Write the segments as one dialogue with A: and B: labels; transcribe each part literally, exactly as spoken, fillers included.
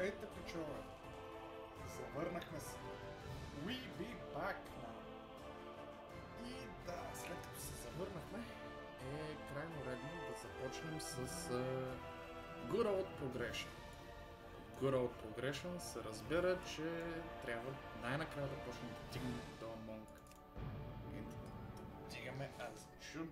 A: Здравейте, пичове! Завърнахме се. We be back now. И да, след като се завърнахме, е крайно редно да започнем с uh, Good Old Progression. Good Old Progression се разбира, че трябва най-накрая да почнем да стигнем до Монк. И да, да стигаме аз чуб.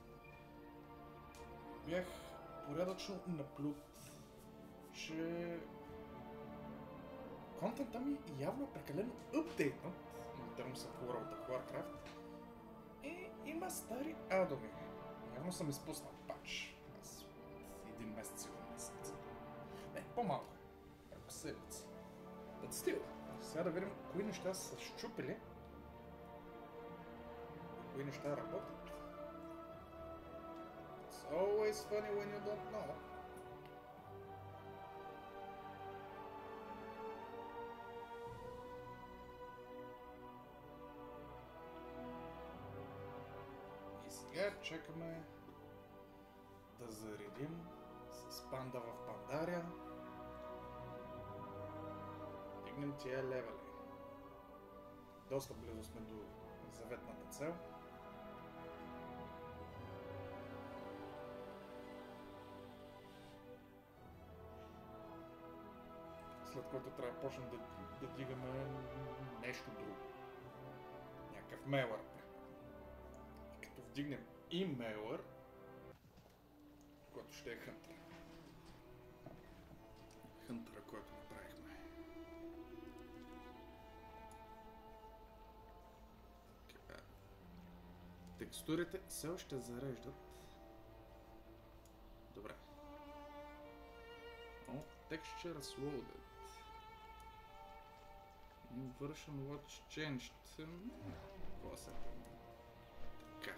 A: Бях порядъчно наплют, че контента ми явно е прекалено апдейтнат in terms of World of Warcraft и има стари адоми. Явно съм изпуснал патч. Аз от един месец или месец. Не, по-малко. Ако седмици. But still, сега да видим кои неща са счупили, кои неща работят. It's always funny when you don't know. Сега чакаме да заредим с панда в Пандария. Дигнем тия левели. Доста близо сме до заветната цел. След което трябва да почнем да, да дигаме нещо друго. Някакъв мейлър. Като вдигнем и мейлър, който ще е хънтър. Хънтъра, който направихме. Така. Текстурите все още зареждат. Добре. О, texture loaded. New version was changed. Какво се така.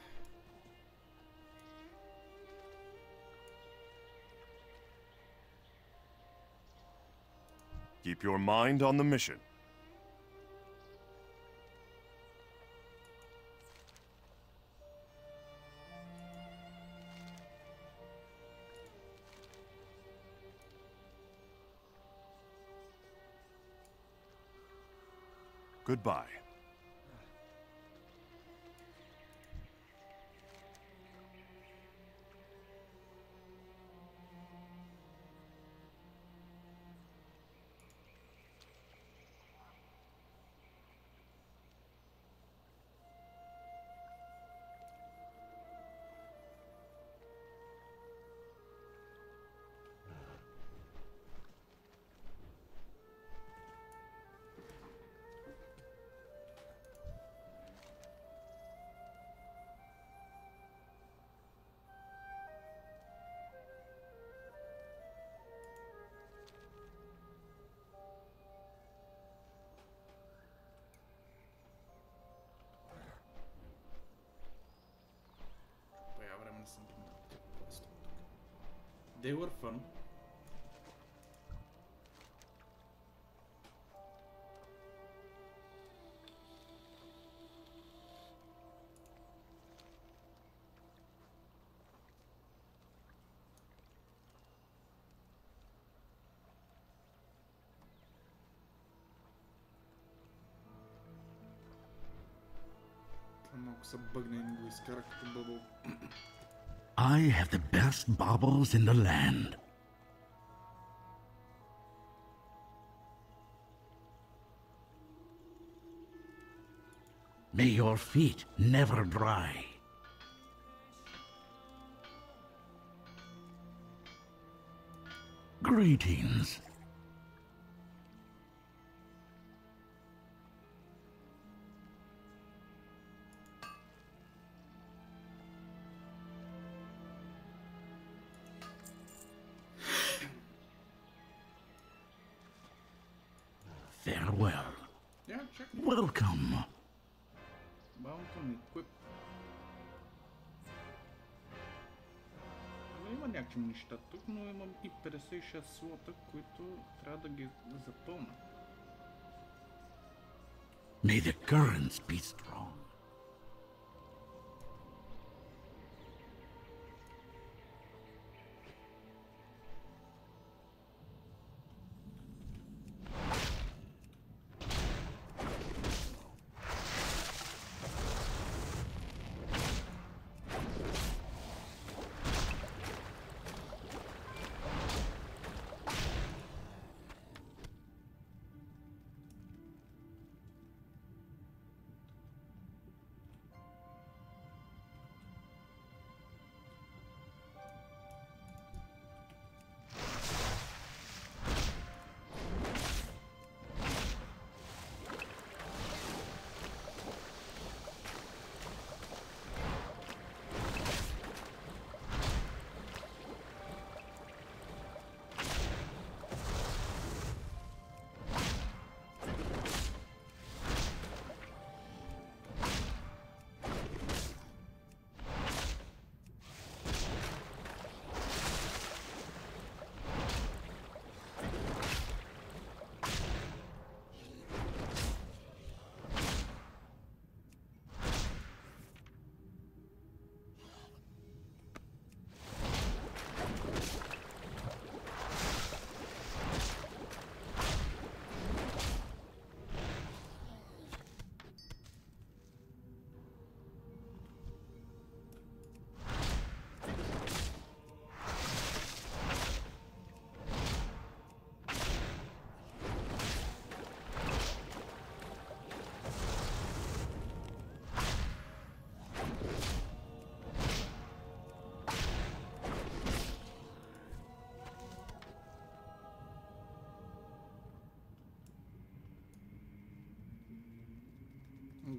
B: Keep your mind on the mission. Goodbye.
A: They were fun. Малко са бъгна и го изкарах като бъбъл.
C: I have the best baubles in the land. May your feet never dry. Greetings. Farewell.
A: Yeah, check.
C: Welcome.
A: Mountain equip. Има някакви неща тук, но имам и петдесет и шест слота, които трябва да ги запълня.
C: May the currents be strong.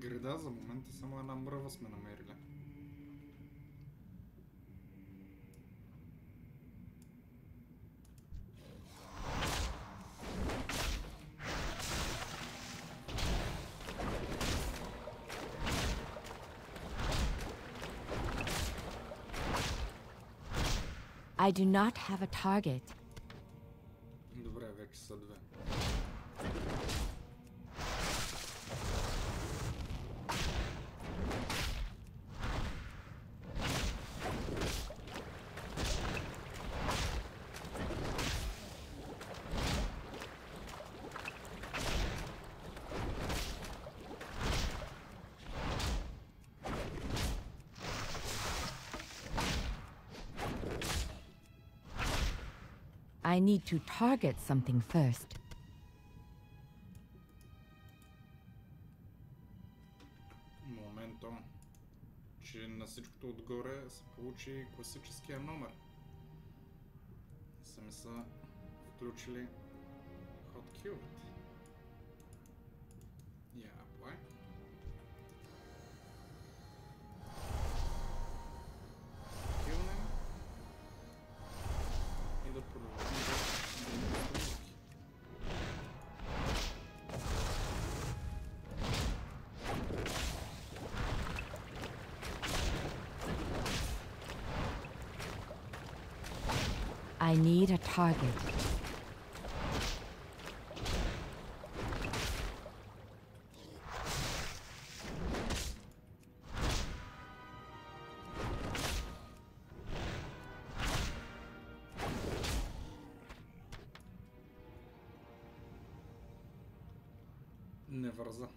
A: града за момента само една мръва сме намерили.
D: I do not have a target.
A: Добре, вече са две.
D: I need to target something first.
A: Моменто, че на всичкото отгоре се получи класическия номер. Сами са включили хоткилът. Я apply. Килнем. И да продължим да
D: I need a target.
A: не върза.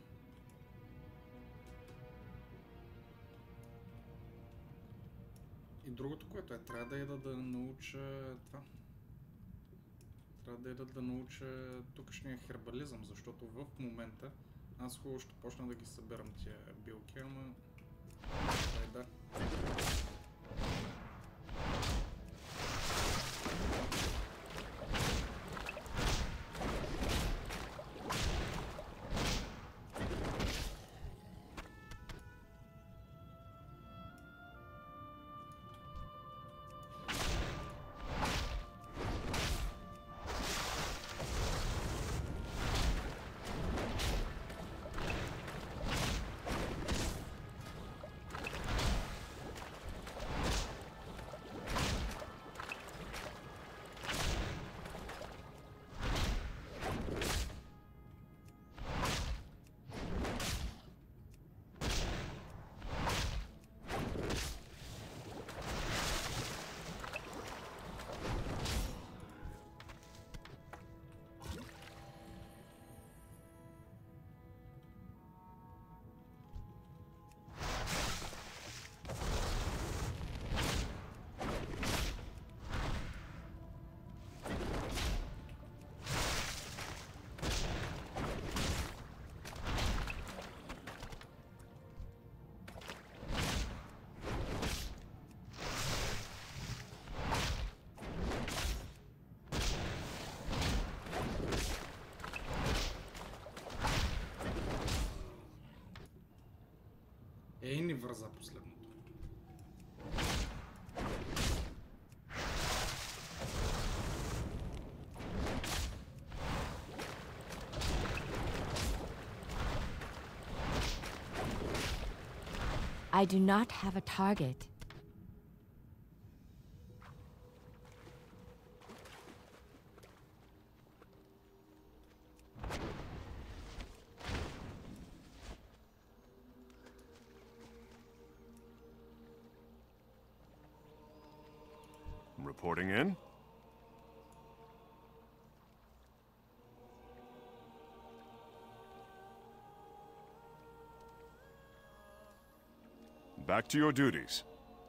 A: И другото, което е, трябва да еда да науча това. Трябва да еда да науча тукашния хербализъм, защото в момента аз хубаво ще почна да ги събирам тия билки, ама... Дай да. Ей, ни върза последното.
D: I do not have a target.
B: Reporting in. Back to your duties.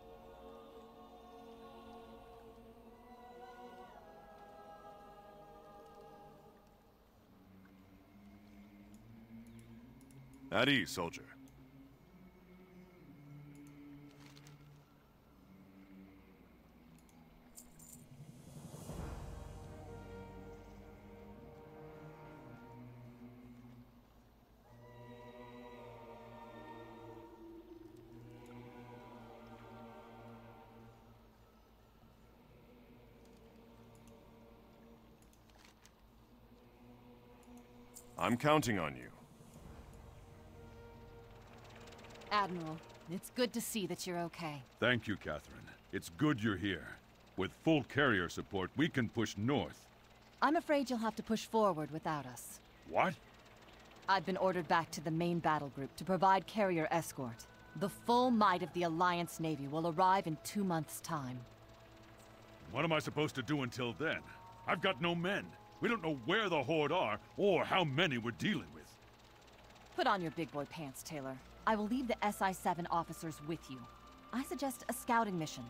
B: At ease, soldier. I'm counting on you.
E: Admiral, it's good to see that you're okay.
F: Thank you, Catherine. It's good you're here. With full carrier support, we can push north.
E: I'm afraid you'll have to push forward without us.
F: What?
E: I've been ordered back to the main battle group to provide carrier escort. The full might of the Alliance Navy will arrive in two months' time.
F: What am I supposed to do until then? I've got no men. We don't know where the Horde are, or how many we're dealing with.
E: Put on your big boy pants, Taylor. I will leave the S I seven officers with you. I suggest a scouting mission.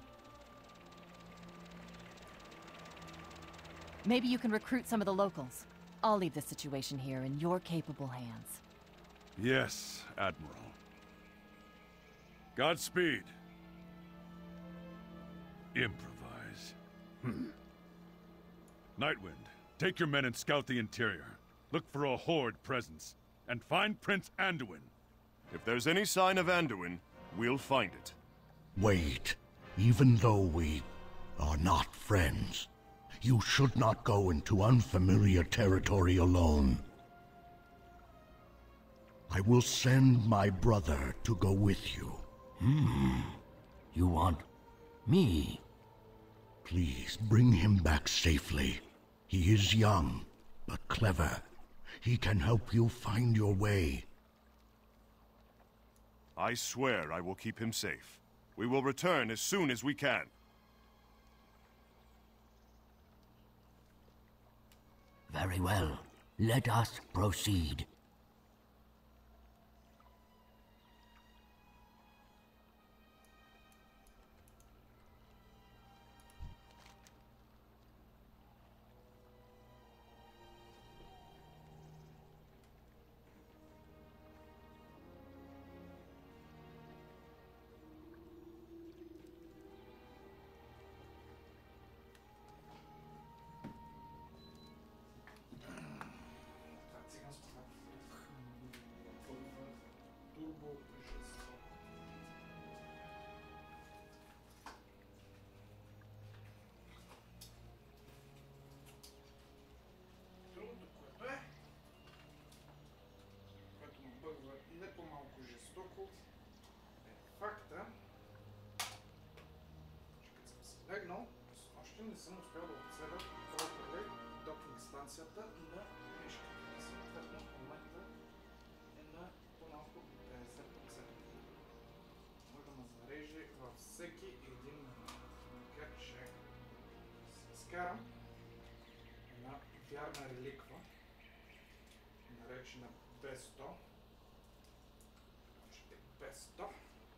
E: Maybe you can recruit some of the locals. I'll leave the situation here in your capable hands.
F: Yes, Admiral. Godspeed. Improvise. Hmm. Nightwind, take your men and scout the interior. Look for a Horde presence. And find Prince Anduin.
B: If there's any sign of Anduin, we'll find it.
C: Wait. Even though we are not friends, you should not go into unfamiliar territory alone. I will send my brother to go with you.
G: Hmm. You want me?
C: Please bring him back safely. He is young, but clever. He can help you find your way.
B: I swear I will keep him safe. We will return as soon as we can.
G: Very well. Let us proceed.
A: Легнал, още не съм успял да отцеля properly докинг станцията на мишката. Съответно, в момента е на по-малко петдесет процента. Може да ме зарежи във всеки един момент. Така че се скарам една вярна реликва, наречена Б сто. Ще е Б сто.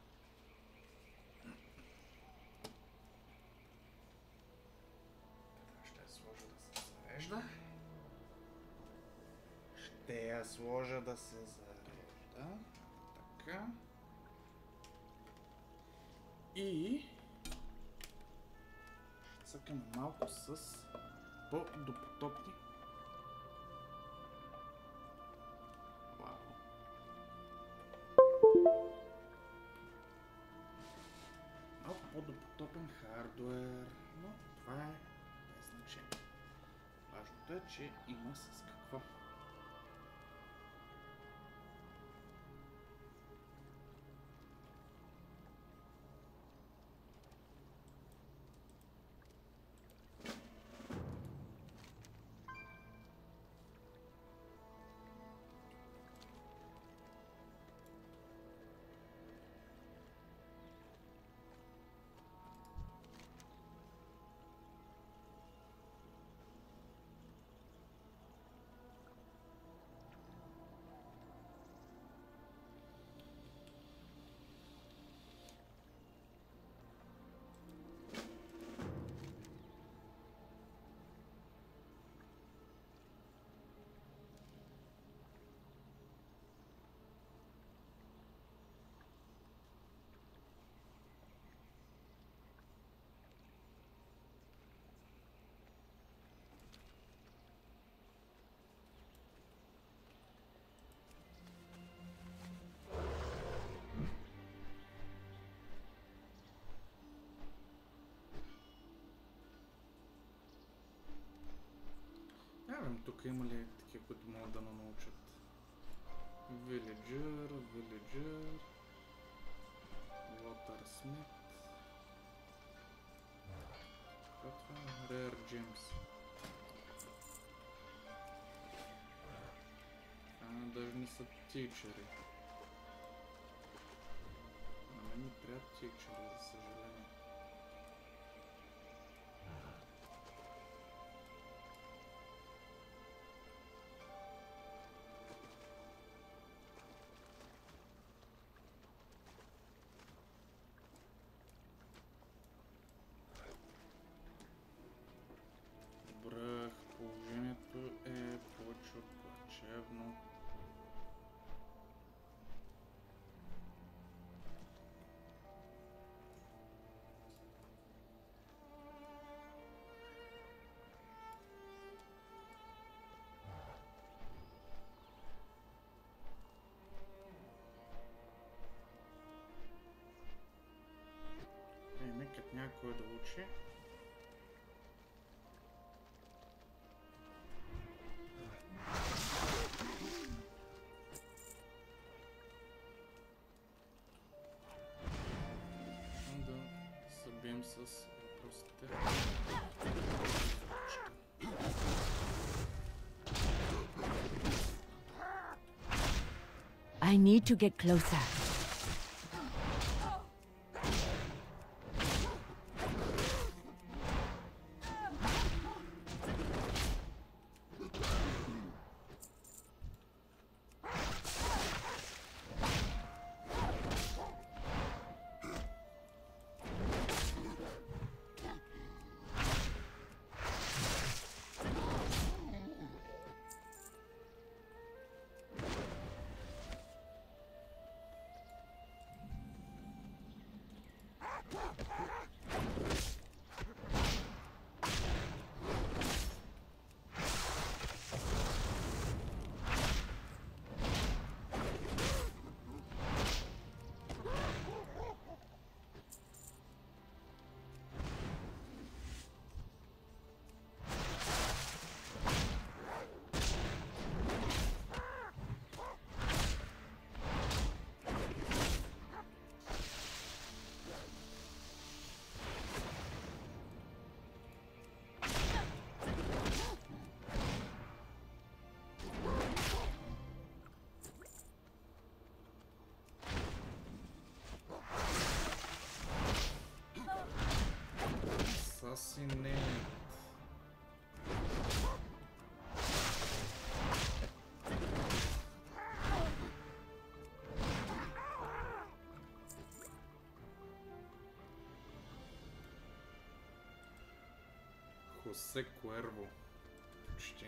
A: Ще я сложа да се зарежда. Така. И ще цъкаме малко с по-допотопни. Вау. Малко по-допотопен хардуер, но това е без значение. Важното е, че има с какво. Тук има ли такива, които могат да ме научат? Villager, Villager, Watersmith. Каква е? Rare Gems. А, даже не са тичери. На мен ми трябва тичери, за съжаление. Добре, положението е повече от плачевно. Еми, като някой да учи. Да събием с въпросите.
D: I need to get closer.
A: Assassinate. Хосе Куерво. Почти.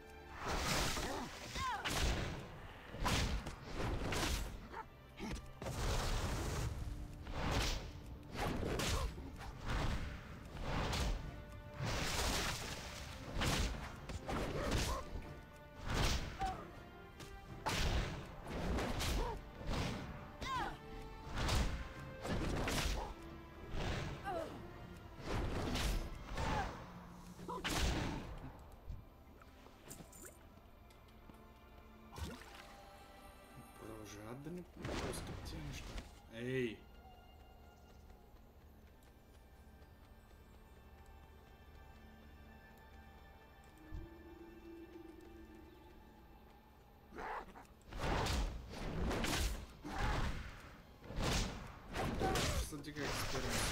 A: Продължават да ни пускат тия неща. Ей! Ще се дига експеримент.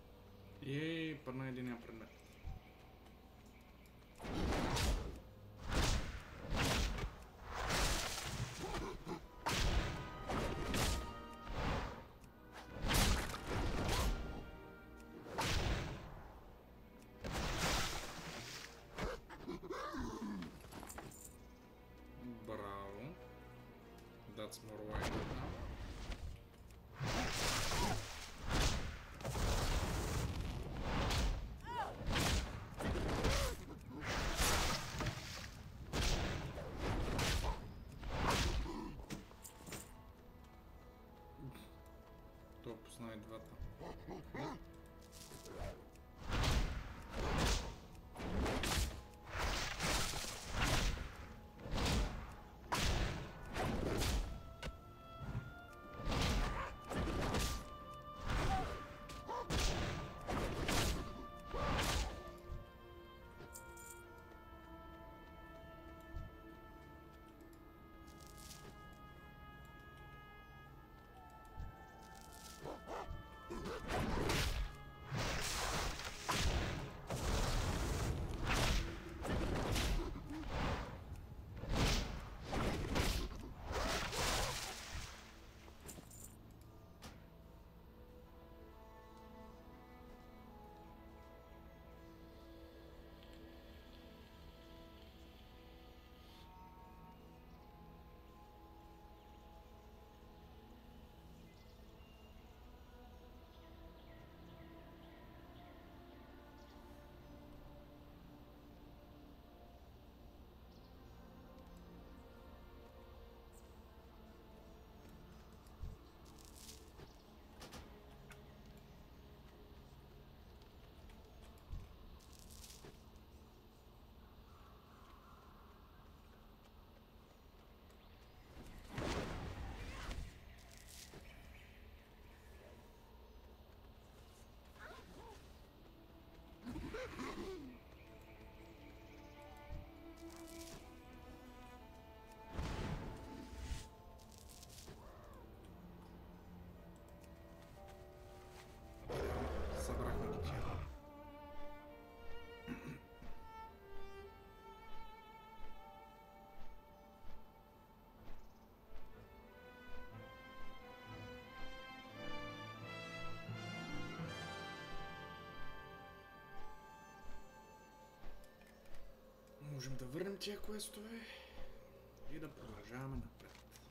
A: Ей, падна единия предмет. that's more wide now. То познай двата. Можем да върнем тия квестове и да продължаваме напред.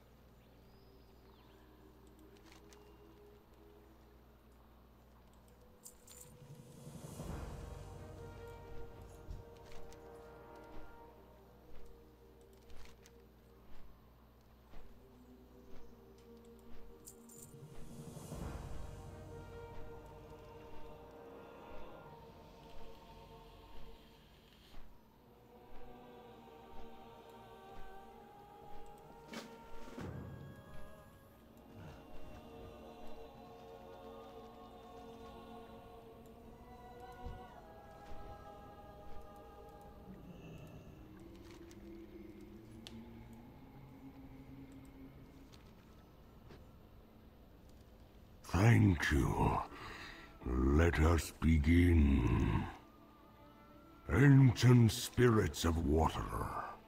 C: Thank you. Let us begin. Ancient spirits of water,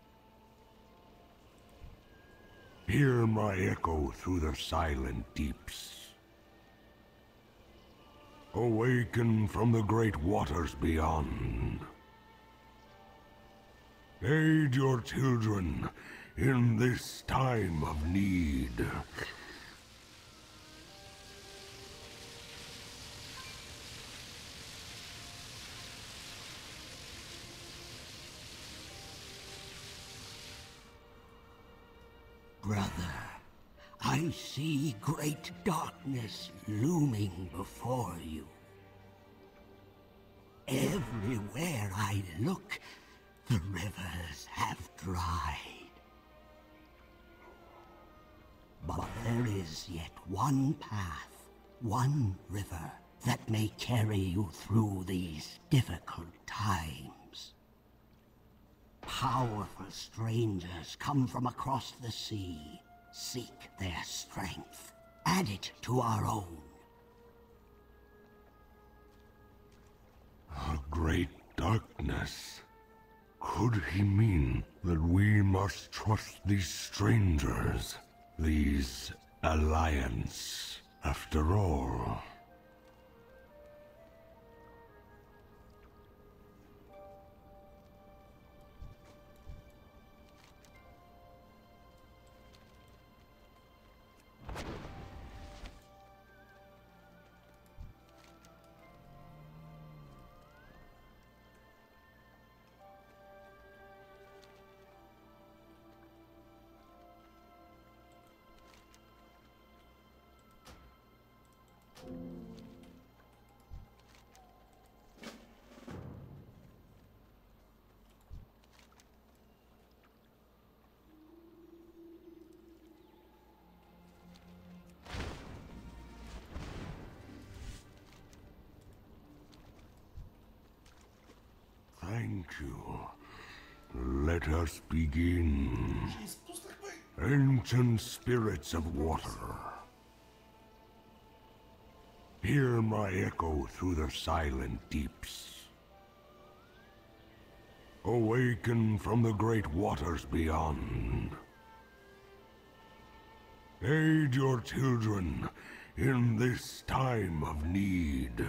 C: hear my echo through the silent deeps. Awaken from the great waters beyond. Aid your children in this time of need.
G: Brother, I see great darkness looming before you. Everywhere I look, the rivers have dried. But there is yet one path, one river, that may carry you through these difficult times. Powerful strangers come from across the sea, seek their strength, add it to our own.
C: A great darkness. Could he mean that we must trust these strangers, these alliance, after all? Thank you. Let us begin. Ancient spirits of water, hear my echo through the silent deeps. Awaken from the great waters beyond. Aid your children in this time of need.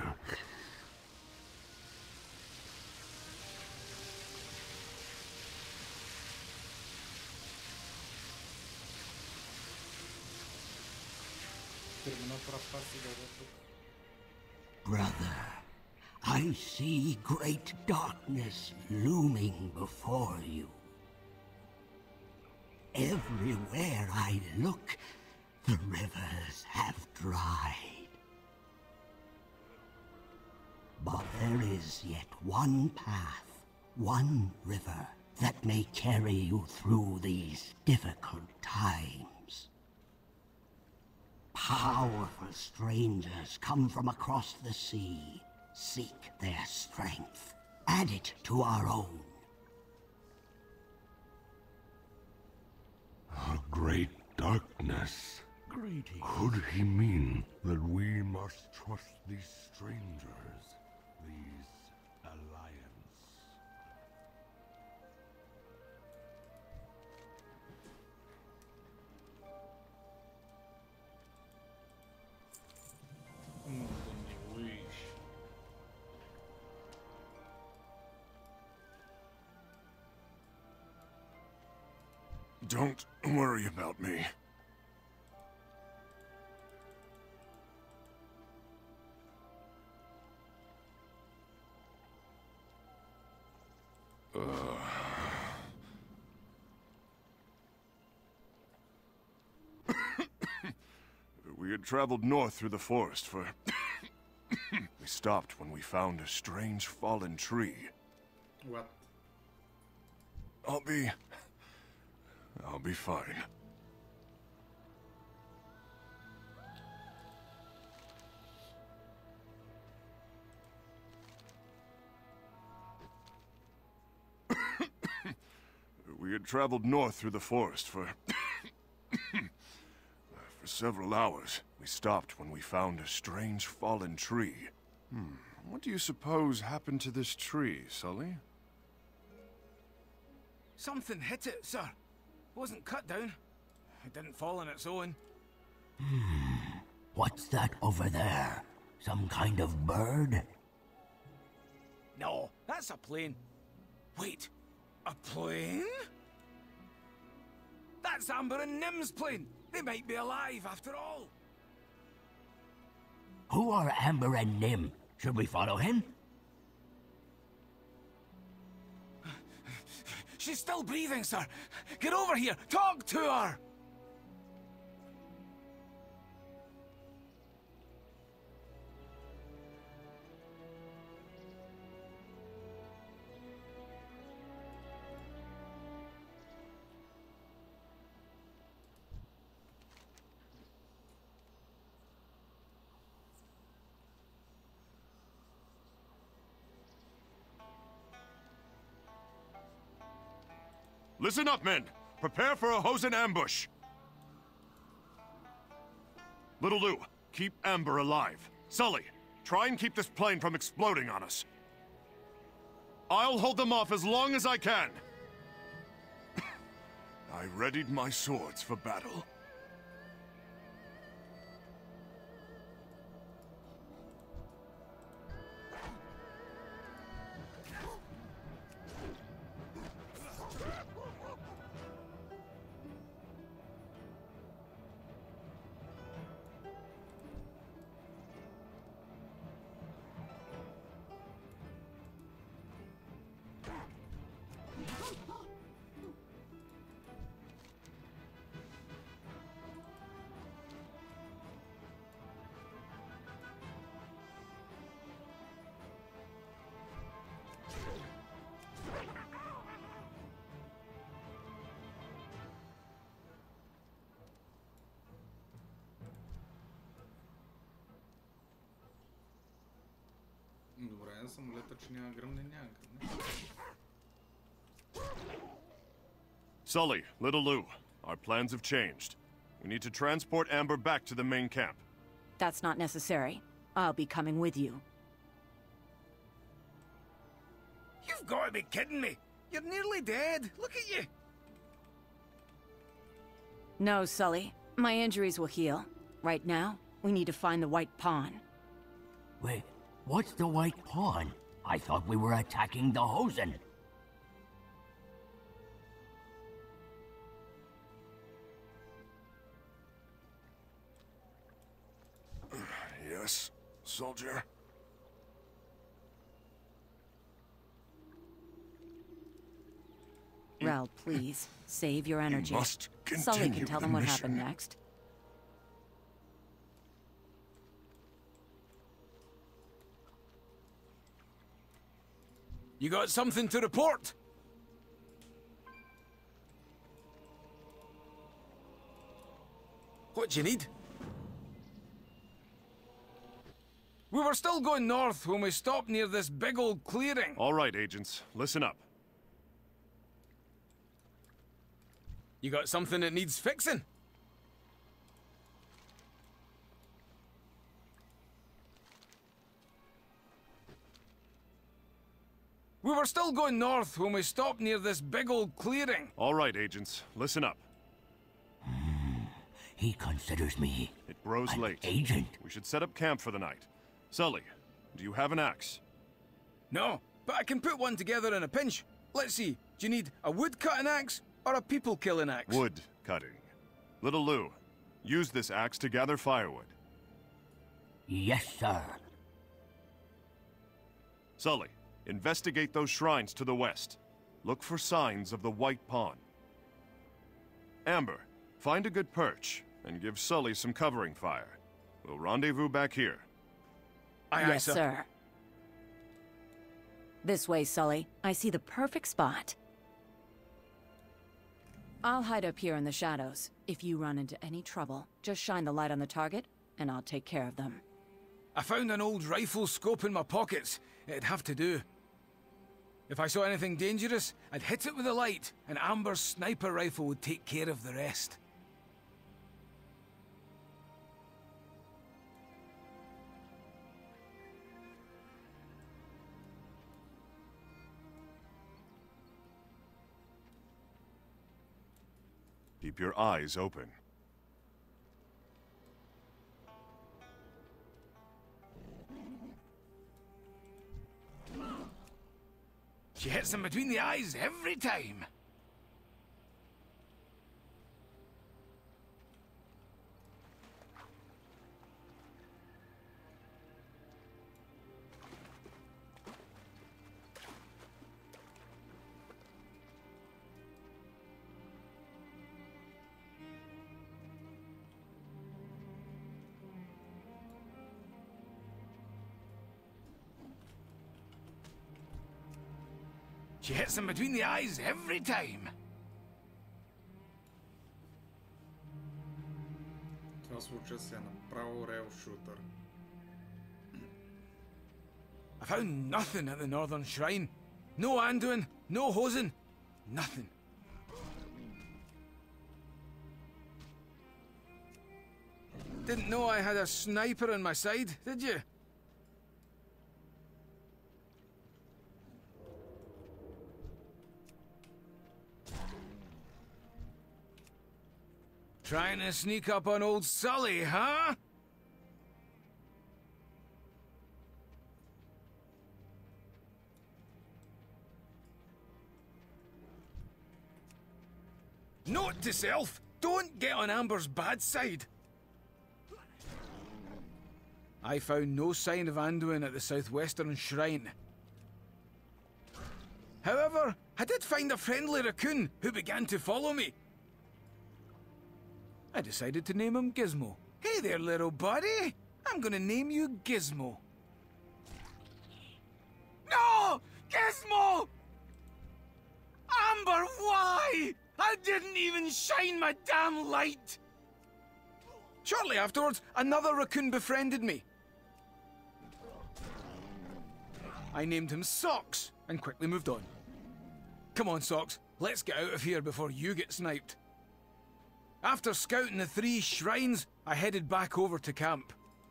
G: Brother, I see great darkness looming before you. Everywhere I look, the rivers have dried. But there is yet one path, one river, that may carry you through these difficult times. Powerful strangers come from across the sea. Seek their strength. Add it to our own.
C: A great darkness. Greetings. Could he mean that we must trust these strangers? These alliance?
B: Don't worry about me. Uh... We had traveled north through the forest for... We stopped when we found a strange fallen tree.
A: What?
B: I'll be... I'll be fine. We had traveled north through the forest for... for several hours. We stopped when we found a strange fallen tree. Hmm. What do you suppose happened to this tree, Sully?
H: Something hit it, sir. It wasn't cut down. It didn't fall on its own.
G: Hmm. What's that over there? Some kind of bird?
H: No, that's a plane. Wait, a plane? That's Amber and Nim's plane. They might be alive after all.
G: Who are Amber and Nim? Should we follow him?
H: She's still breathing, sir. Get over here. Talk to her.
B: Listen up, men! Prepare for a Hosen ambush! Little Lou, keep Amber alive. Sully, try and keep this plane from exploding on us. I'll hold them off as long as I can. I readied my swords for battle.
A: освен самолета, че няма гръмне, няма гръмне.
B: Sully, Little Lou, our plans have changed. We need to transport Amber back to the main camp.
D: That's not necessary. I'll be coming with you.
H: You've got to be kidding me! You're nearly dead! Look at you!
D: No, Sully. My injuries will heal. Right now, we need to find the White Pawn.
G: Wait, what's the White Pawn? I thought we were attacking the Hosen.
B: Yes, soldier.
D: Rel, please, save your energy.
B: You must
D: Sully
B: continue
D: can tell
B: the
D: them what
B: mission.
D: happened next.
H: You got something to report? What do you need? We were still going north when we stopped near this big old clearing.
B: All right, agents, listen up.
H: You got something that needs fixing? We were still going north when we stopped near this big old clearing.
B: All right, agents, listen up.
G: He considers me
B: It grows
G: an
B: late.
G: agent.
B: We should set up camp for the night. Sully, do you have an axe?
H: No, but I can put one together in a pinch. Let's see, do you need a wood-cutting axe or a people-killing axe?
B: Wood cutting. Little Lou, use this axe to gather firewood.
G: Yes, sir.
B: Sully, investigate those shrines to the west. Look for signs of the White Pawn. Amber, find a good perch and give Sully some covering fire. We'll rendezvous back here.
H: Aye, aye,
D: Yes, sir. This way, Sully. I see the perfect spot. I'll hide up here in the shadows. If you run into any trouble, just shine the light on the target, and I'll take care of them.
H: I found an old rifle scope in my pockets. It'd have to do. If I saw anything dangerous, I'd hit it with a light, and Amber's sniper rifle would take care of the rest.
B: Keep your eyes open.
H: She hits him between the eyes every time. She hits him between the eyes every time.
A: Това случая се е направо реал шутър.
H: I found nothing at the Northern Shrine. No Anduin, no Hosen, nothing. Didn't know I had a sniper on my side, did you? Trying to sneak up on old Sully, huh? Note to self, don't get on Amber's bad side. I found no sign of Anduin at the southwestern shrine. However, I did find a friendly raccoon who began to follow me. I decided to name him Gizmo. Hey there, little buddy. I'm gonna name you Gizmo. No! Gizmo! Amber, why? I didn't even shine my damn light! Shortly afterwards, another raccoon befriended me. I named him Socks and quickly moved on. Come on, Socks, let's get out of here before you get sniped. After scouting the three shrines, I headed back over to camp.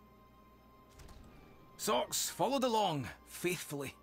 H: Socks followed along, faithfully.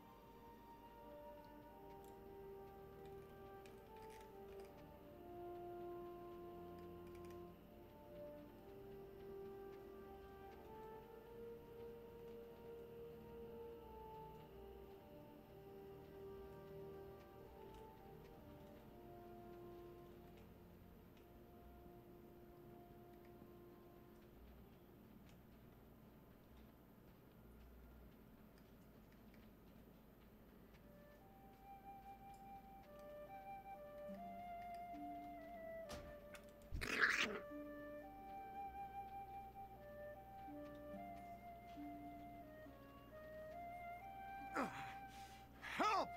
B: Help!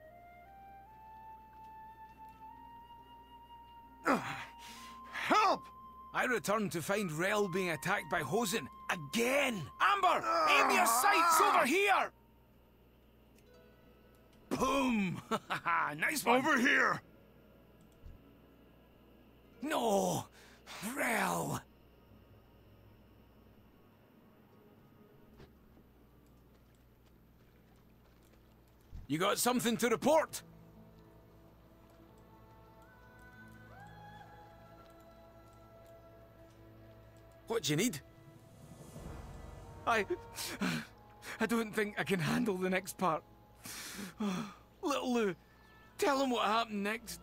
B: Help!
H: I returned to find Rel being attacked by Hosen again. Amber, aim your sights over here! Boom! Nice one.
B: Over here!
H: No! Rel! You got something to report? What do you need? I... I don't think I can handle the next part. Little Lou, tell him what happened next.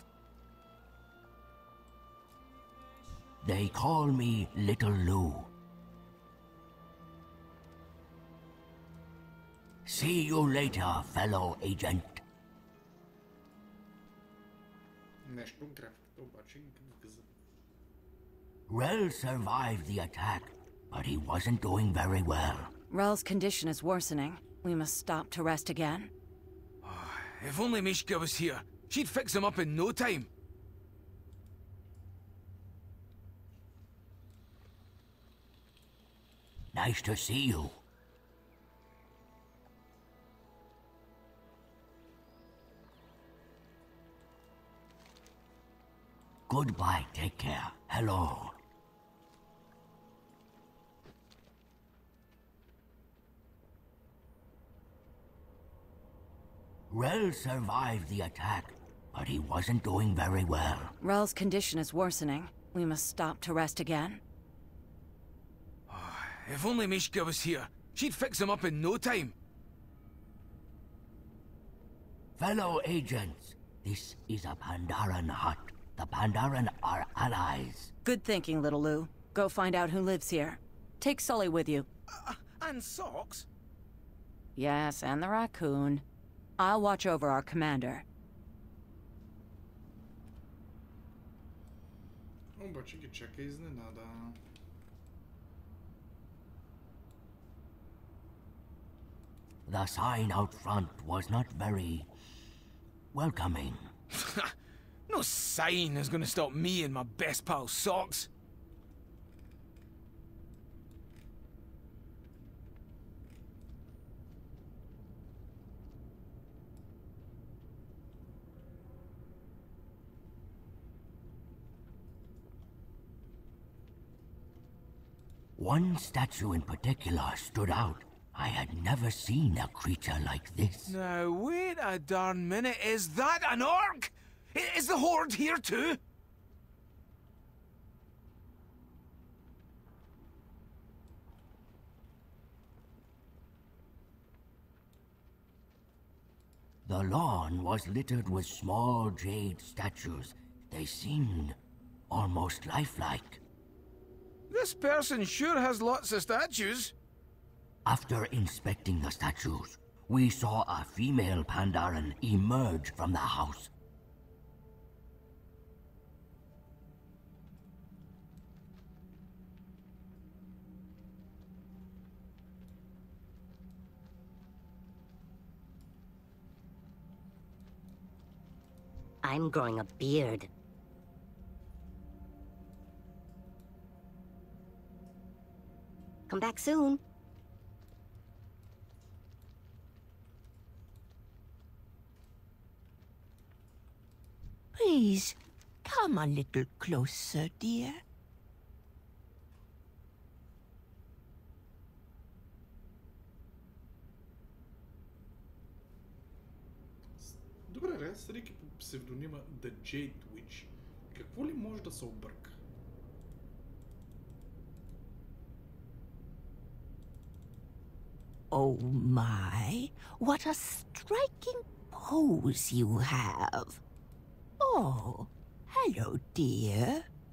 G: They call me Little Lou. See you later, fellow agent.
A: Нещо графиката обаче ги гъза.
G: Rel survived the attack, but he wasn't doing very well.
D: Rel's condition is worsening. We must stop to rest again.
H: If only Mishka was here, she'd fix him up in no time.
G: Nice to see you. Goodbye, take care. Hello. Rel survived the attack, but he wasn't doing very well.
D: Rel's condition is worsening. We must stop to rest again.
H: If only Mishka was here, she'd fix him up in no time.
G: Fellow agents, this is a Pandaren hut. The Pandaren are allies.
D: Good thinking, Little Lou. Go find out who lives here. Take Sully with you.
H: Uh, and Socks?
D: Yes, and the raccoon. I'll watch over our commander.
A: Обаче ги чака изненада.
G: The sign out front was not very welcoming.
H: No sign is gonna stop me and my best pal Socks.
G: One statue in particular stood out. I had never seen a creature like this.
H: Now, wait a darn minute. Is that an orc? I- Is the Horde here too?
G: The lawn was littered with small jade statues. They seemed almost lifelike.
H: This person sure has lots of statues.
G: After inspecting the statues, we saw a female Pandaren emerge from the house.
I: I'm growing a beard. Come back soon.
G: Please, come a little closer, dear.
A: Добре, съдейки по псевдонима The Jade Witch, какво ли може да се обърка?
G: Oh my, what a striking pose you have. Oh, hello, dear.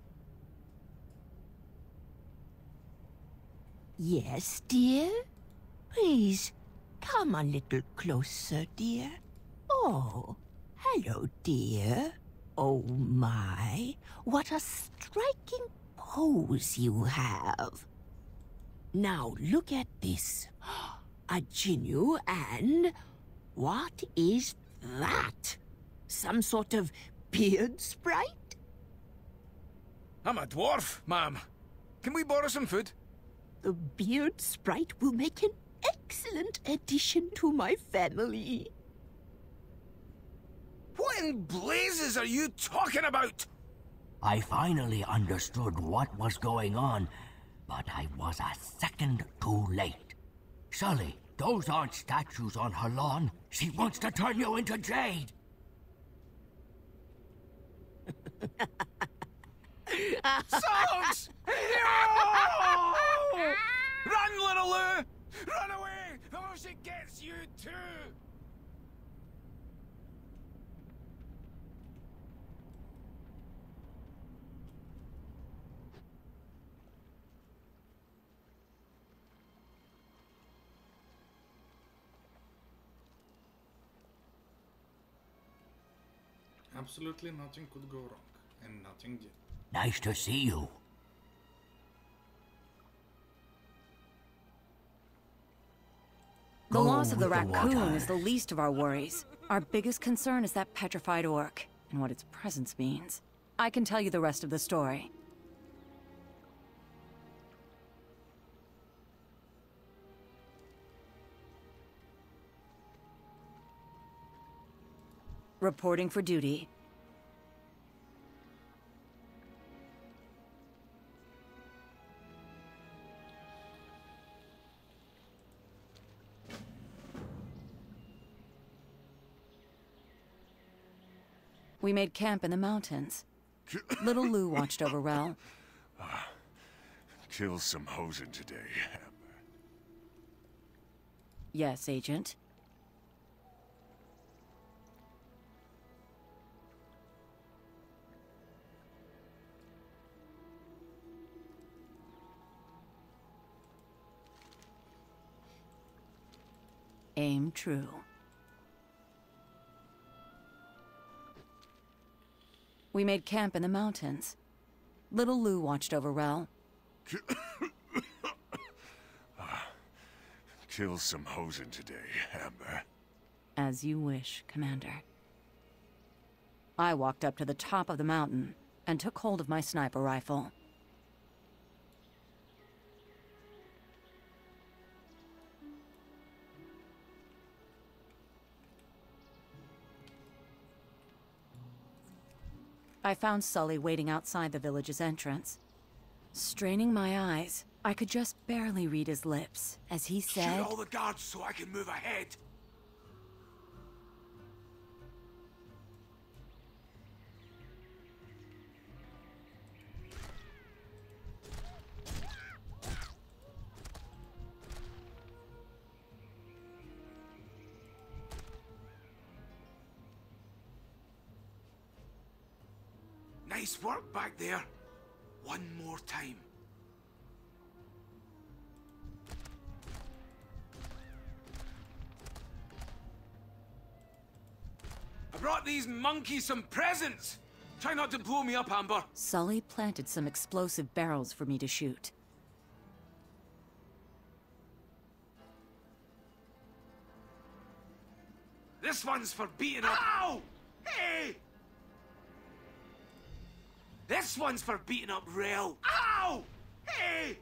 G: Yes, dear? Please, come a little closer, dear. Oh, hello, dear. Oh my, what a striking pose you have. Now look at this. A Jinnu and... what is that? Some sort of beard sprite?
H: I'm a dwarf, ma'am. Can we borrow some food?
G: The beard sprite will make an excellent addition to my family.
H: What in blazes are you talking about?
G: I finally understood what was going on, but I was a second too late. Sully, those aren't statues on her lawn. She wants to turn you into jade.
H: Songs! No! Run, little Lou! Run away before she gets you too!
A: Absolutely nothing could go wrong, and nothing did.
G: Nice to see you.
D: The
G: Go
D: loss of the
G: with the
D: raccoon
G: water.
D: is the least of our worries. Our biggest concern is that petrified orc, and what its presence means. I can tell you the rest of the story. Reporting for duty. We made camp in the mountains. Little Lou watched over Rel.
B: Kill some hosen today, Amber.
D: Yes, Agent. Aim true. We made camp in the mountains. Little Lou watched over Rel.
B: Kill some hosen today, Amber.
D: As you wish, Commander. I walked up to the top of the mountain and took hold of my sniper rifle. I found Sully waiting outside the village's entrance. Straining my eyes, I could just barely read his lips as he said...
H: Shoot all the guards so I can move ahead. Nice work back there. One more time. I brought these monkeys some presents. Try not to blow me up, Amber.
D: Sully planted some explosive barrels for me to shoot.
H: This one's for beating up... Ow! Hey! This one's for beating up Rel. Ow! Hey!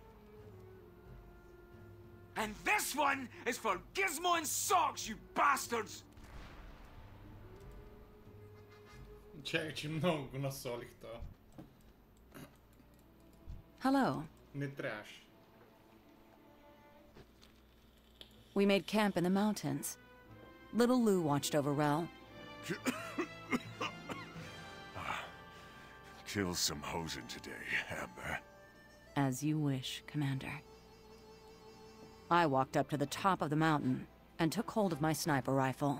H: And this one is for Gizmo and Socks, you bastards!
A: Чакай, че много го насолих това.
D: Hello.
A: Не трябваше.
D: We made camp in the mountains. Little Lou watched over Rel.
B: Kill some Hosen today, Amber.
D: As you wish, Commander. I walked up to the top of the mountain and took hold of my sniper rifle.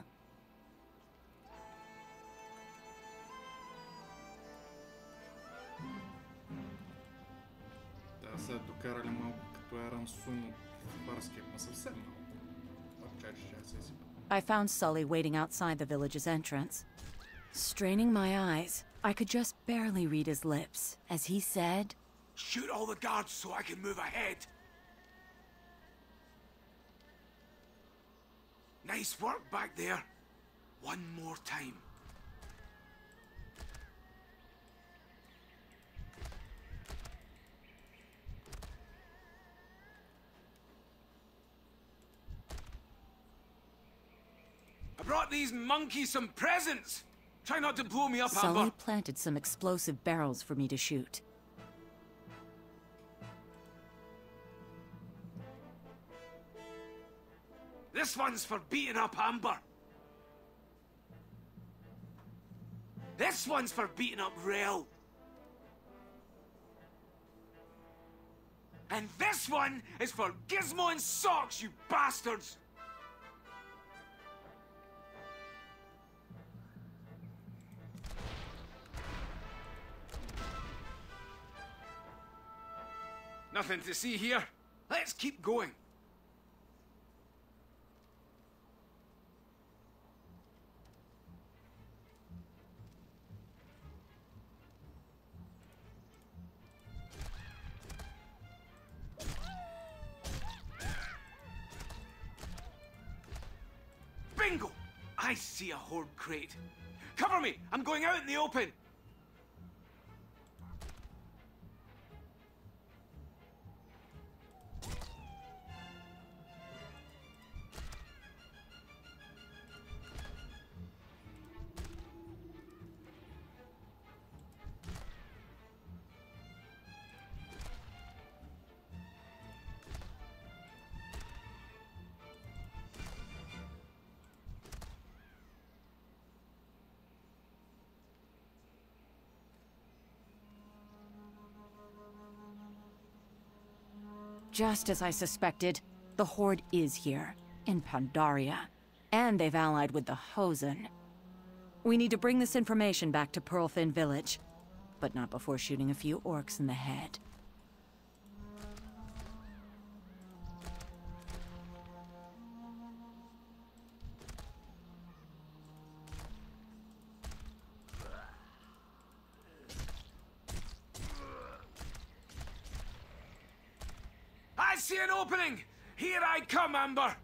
A: Да, са докарали малко като Еран Сун в Фарския, ма съвсем малко. Чай, че ще се сипа.
D: I found Sully waiting outside the village's entrance. Straining my eyes, I could just barely read his lips as he said,
H: Shoot all the guards so I can move ahead. Nice work back there. One more time. I brought these monkeys some presents. Try not to blow me up,
D: Sully
H: Amber.
D: planted some explosive barrels for me to shoot.
H: This one's for beating up Amber. This one's for beating up Rel. And this one is for Gizmo and Socks, you bastards! Nothing to see here. Let's keep going. Bingo! I see a horde crate. Cover me! I'm going out in the open!
D: Just as I suspected, the Horde is here, in Pandaria, and they've allied with the Hosen. We need to bring this information back to Pearlfin Village, but not before shooting a few orcs in the head.
H: I see an opening! Here I come, Amber!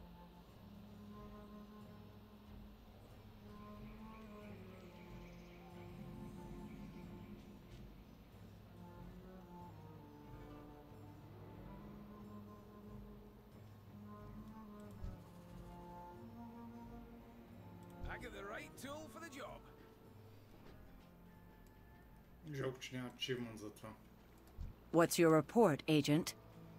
H: I got the right tool for the job.
A: Жалко, че няма achievement за това.
D: What's your report, Agent?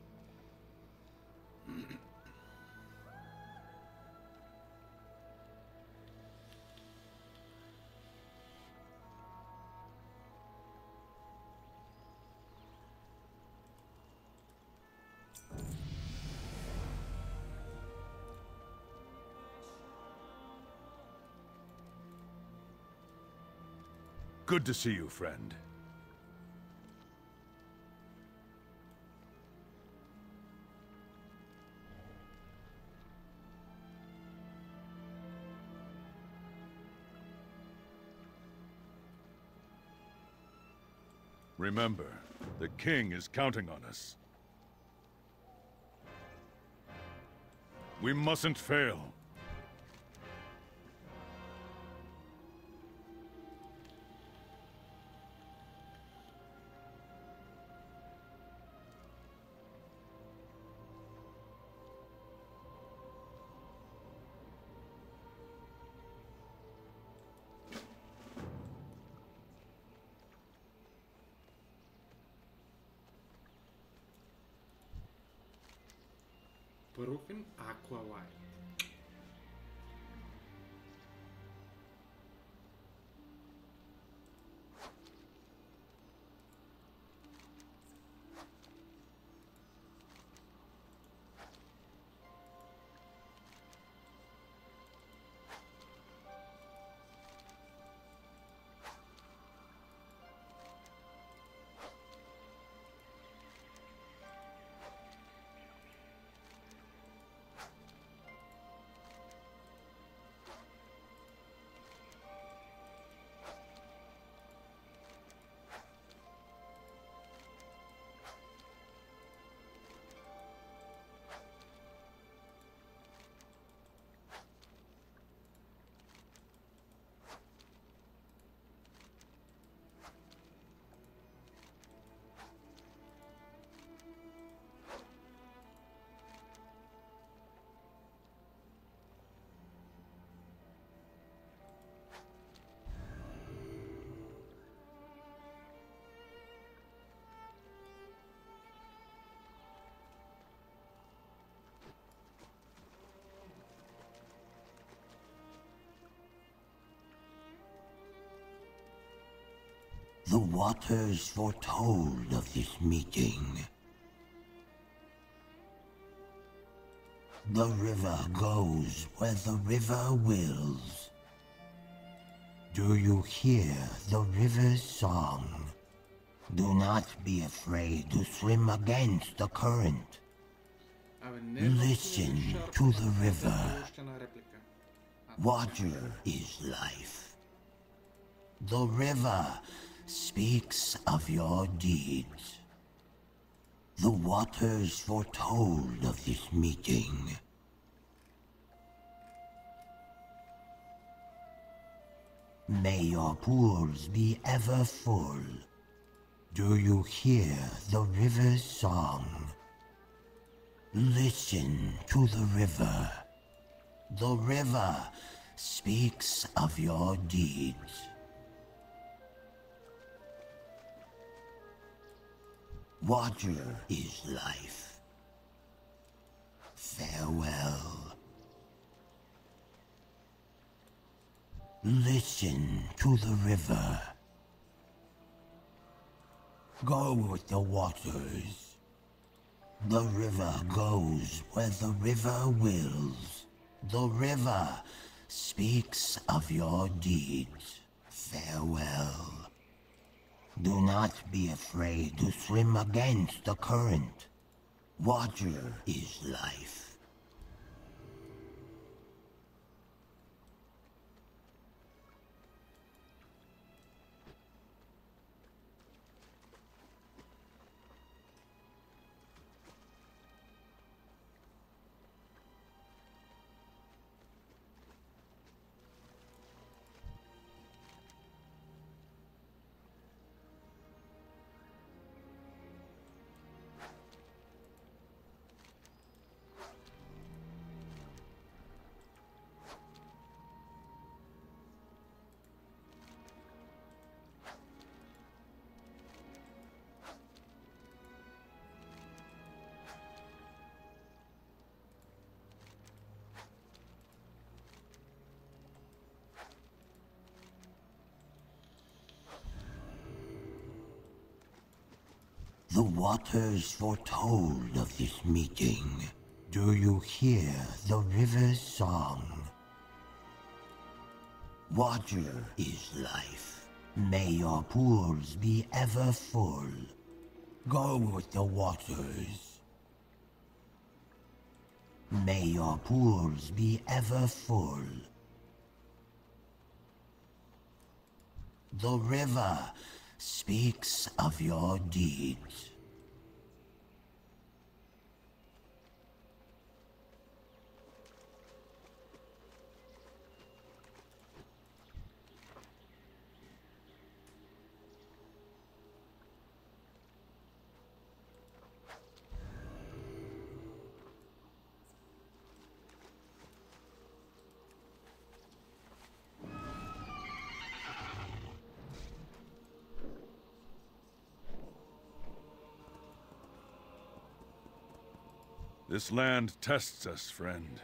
F: Good to see you, friend. Remember, the king is counting on us. We mustn't fail.
A: Purufin Aqua White.
G: The waters foretold of this meeting. The river goes where the river wills. Do you hear the river's song? Do not be afraid to swim against the current. Listen to the river. Water is life. The river speaks of your deeds. The waters foretold of this meeting. May your pools be ever full. Do you hear the river's song? Listen to the river. The river speaks of your deeds. Water is life. Farewell. Listen to the river. Go with the waters. The river goes where the river wills. The river speaks of your deeds. Farewell. Do not be afraid to swim against the current. Water is life. The waters foretold of this meeting. Do you hear the river's song? Water is life. May your pools be ever full. Go with the waters. May your pools be ever full. The river speaks of your deeds.
F: This land tests us, friend.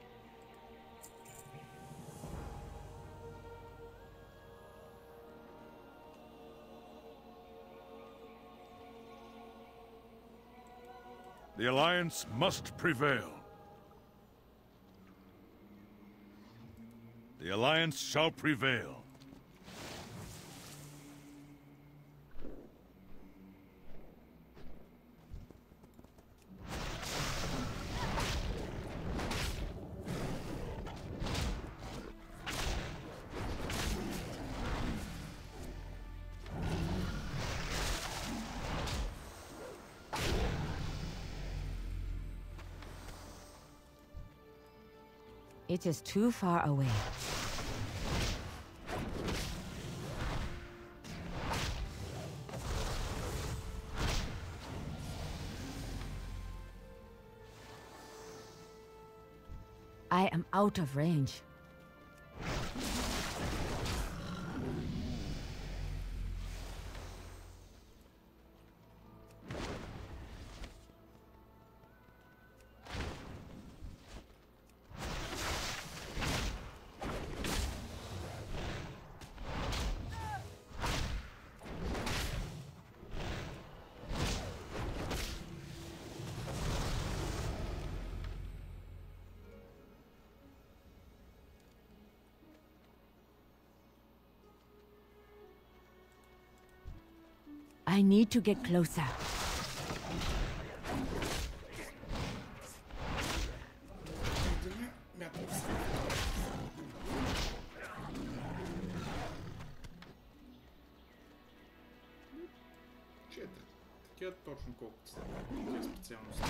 F: The Alliance must prevail. The Alliance shall prevail.
D: It is too far away. I am out of range. I need to get closer.
A: Четири. Такива точно колкото са. Тези специалности.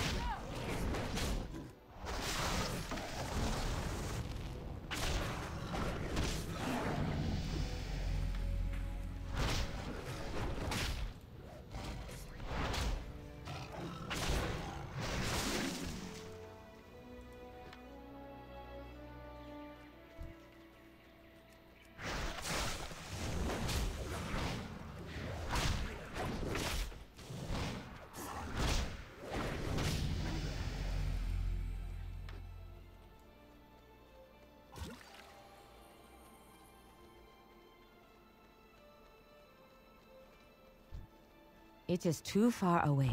D: It is too far away.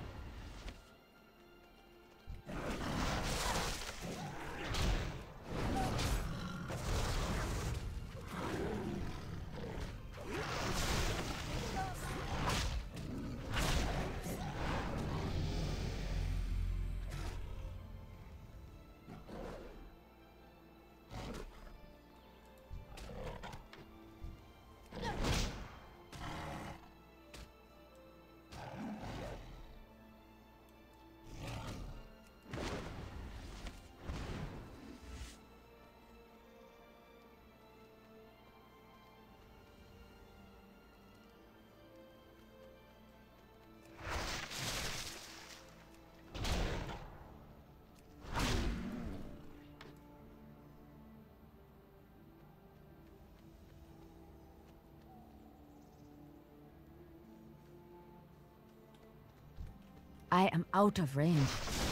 D: I am out of range.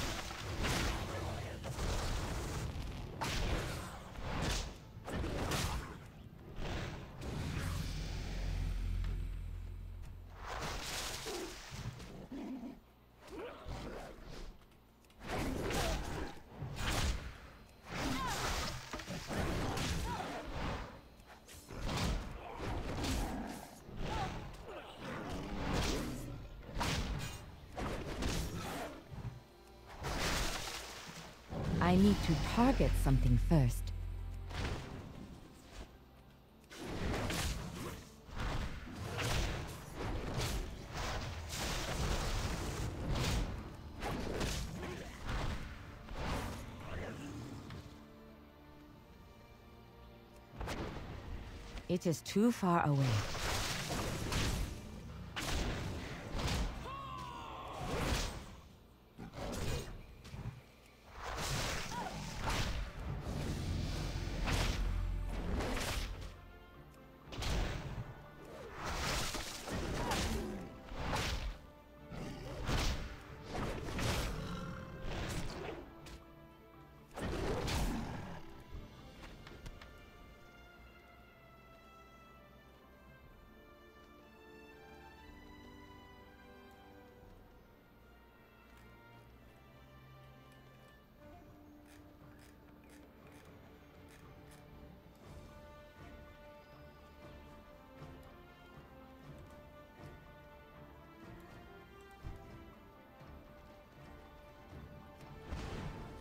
D: I need to target something first. It is too far away.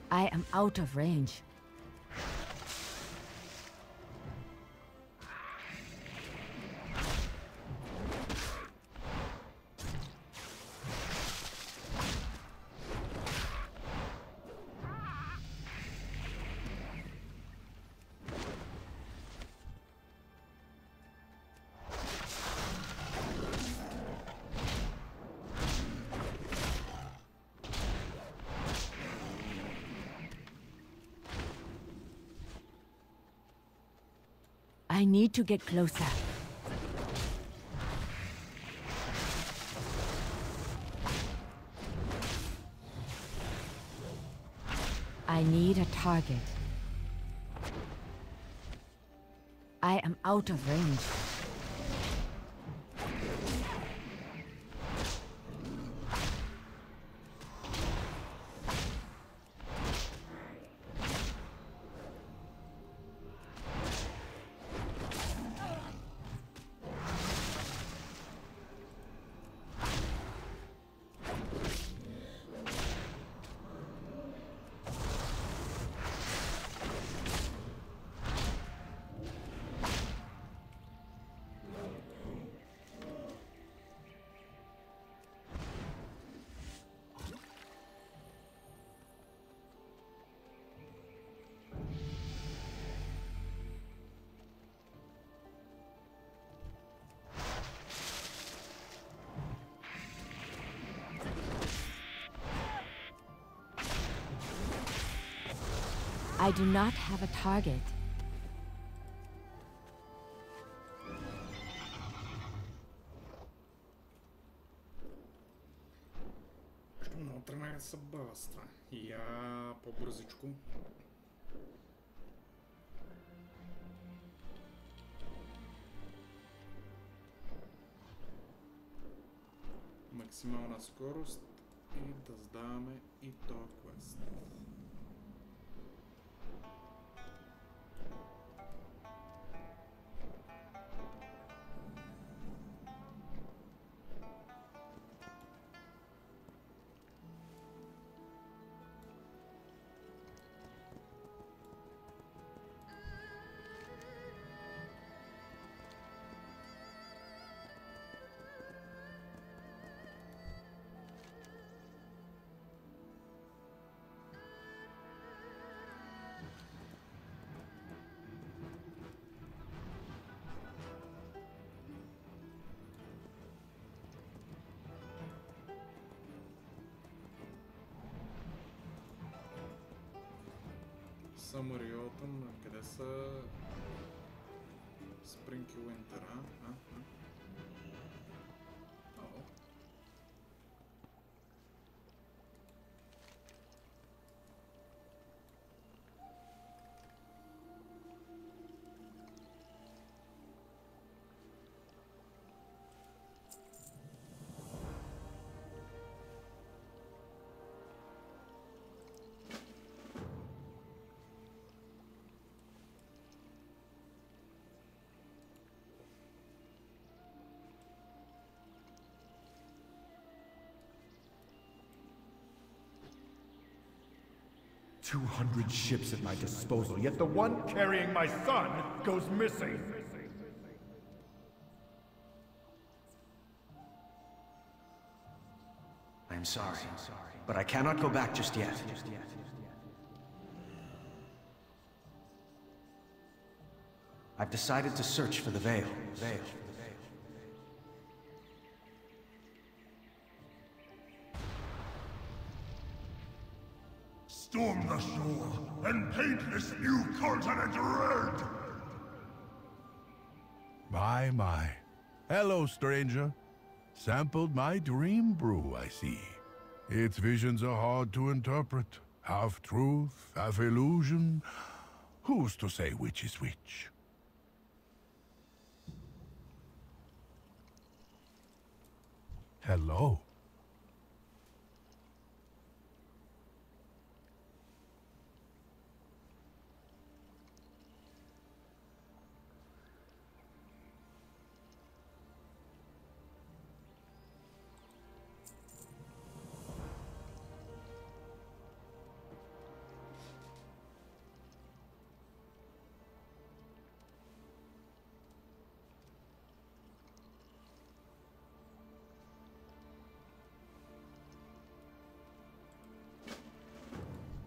E: I am out of range. I need to get closer. I need a target. I am out of range. I do not have a target.
A: Ще много тръгнах да се бъстра. Я по-бързичко. Максимална скорост и да сдаваме и този квест. Summary Autumn, къде са Sprinkle Winter, а? А? А? Ало.
J: Two hundred ships at my disposal, yet the one carrying my son goes missing.
K: I am sorry, but I cannot go back just yet. I've decided to search for the Veil. Veil.
C: Storm the shore and paint this new continent red!
L: My, my. Hello, stranger. Sampled my dream brew, I see. Its visions are hard to interpret. Half truth, half illusion. Who's to say which is which? Hello.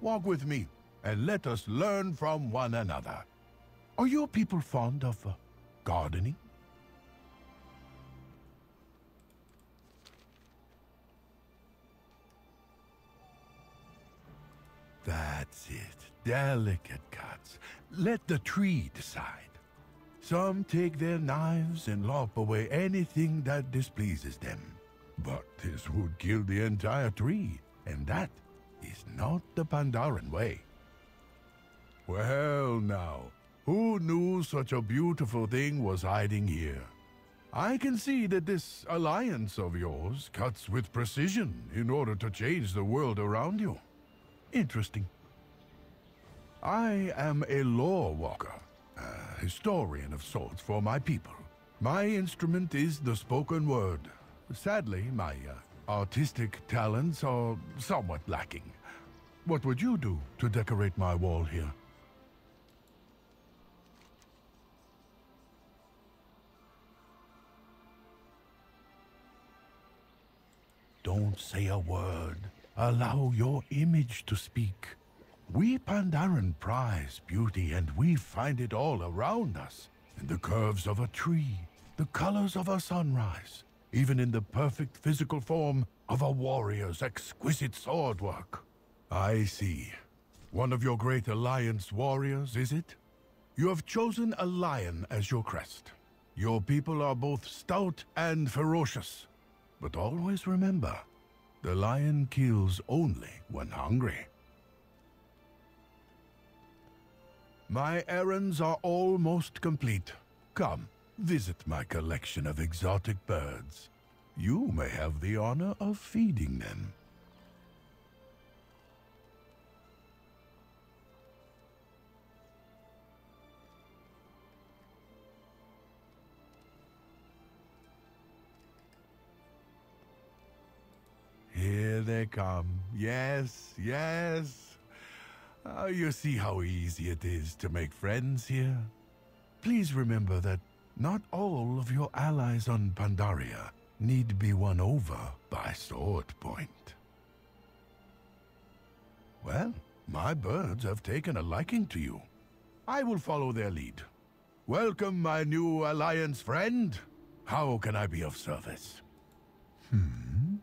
L: walk with me, and let us learn from one another. Are your people fond of uh, gardening? That's it. Delicate cuts. Let the tree decide. Some take their knives and lop away anything that displeases them. But this would kill the entire tree, and that is not the Pandaren way. Well now, who knew such a beautiful thing was hiding here? I can see that this alliance of yours cuts with precision in order to change the world around you. Interesting. I am a lore walker, a historian of sorts for my people. My instrument is the spoken word. Sadly, my uh, artistic talents are somewhat lacking. What would you do to decorate my wall here? Don't say a word. Allow your image to speak. We Pandaren prize beauty, and we find it all around us. In the curves of a tree, the colors of a sunrise, even in the perfect physical form of a warrior's exquisite sword work. I see. One of your great Alliance warriors, is it? You have chosen a lion as your crest. Your people are both stout and ferocious. But always remember, the lion kills only when hungry. My errands are almost complete. Come, visit my collection of exotic birds. You may have the honor of feeding them. Here they come. Yes, yes. Uh, you see how easy it is to make friends here? Please remember that not all of your allies on Pandaria need be won over by sword point. Well, my birds have taken a liking to you. I will follow their lead. Welcome, my new Alliance friend. How can I be of service? Hmm?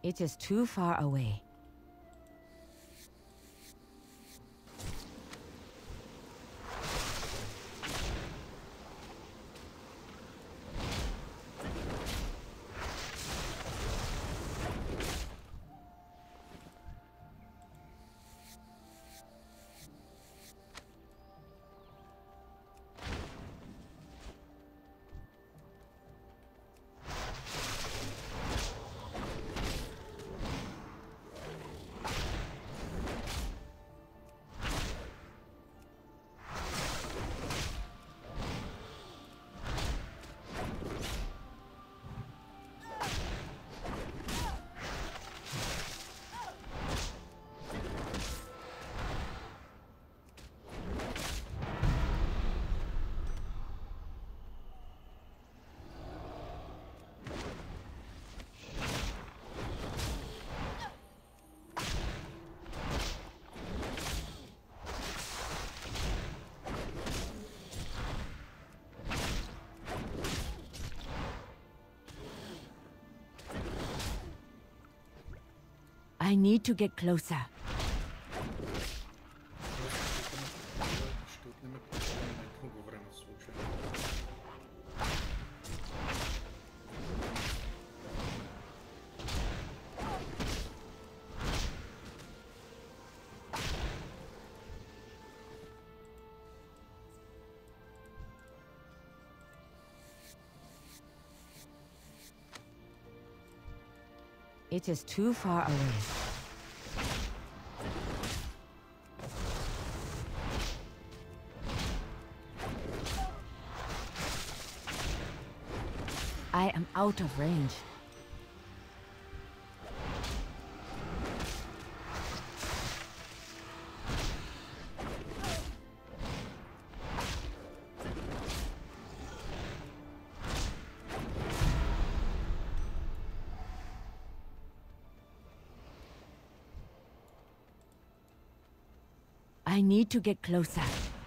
D: It is too far away. I need to get closer. It is too far away. I am out of range. I need to get closer.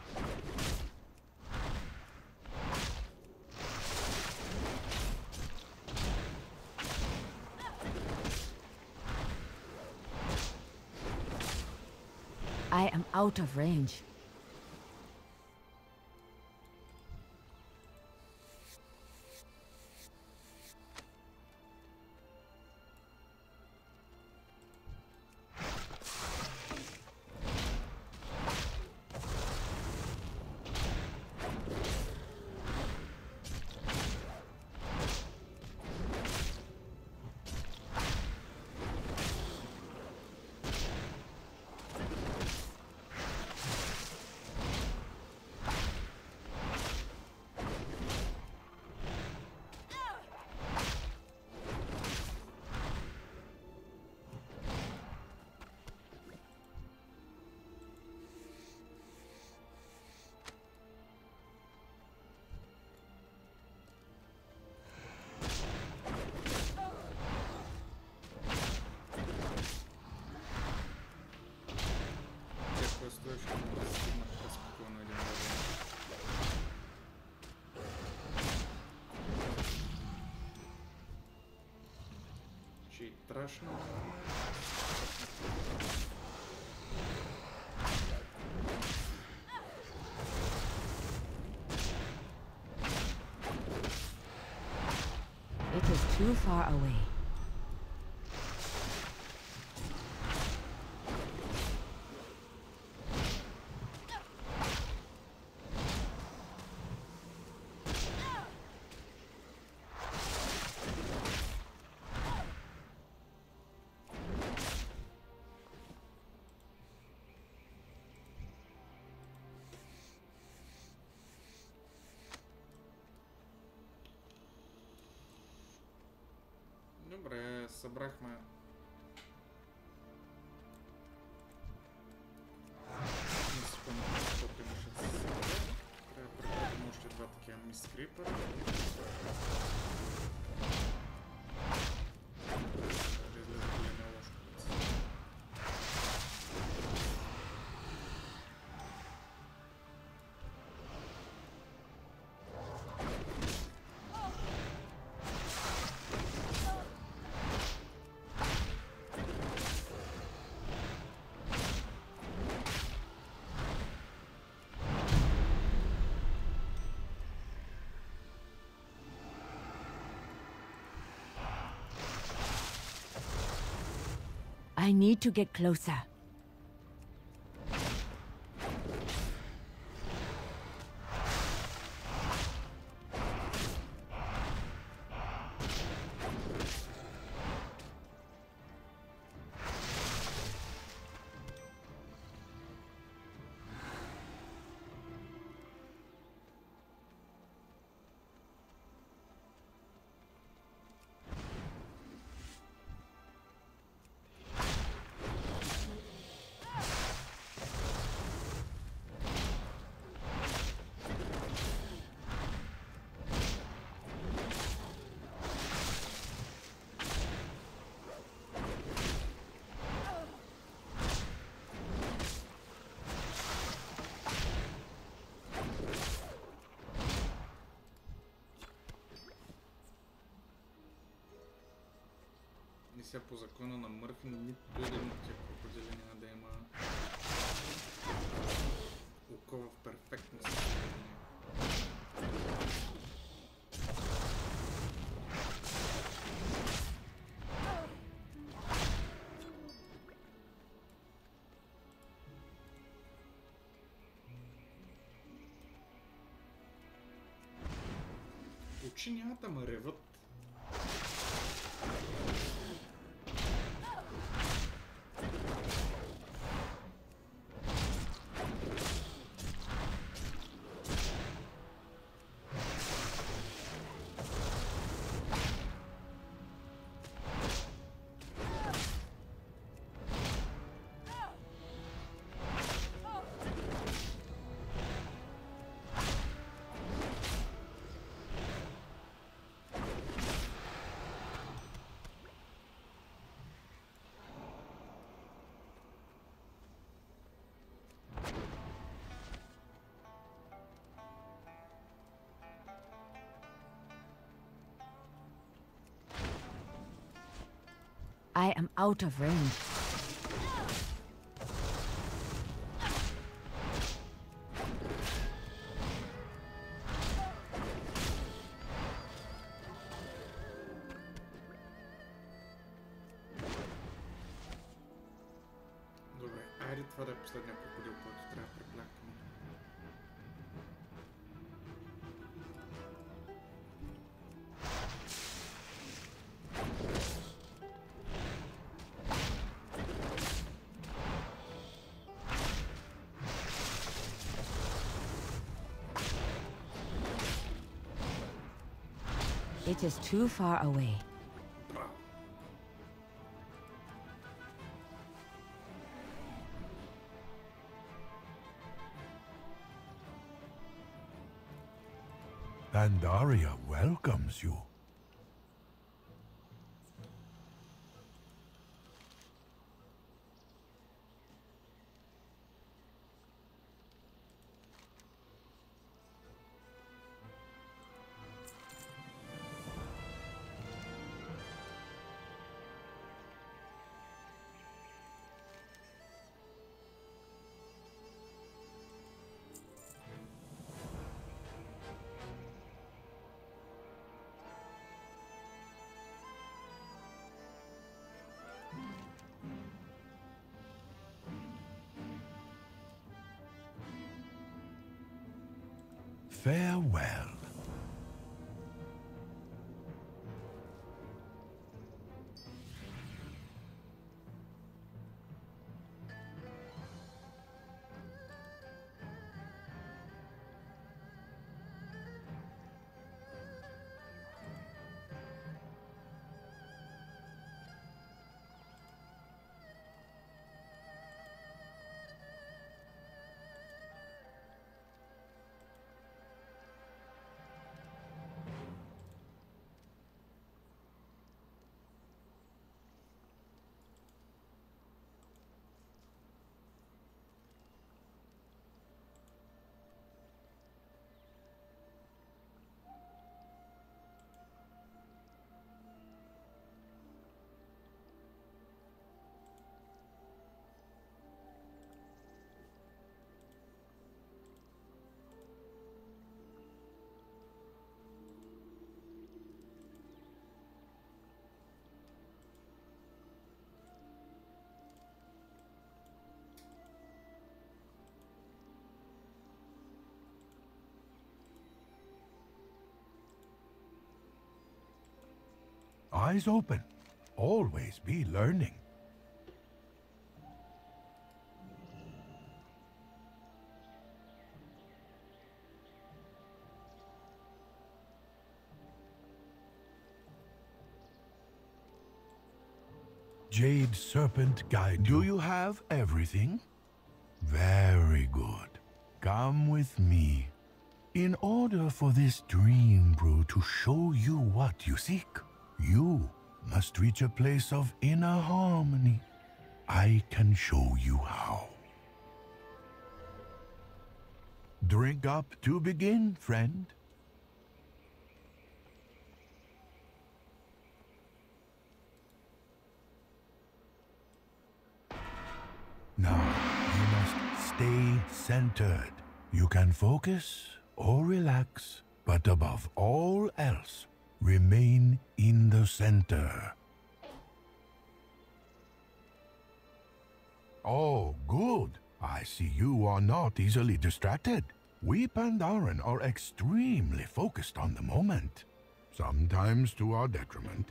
D: I am out of range.
A: Ще й страшно.
D: It is too far away.
A: Добре, събрахме не си спомням, защото имаше да се събере. Трябва да препратим още два такива мис крипъра. Да излезе големия лошо път.
D: I need to get closer.
A: Сега по закона на Мърфи нито един от тия крокодили няма да има око в перфектно състояние. Очи няма да ме реват.
D: I am out of range.
A: Добре, айде това да е последния крокодил, който трябва да преплякаме.
D: It is too far away.
L: Pandaria welcomes you. Farewell. Eyes open. Always be learning. Jade Serpent Guide. Do you have everything? Very good. Come with me. In order for this dream brew to show you what you seek, you must reach a place of inner harmony. I can show you how. Drink up to begin, friend. Now, you must stay centered. You can focus or relax, but above all else, remain in the center. Oh, good. I see you are not easily distracted. We Pandaren are extremely focused on the moment, sometimes to our detriment.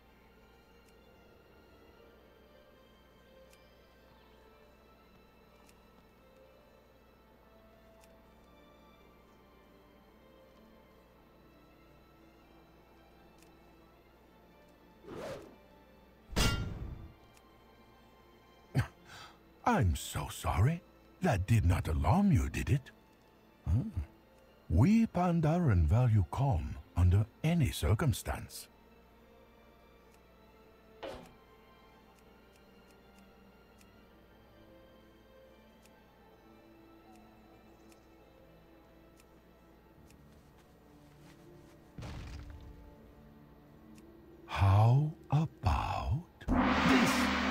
L: I'm so sorry. That did not alarm you, did it? Hmm. We Pandaren value calm under any circumstance. How about this?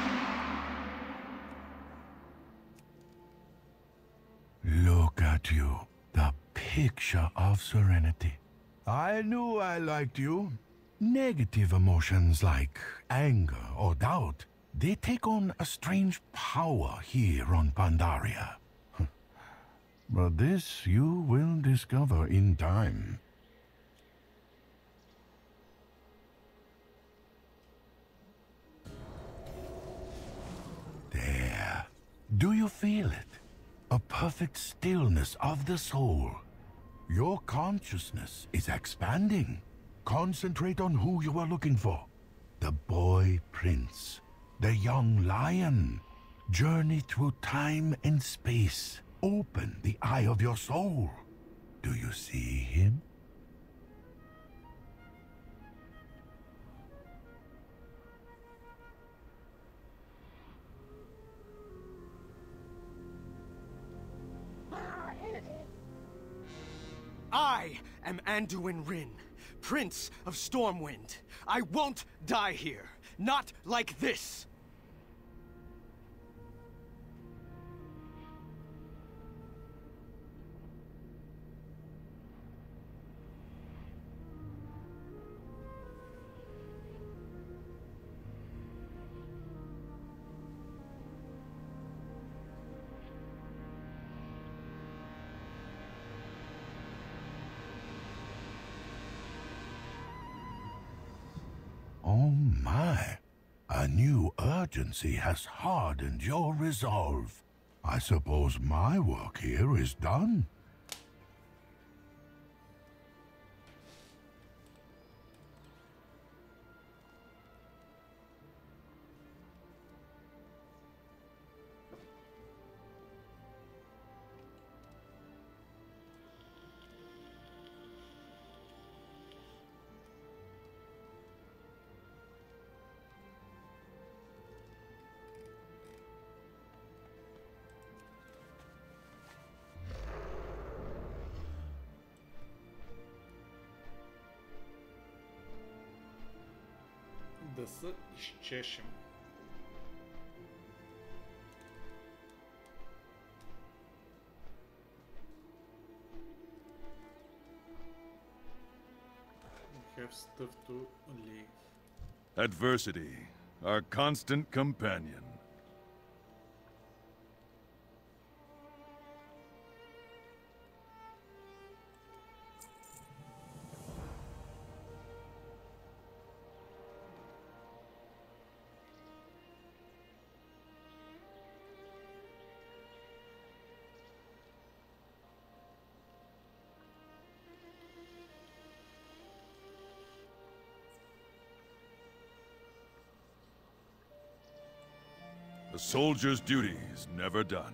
L: Look at you, the picture of serenity. I knew I liked you. Negative emotions like anger or doubt, they take on a strange power here on Pandaria. But this you will discover in time. There. Do you feel it? A perfect stillness of the soul. Your consciousness is expanding. Concentrate on who you are looking for. The boy prince. The young lion. Journey through time and space. Open the eye of your soul. Do you see him?
M: I am Anduin Wrynn, Prince of Stormwind. I won't die here. Not like this!
L: Oh my, a new urgency has hardened your resolve. I suppose my work here is done.
A: Да се изчешем. We have stuff to leave.
F: Adversity, our constant companion. A soldier's duty is never done.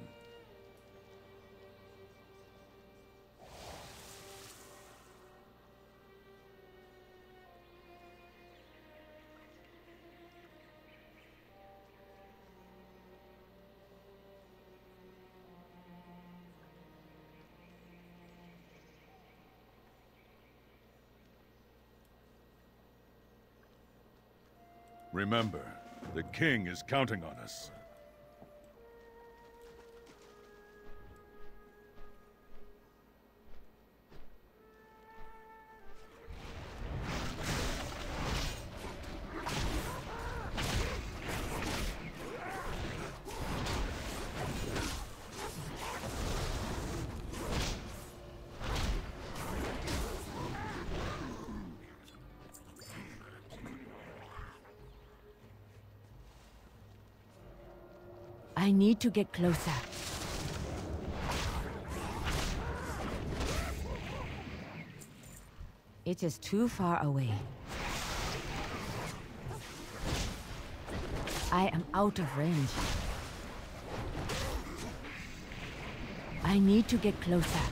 F: Remember, the king is counting on us.
E: I need to get closer. It is too far away. I am out of range. I need to get closer.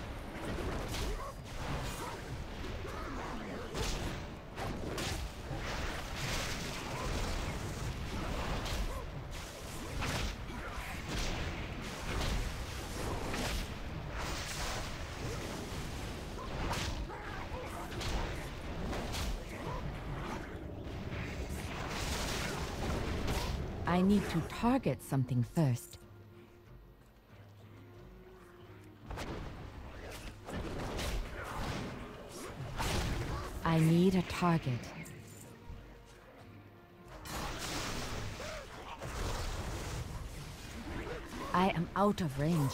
E: I need to target something first. I need a target. I am out of range.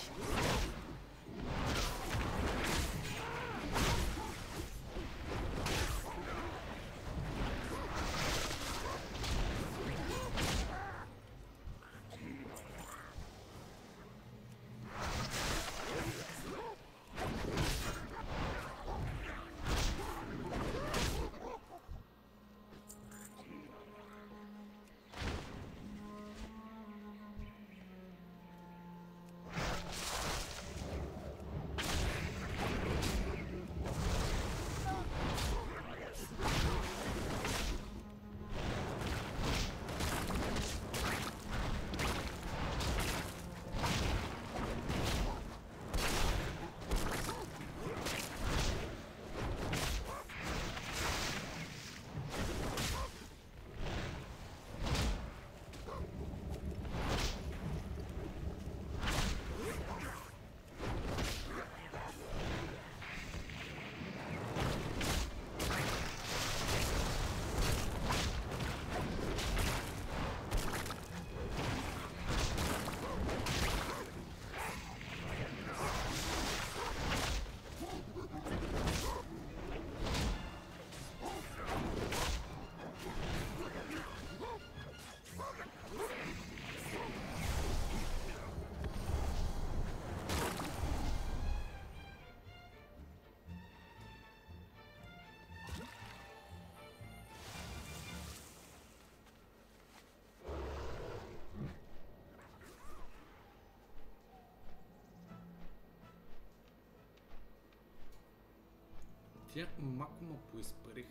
A: Тя малко му поизпариха.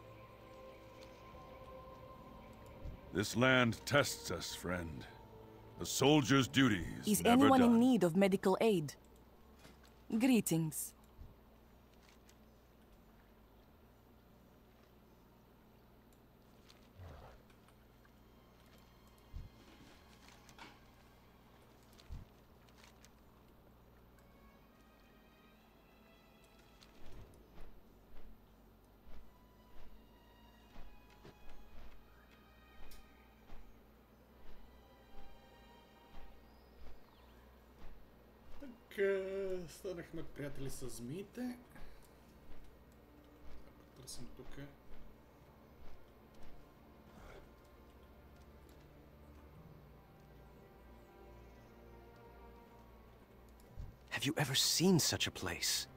F: This land tests us, friend. A soldier's duty is
N: Is
F: never
N: anyone
F: done.
N: in need of medical aid? Greetings.
A: Станахме приятели с змиите. Търсим тук.
M: Have you ever seen such a place?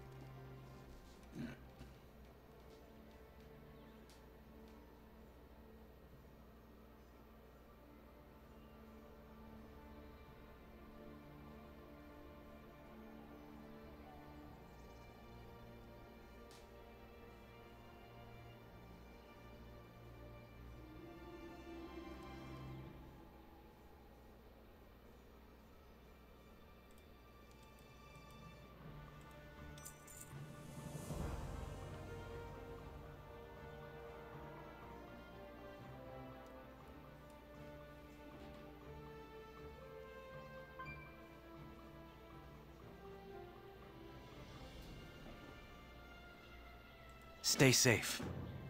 M: Stay safe.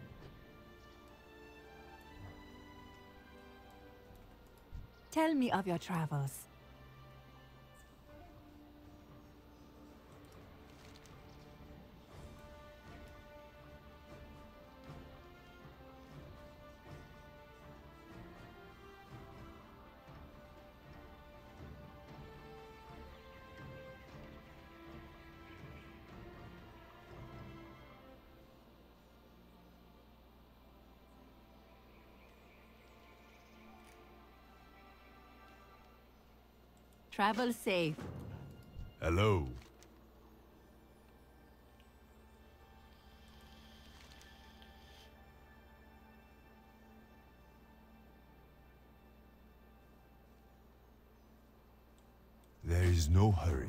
N: Tell me of your travels. Travel safe.
L: Hello. There is no hurry.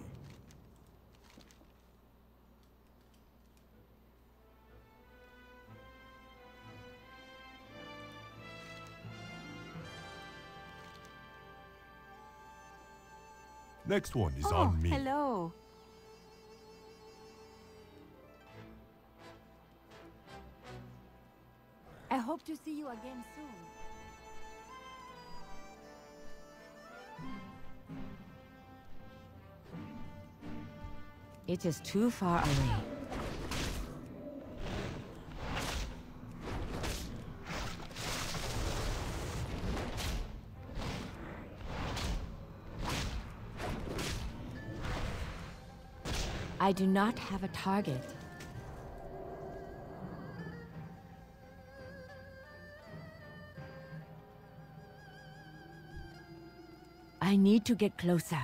L: Next one is
N: oh,
L: on me.
N: Hello. I hope to see you again soon.
D: It is too far away. I do not have a target. I need to get closer.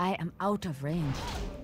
E: I am out of range.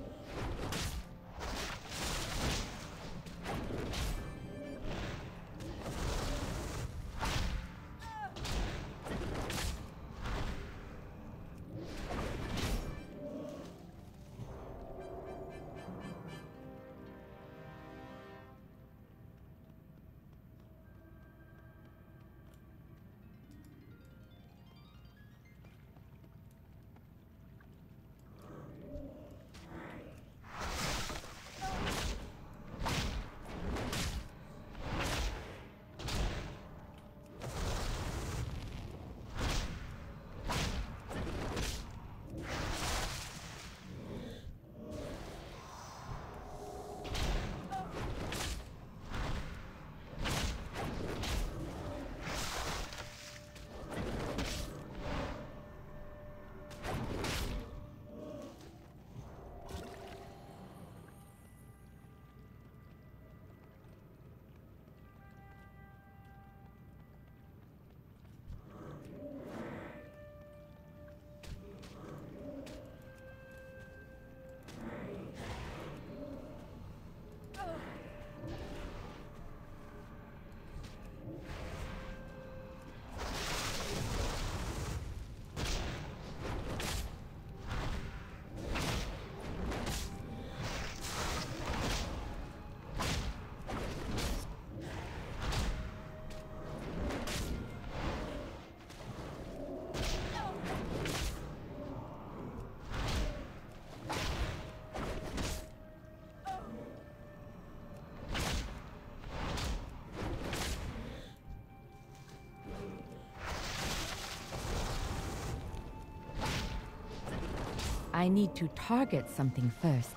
E: I need to target something first.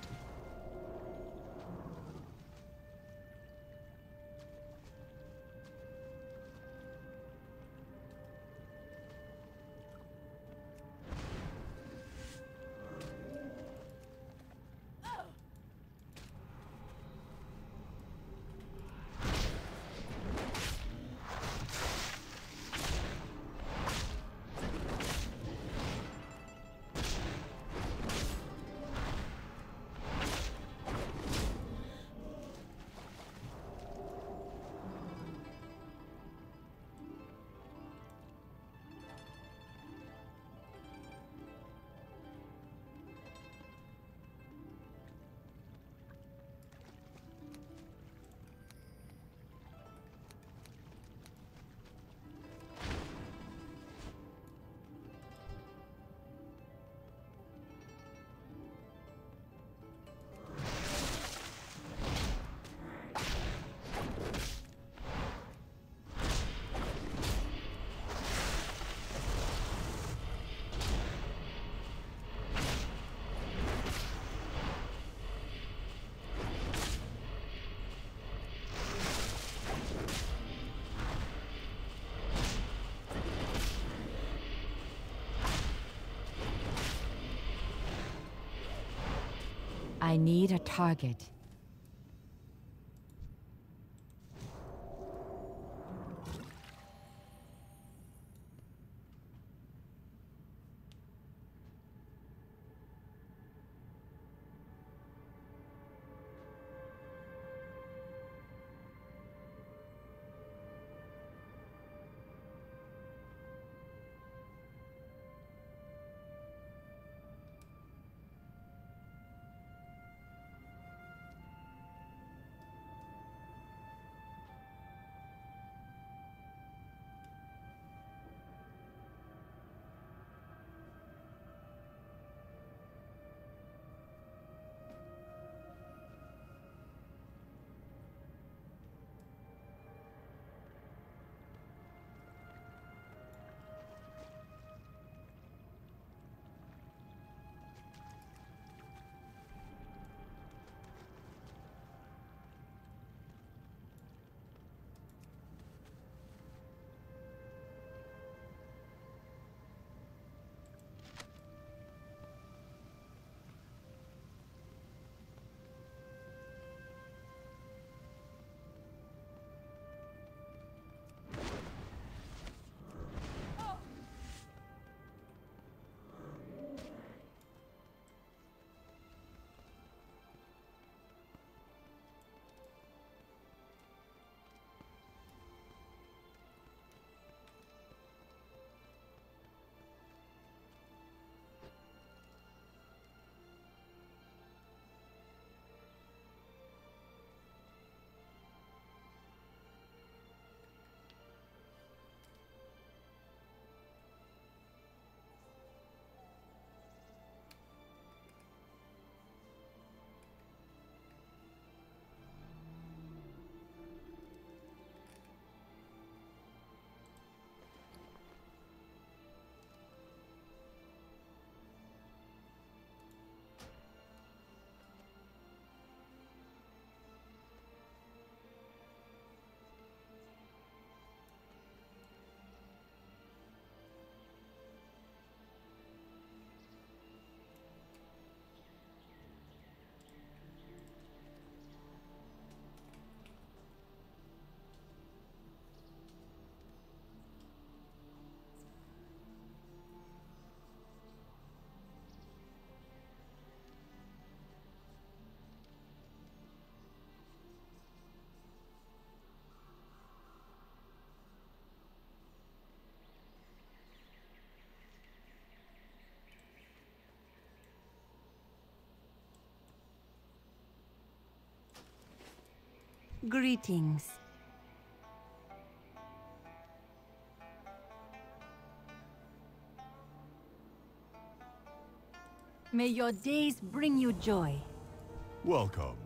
E: I need a target.
N: Greetings. May your days bring you joy.
L: Welcome.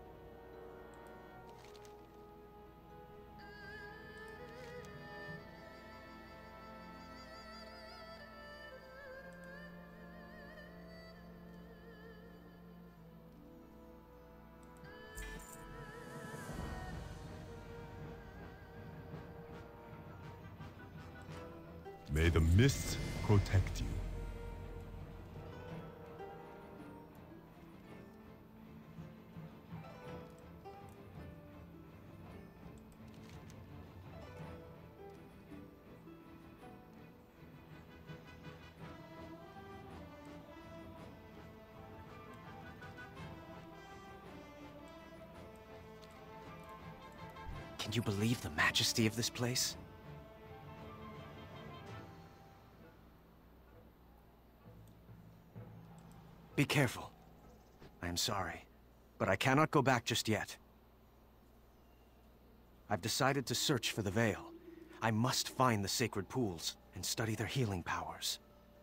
L: May the mists protect you.
K: Can you believe the majesty of this place? Be careful. I am sorry, but I cannot go back just yet. I've decided to search for the Veil. I must find the sacred pools and study their healing powers.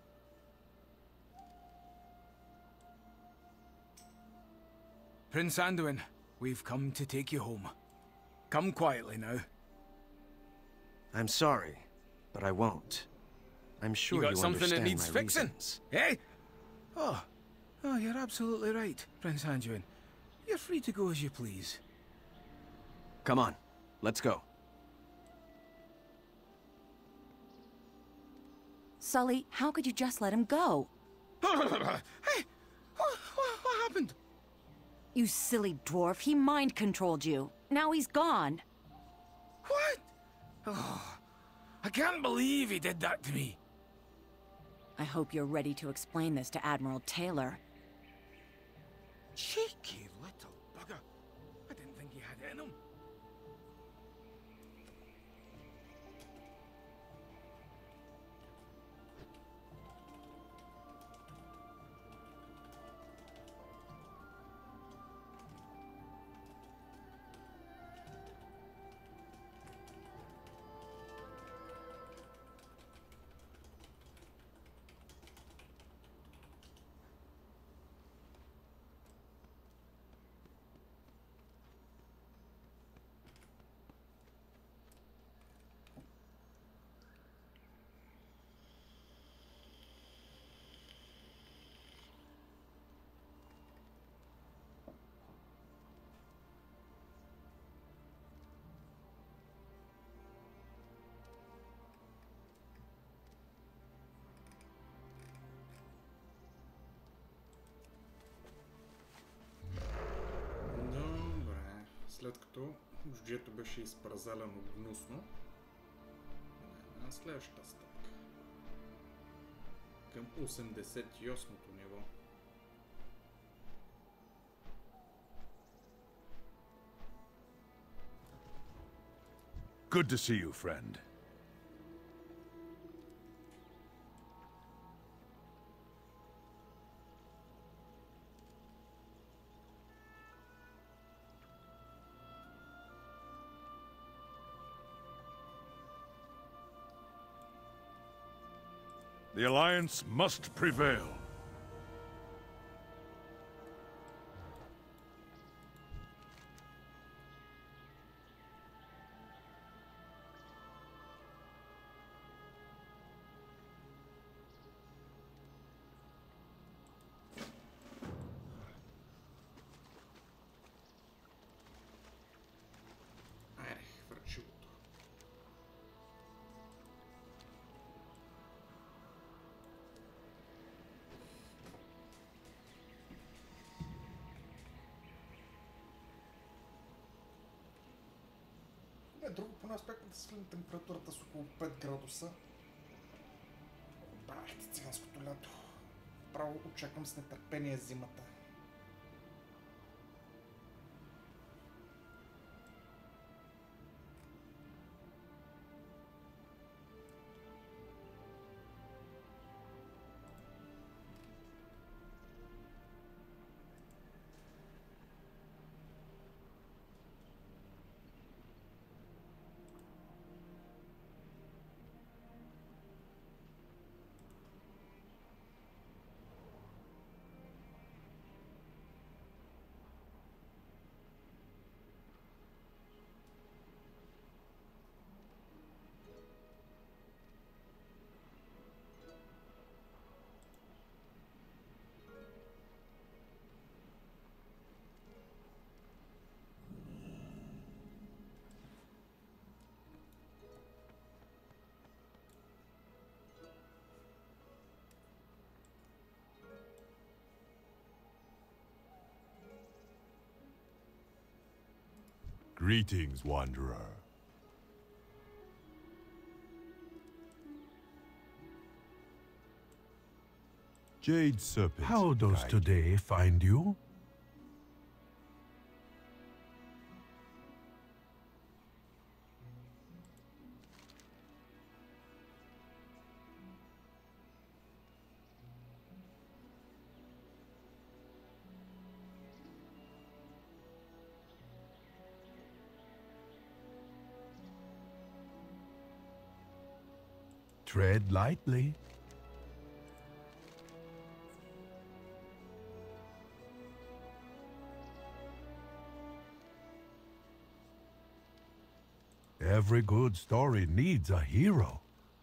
H: Prince Anduin, we've come to take you home. Come quietly now.
K: I'm sorry, but I won't. I'm sure you,
H: you got something that
K: understand
H: needs
K: my
H: fixing,
K: reasons.
H: eh? Oh, oh, you're absolutely right, Prince Anduin. You're free to go as you please.
K: Come on, let's go.
D: Sully, how could you just let him go?
H: Hey, what, what, what happened?
D: You silly dwarf, he mind-controlled you. Now he's gone.
H: What? Oh, I can't believe he did that to me.
D: I hope you're ready to explain this to Admiral Taylor.
H: Cheeky little bugger. I didn't think he had it in him.
A: Добре, след като жджето беше изпразалено гнусно, на следващата стъпка. Към осемдесет и осмото ниво.
F: Good to see you, friend. The Alliance must prevail.
A: Айде, връчилото. Не, друго поне успяхме да свалим температурата с около пет градуса. Бахте циганското лято. Право очаквам с нетърпение зимата.
L: Greetings, Wanderer. Jade Serpent. How does today find you? Tread lightly. Every good story needs a hero.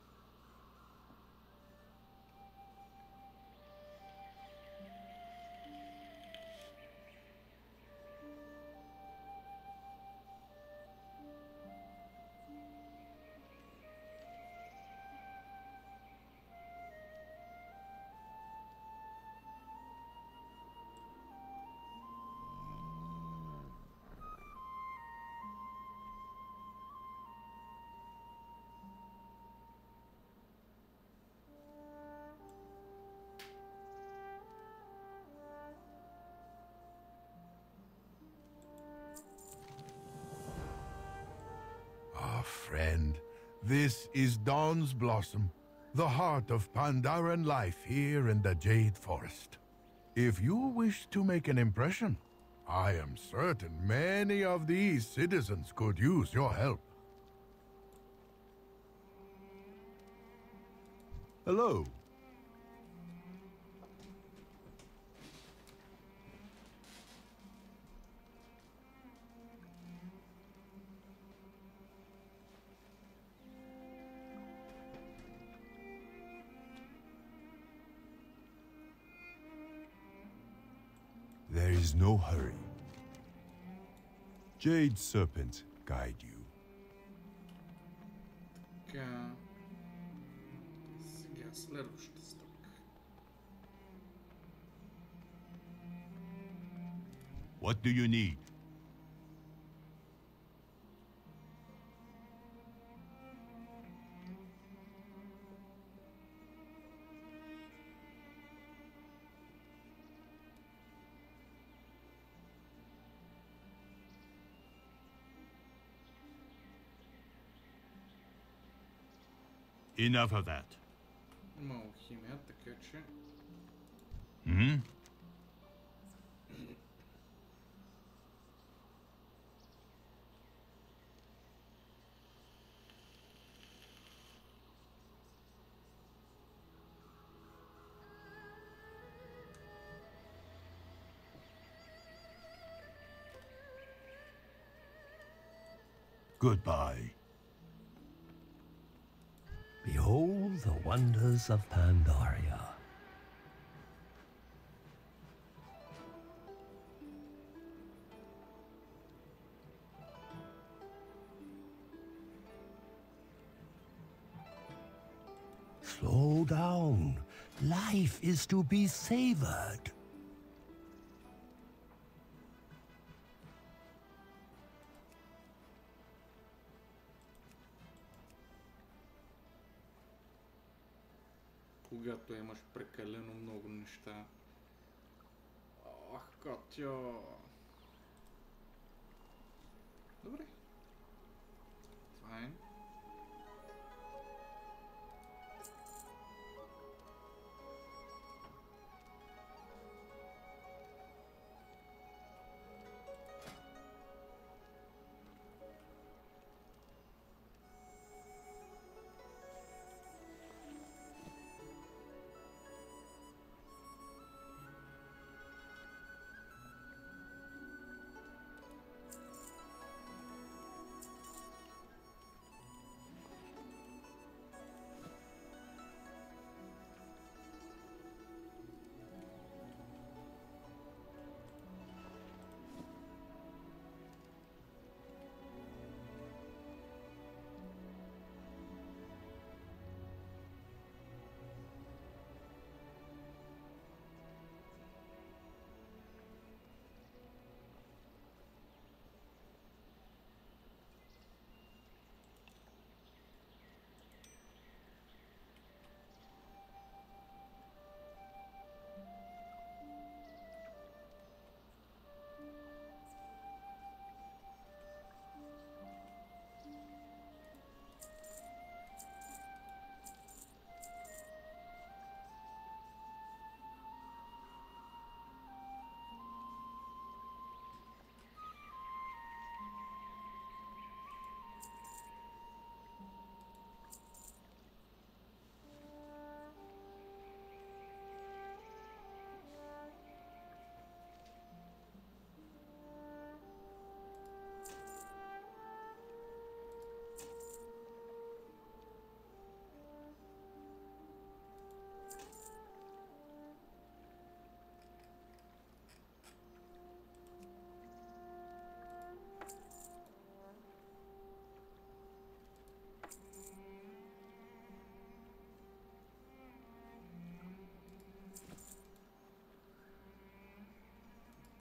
L: Friend, this is Dawn's Blossom, the heart of Pandaren life here in the Jade Forest. If you wish to make an impression, I am certain many of these citizens could use your help. Hello. There is no hurry. Jade Serpent guide you.
A: Така. Сега следващата стъпка.
L: What do you need? Enough of that.
A: Има алхимия, така че...
L: Hmm? Goodbye.
O: Behold the wonders of Pandaria. Slow down. Life is to be savored.
A: Когато имаш прекалено много неща. Ах, Катя! Добре. Файн.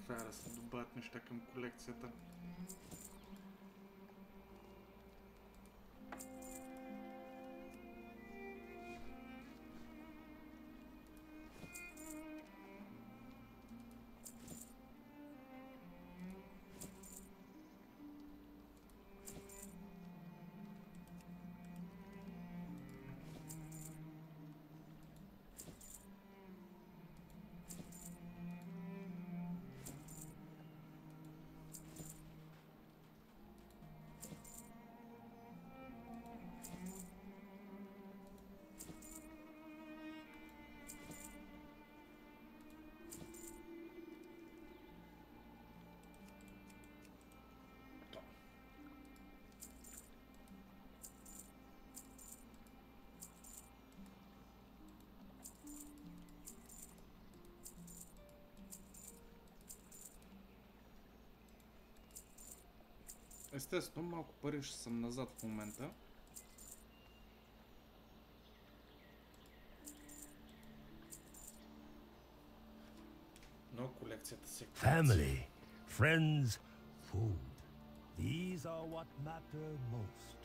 A: трябва да се добавят неща към колекцията. Естествено, малко пари ще съм назад в момента. Но колекцията си...
O: Family, friends, food. These are what matter most.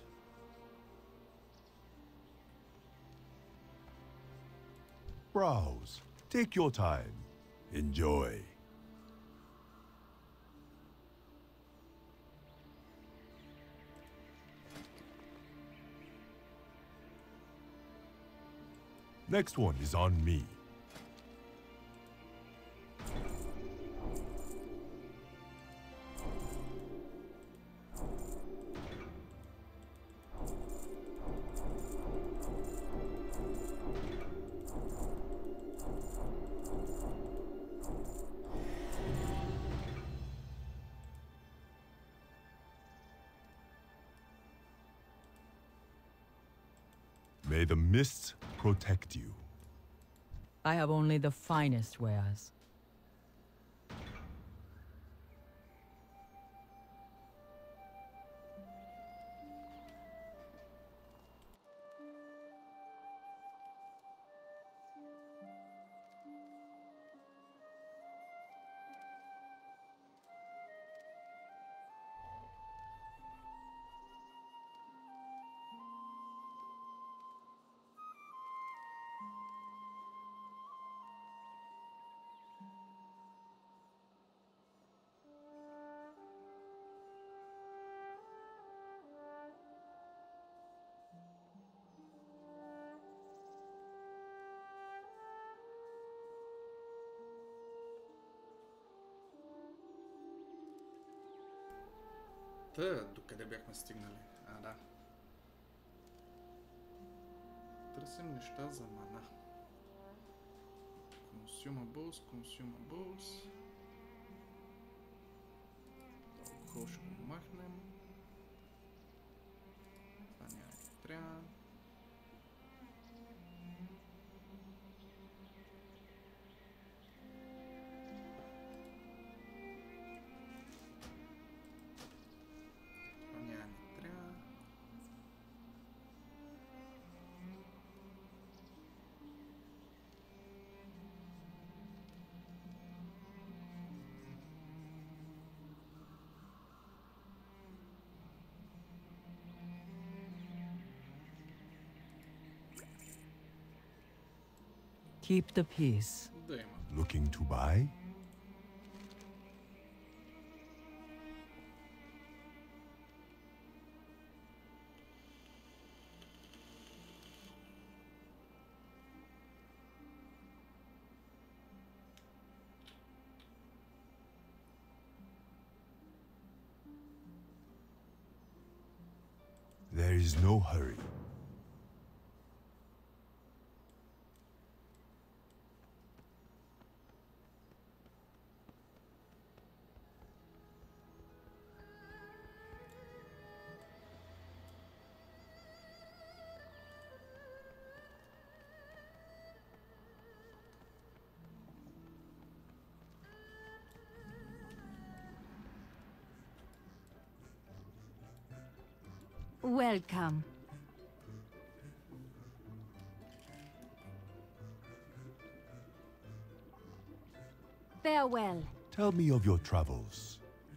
L: Browse. Take your time. Enjoy. Next one is on me. May the mists protect you.
N: I have only the finest wares.
A: Та, докъде бяхме стигнали? А, да. Търсим неща за мана. Consumables, consumables. Толкова ще го махнем. Това няма да трябва.
N: Keep the peace.
L: Looking to buy? There is no hurry.
E: Welcome. Farewell.
P: Tell me of your travels.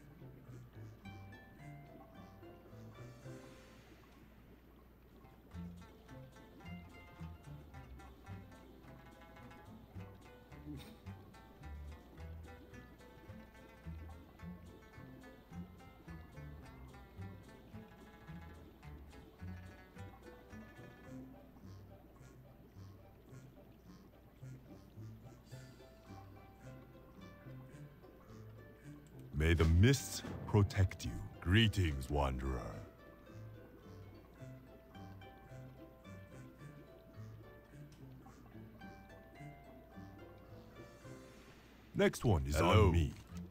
P: May the mists protect you. Greetings, wanderer. Next one is
L: Hello.
P: on me.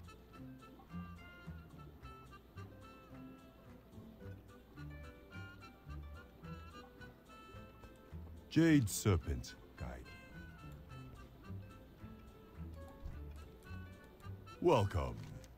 P: Jade Serpent, guide you. Welcome.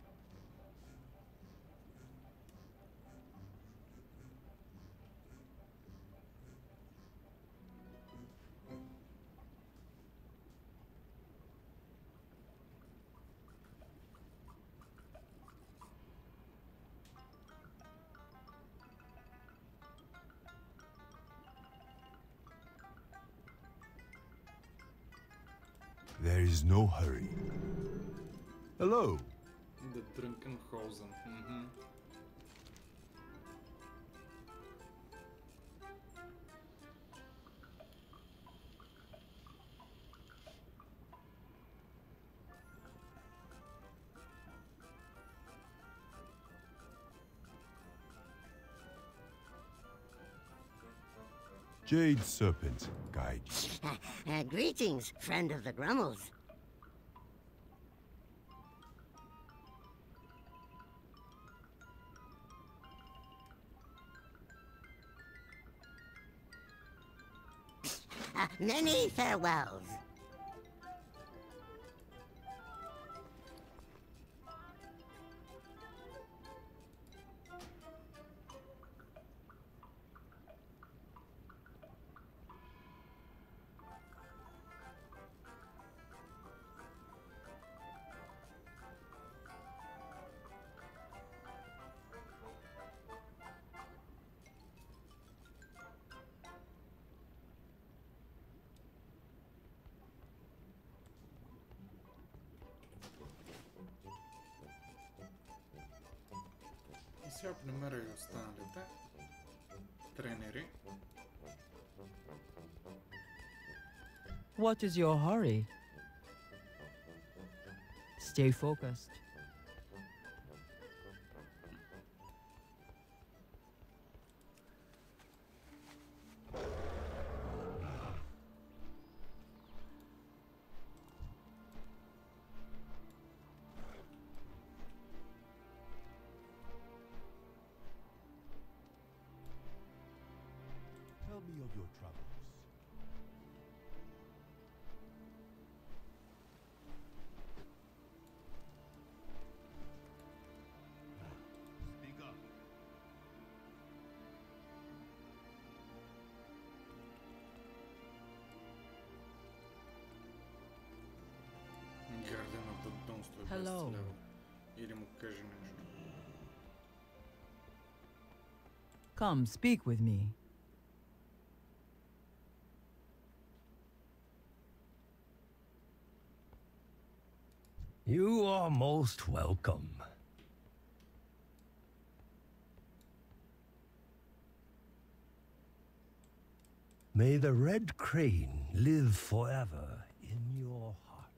P: There is no hurry. Hello.
A: The Drunken Hosen. Mm-hmm.
P: Jade Serpent, guide you.
I: Uh, greetings, friend of the Grummels. Uh, many farewells.
A: И сега примеря и останалите тренери.
Q: What is your hurry? Stay focused.
P: Tell me of your travels.
C: Speak up.
A: Градината Дон сто двадесет
Q: Hello.
A: лева. Или му каже нещо.
Q: Come, speak with me.
O: You are most welcome. May the red crane live forever in your heart.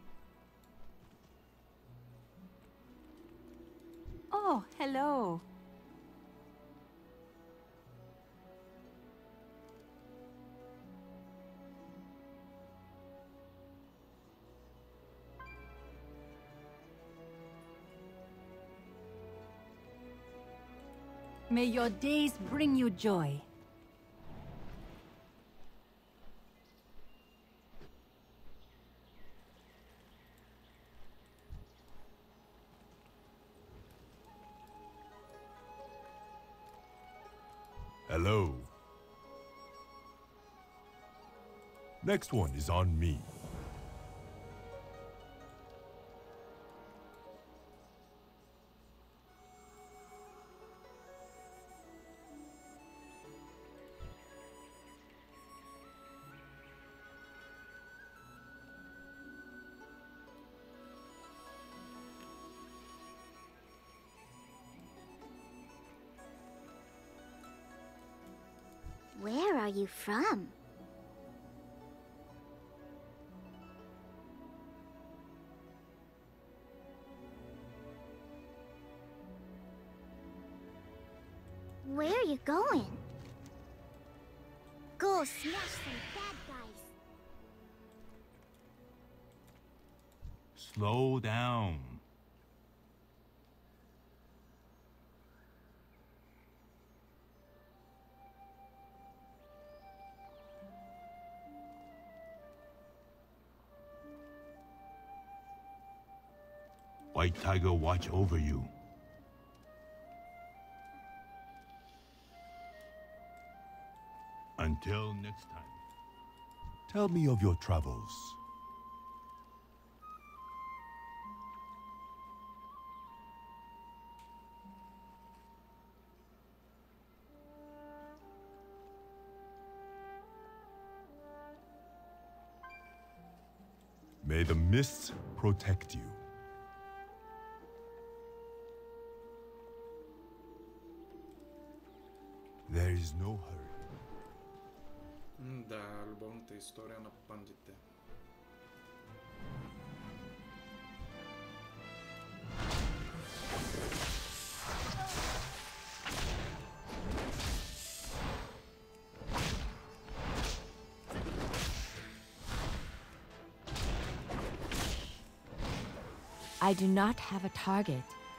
R: Oh, hello. May your days bring you joy.
P: Hello. Next one is on me.
S: Where are you from? Where are you going? Go smash some bad guys.
T: Slow down. White Tiger watch over you. Until next time.
P: Tell me of your travels. May the mists protect you. There is no hurry.
A: Да, любовната история на пандите.
D: I do not have a target.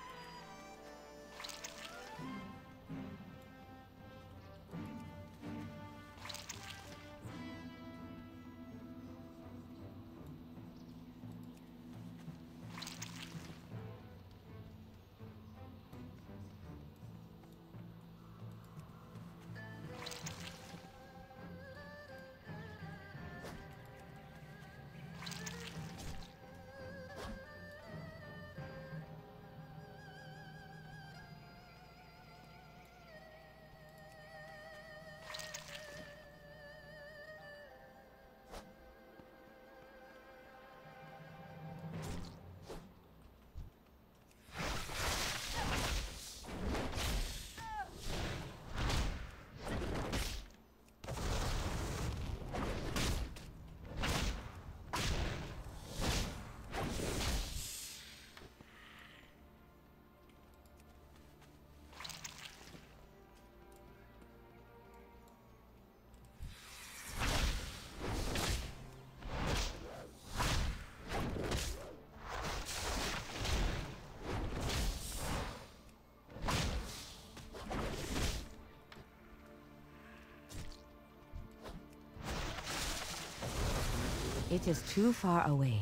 D: It is too far away.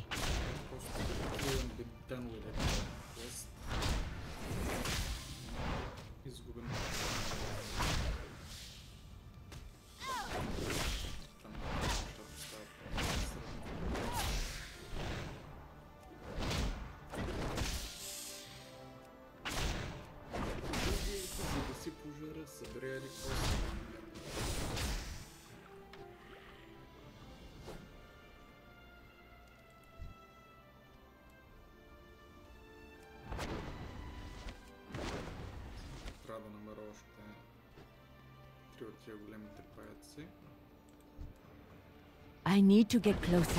D: I need to get closer.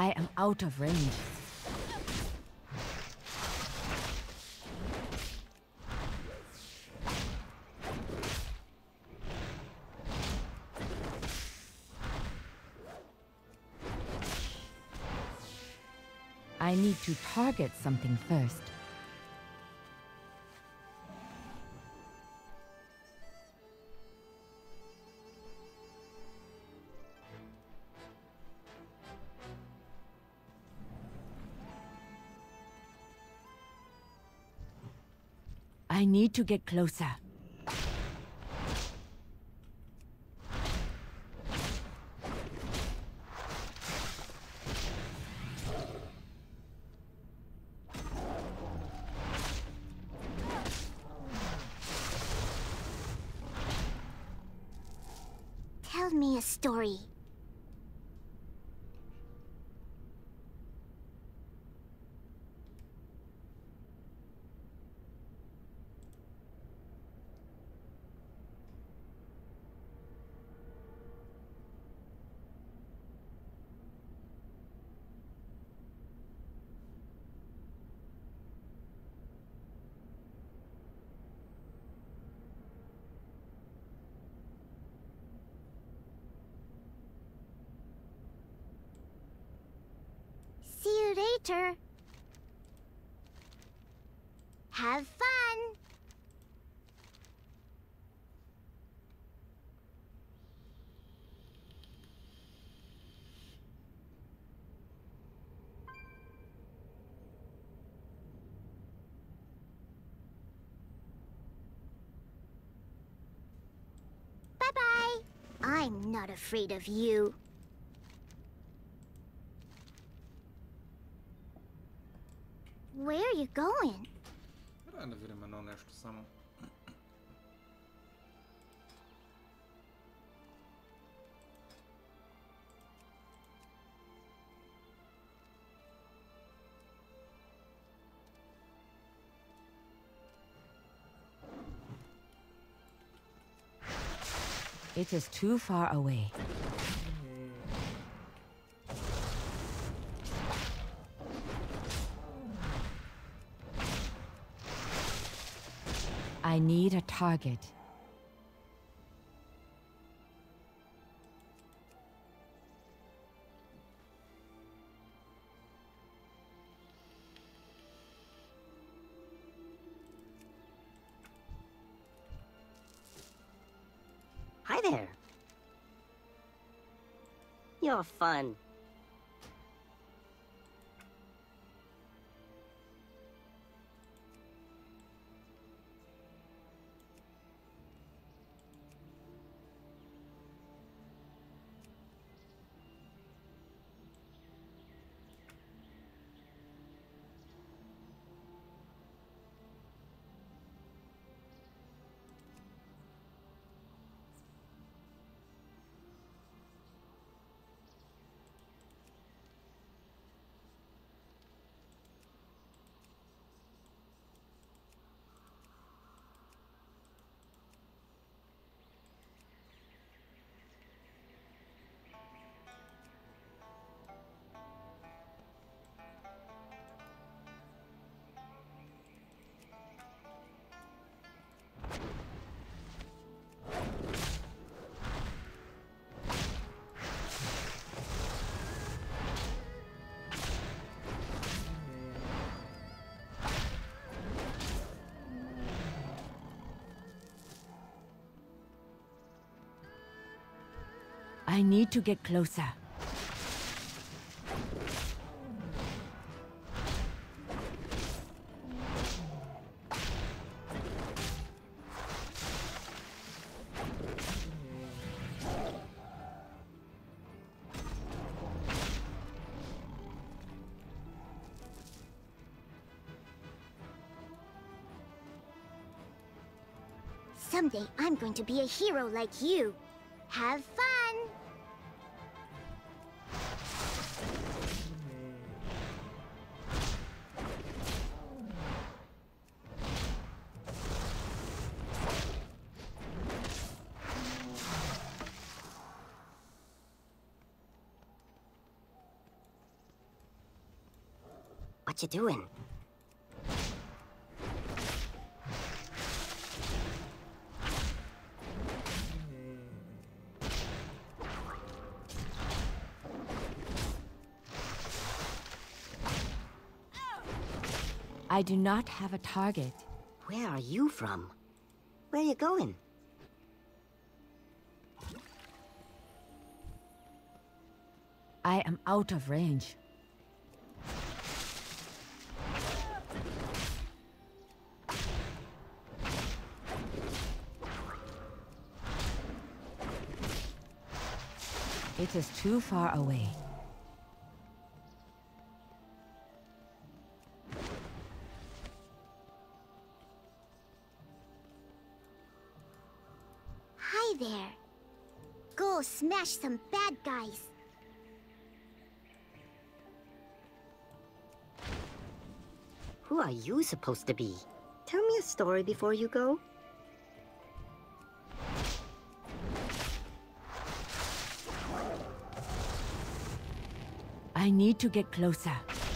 E: I am out of range. I need to target something first. I need to get closer.
S: Tell me a story. See you later. Have fun. Bye-bye. I'm not afraid of you. Where are you going?
A: Рано времено нещо само.
E: It is too far away. I need a target.
I: Hi there. You're fun.
E: I need to get closer.
S: Someday I'm going to be a hero like you. Have fun!
I: What you doing?
E: I do not have a target.
I: Where are you from? Where are you going?
E: I am out of range. It is too far away.
S: Hi there. Go smash some bad guys.
I: Who are you supposed to be? Tell me a story before you go.
E: I need to get closer.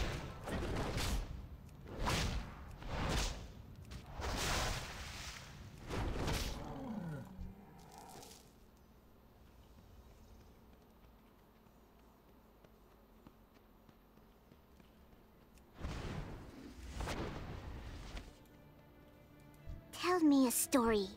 S: Tell me a story.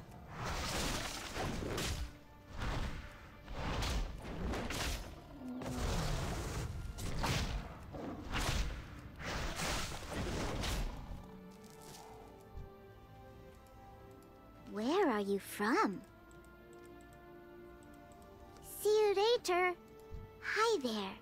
S: Where are you from? See you later. Hi there.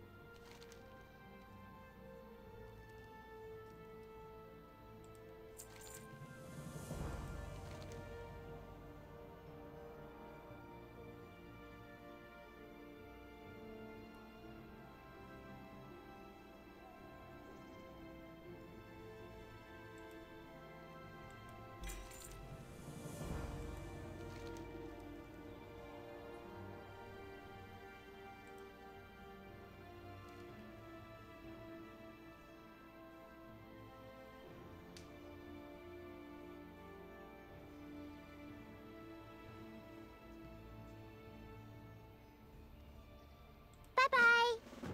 S: Bye-bye.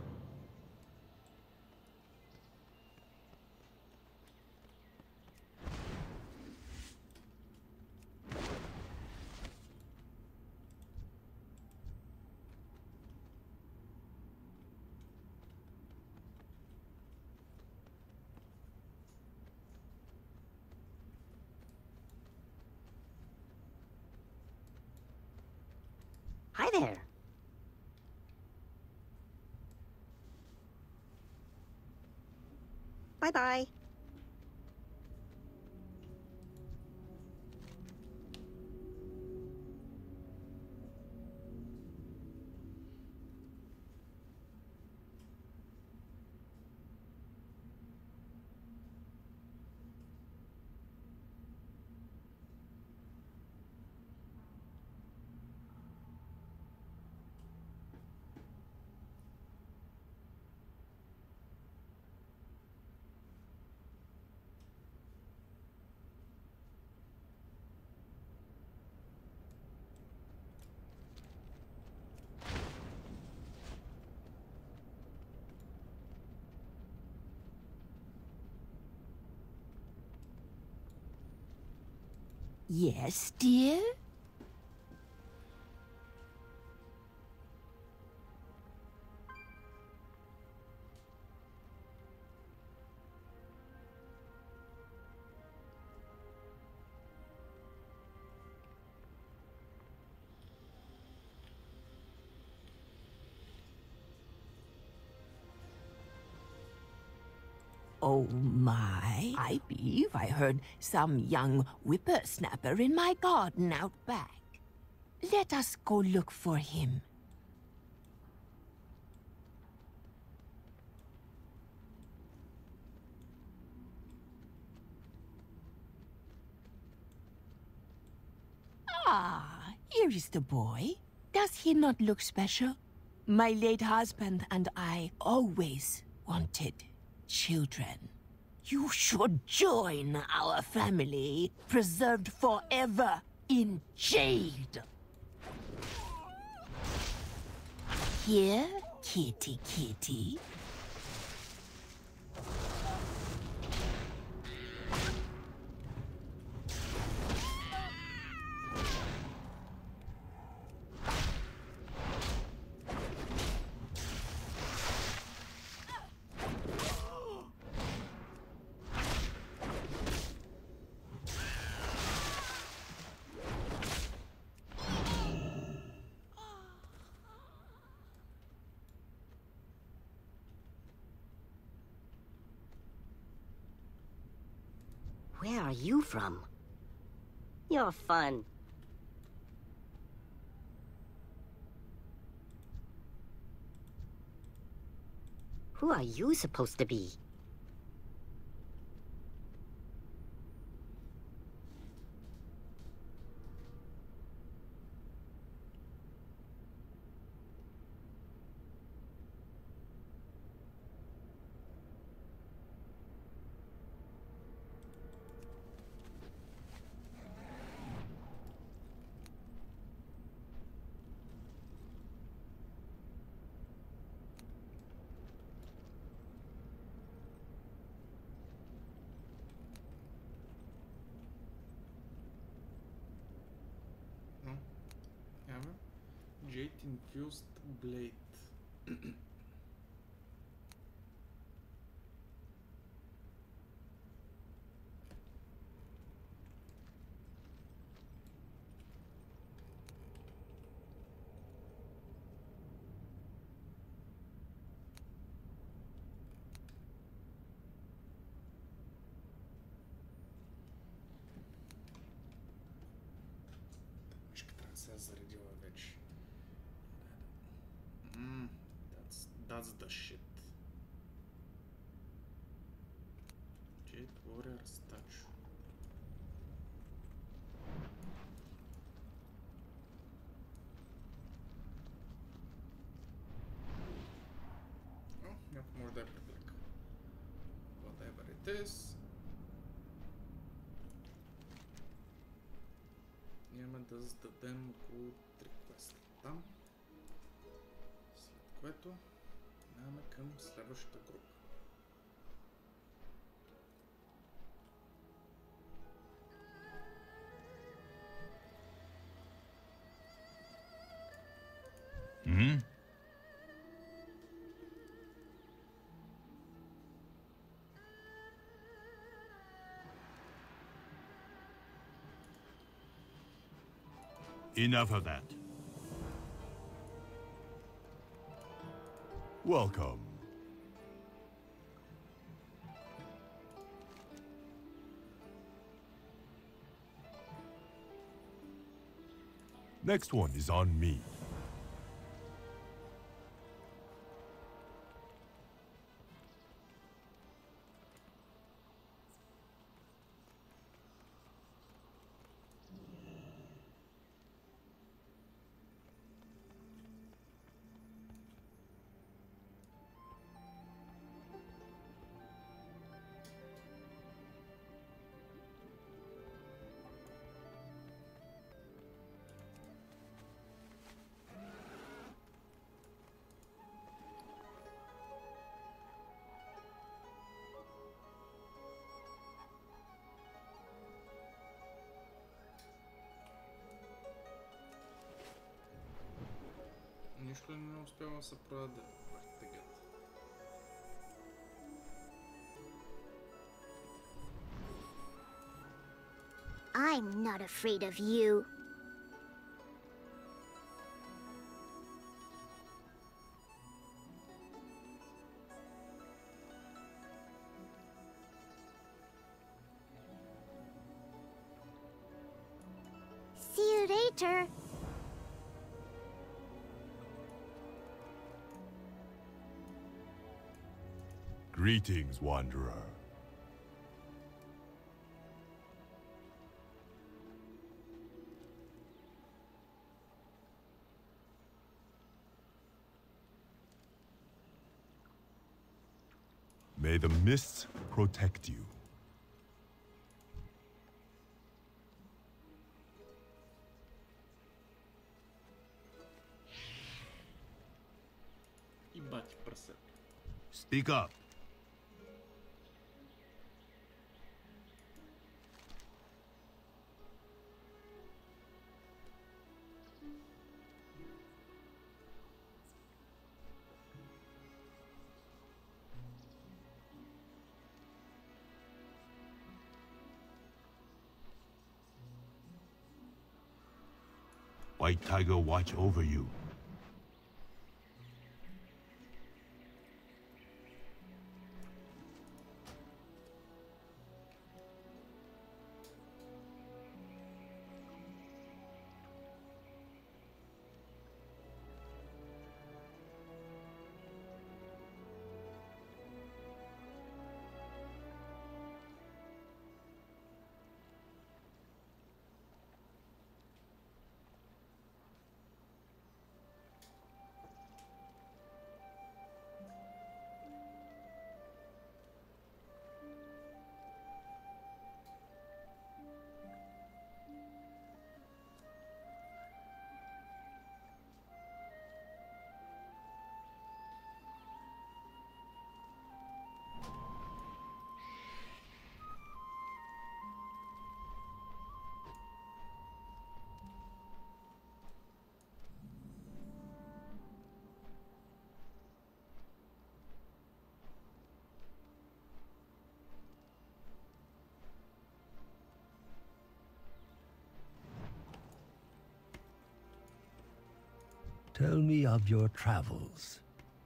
I: Hi there. Bye-bye.
G: Yes, dear? Oh my, I believe I heard some young whippersnapper in my garden out back. Let us go look for him. Ah, here is the boy. Does he not look special? My late husband and I always wanted Children, you should join our family, preserved forever in jade. Here, kitty kitty.
I: Where are you from? You're fun. Who are you supposed to be?
A: Jade infused blade. Мишката не се е заредила вече. Mm, that's that's the shit. Jade Warrior statue. Oh, някой може да е привлека. Whatever it is. Няма да зададем около три квеста там. Което минаваме към следващата група.
T: Hmm?
P: Enough of that. Welcome. Next one is on me. Нищо ли не успява да се продаде?
S: I'm not afraid of you. See you later.
P: Greetings, Wanderer. May the mists protect you.
A: Ебать, просек.
T: Speak up. White Tiger watch over you.
O: Tell me of your travels.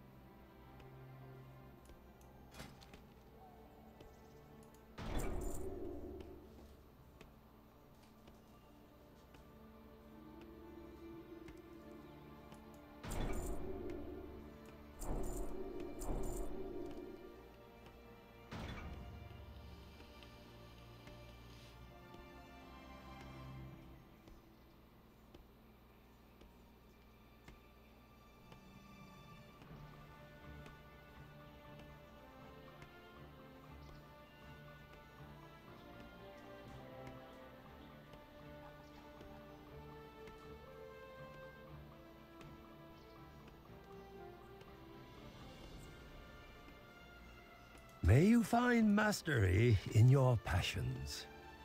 O: May you find mastery in your passions.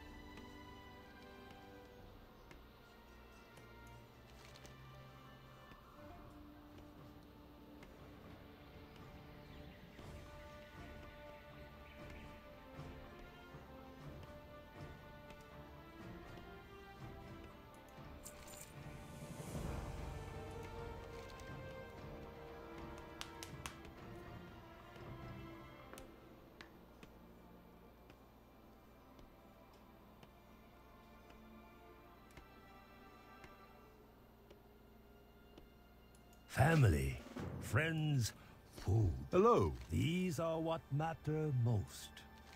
O: Family, friends, food.
P: Hello.
O: These are what matter most.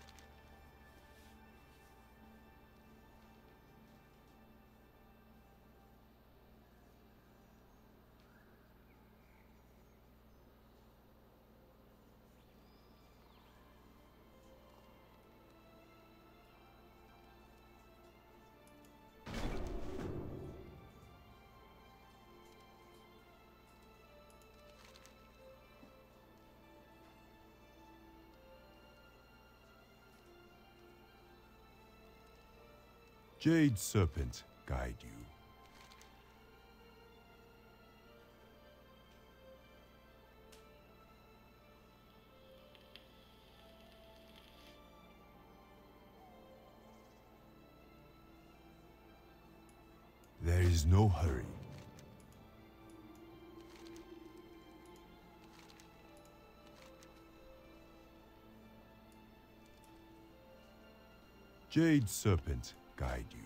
P: Jade Serpent guide you. There is no hurry. Jade Serpent guide you.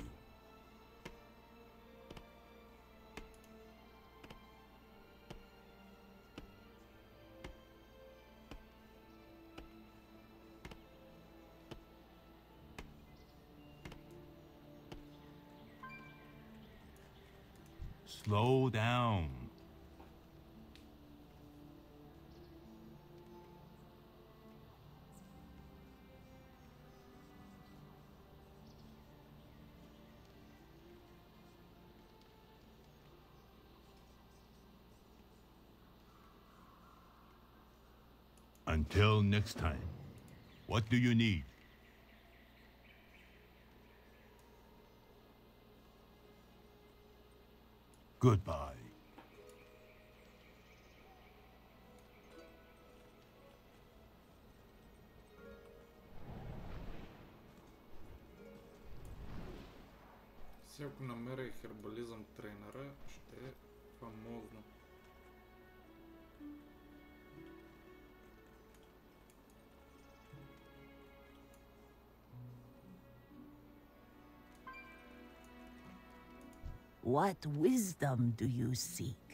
T: Slow down. Until next time, what do you need? Goodbye.
A: Сега ако намеря хербализъм тренера, ще е фамозно.
U: What wisdom do you seek?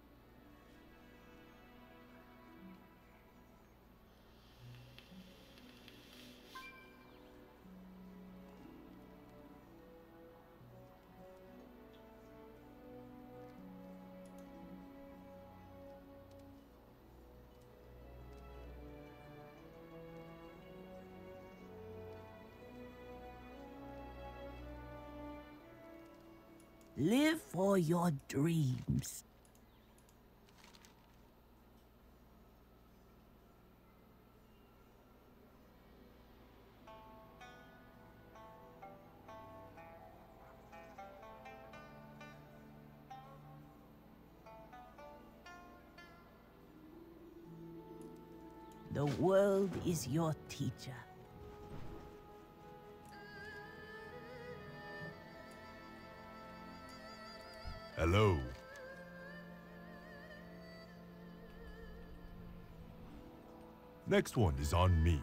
U: Live for your dreams. The world is your teacher.
P: Hello. Next one is on me.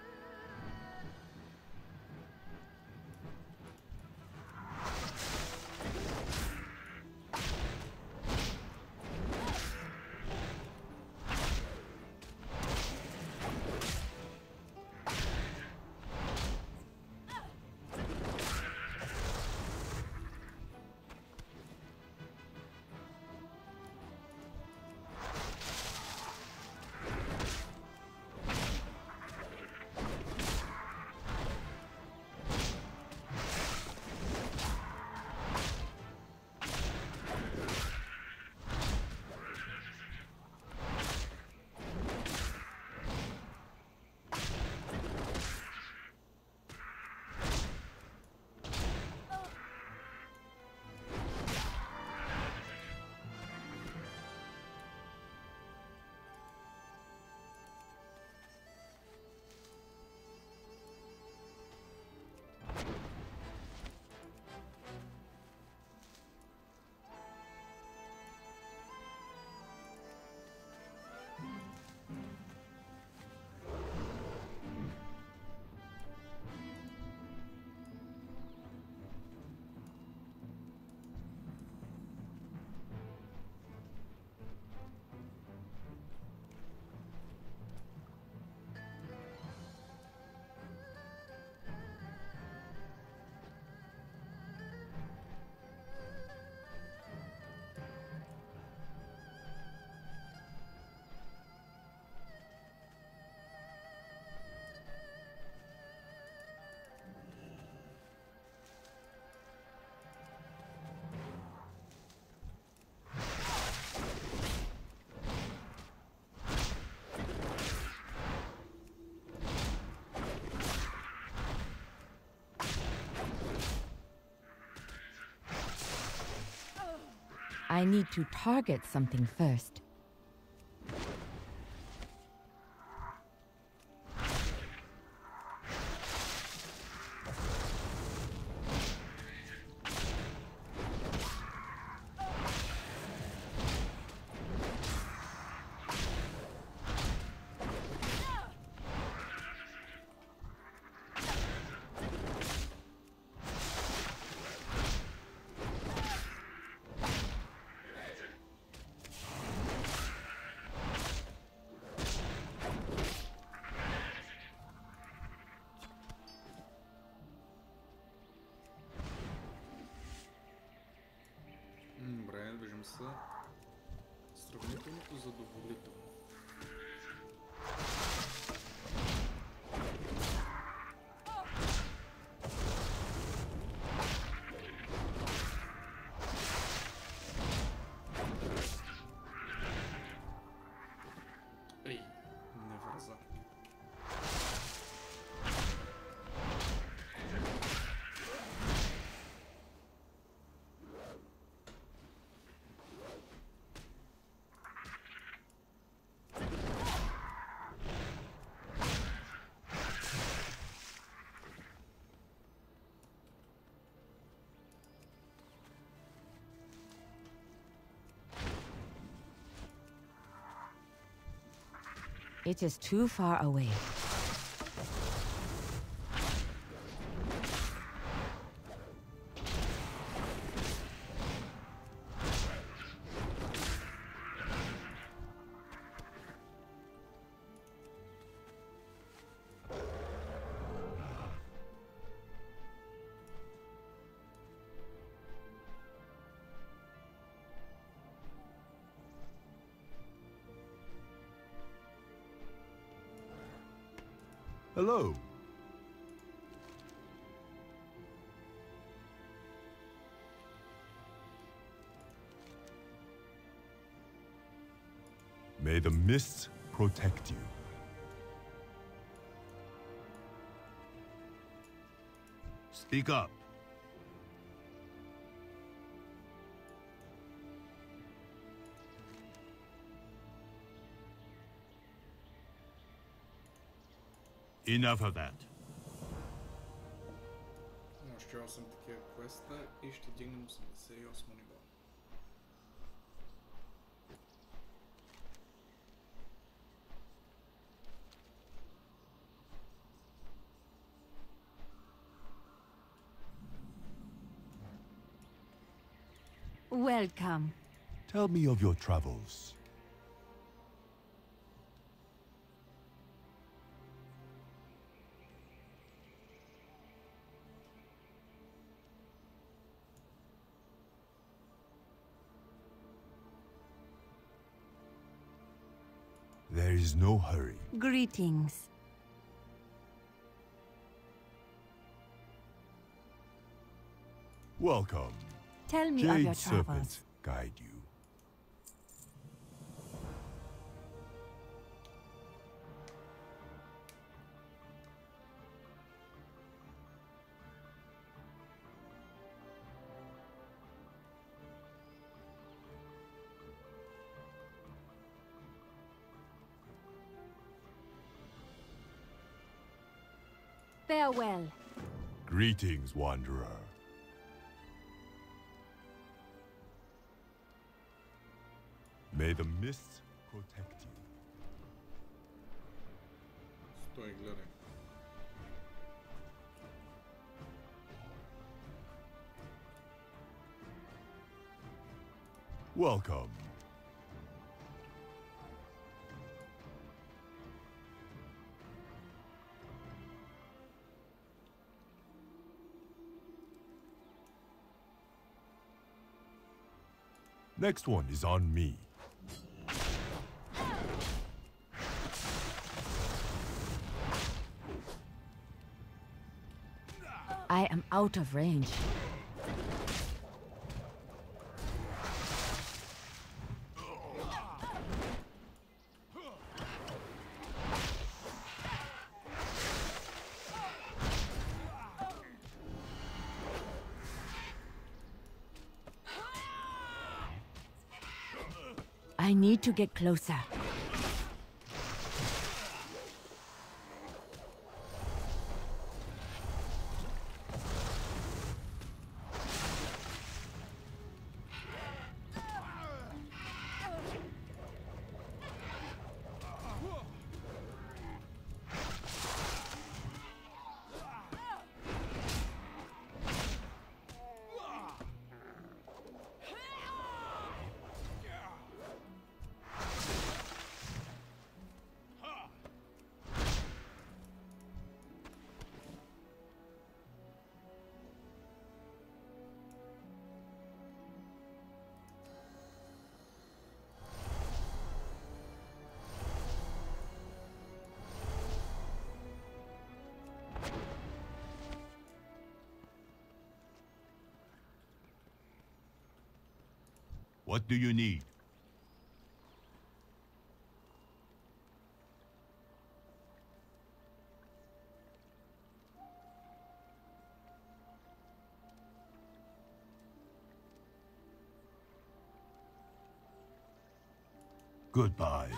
E: I need to target something first.
A: Добре, движим се сравнителното задоволително. Ей, не върза.
D: It is too far away.
P: Hello. May the mists protect you.
T: Speak up. Enough of that.
A: Още осем такива квеста и ще дигнем осемдесет и осмо ниво.
R: Welcome.
P: Tell me of your travels. There is no hurry.
R: Greetings.
P: Welcome.
R: Tell me
P: Jade
R: of your
P: Serpent
R: travels.
P: guide you.
R: Farewell.
P: Greetings, wanderer. May the mists protect you.
A: Стой, гледай.
P: Welcome. Next one is on me.
E: I am out of range. I need to get closer.
T: What do you need? Goodbye.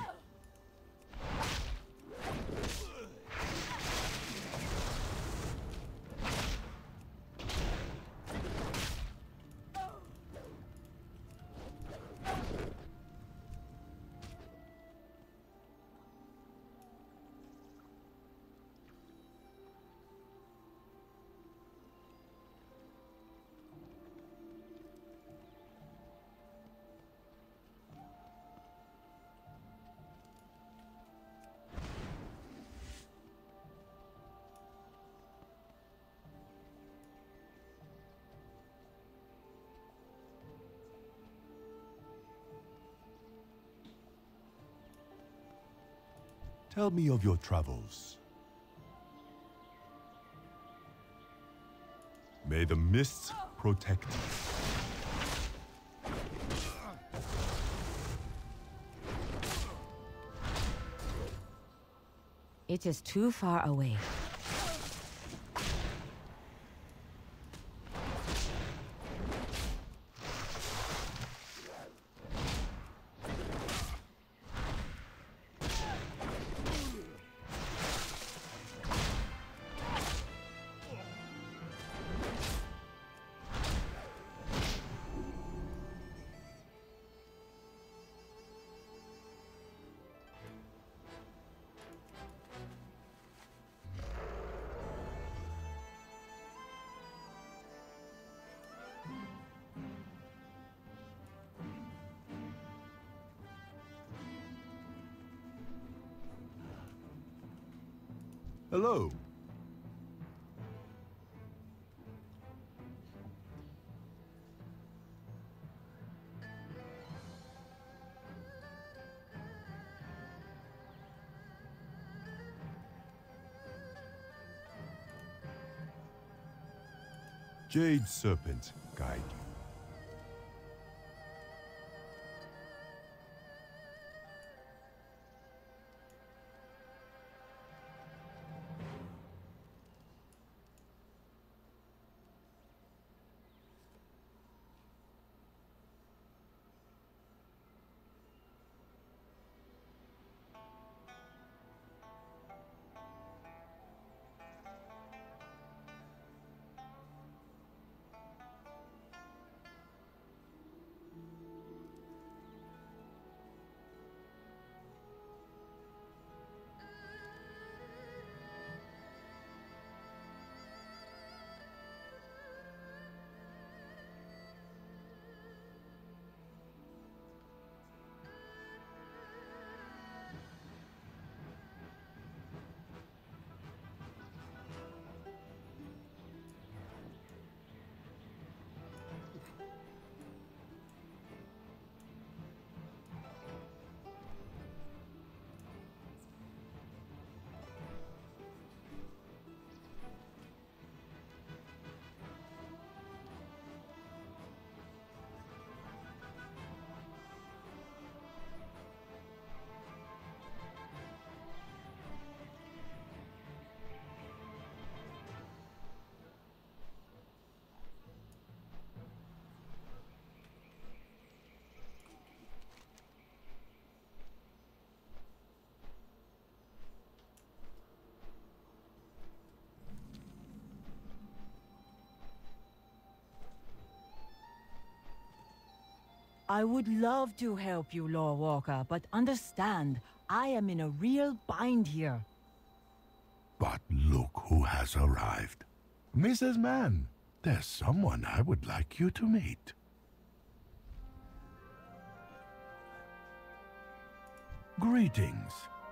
P: Tell me of your travels. May the mists protect you.
D: It is too far away.
P: Hello. Jade Serpent guide you.
U: I would love to help you, Law Walker, but understand, I am in a real bind here.
L: But look who has arrived. Missus Mann, there's someone I would like you to meet. Greetings.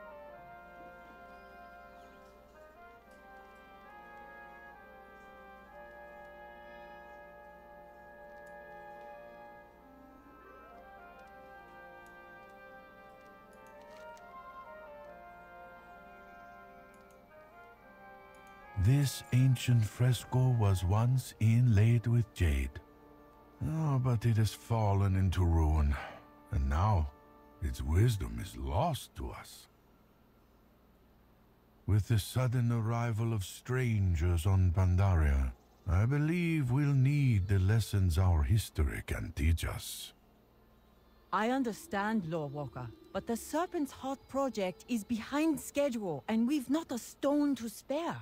L: This ancient fresco was once inlaid with jade. Oh, but it has fallen into ruin, and now its wisdom is lost to us. With the sudden arrival of strangers on Pandaria, I believe we'll need the lessons our history can teach us.
U: I understand, Law Walker, but the Serpent's Heart project is behind schedule, and we've not a stone to spare.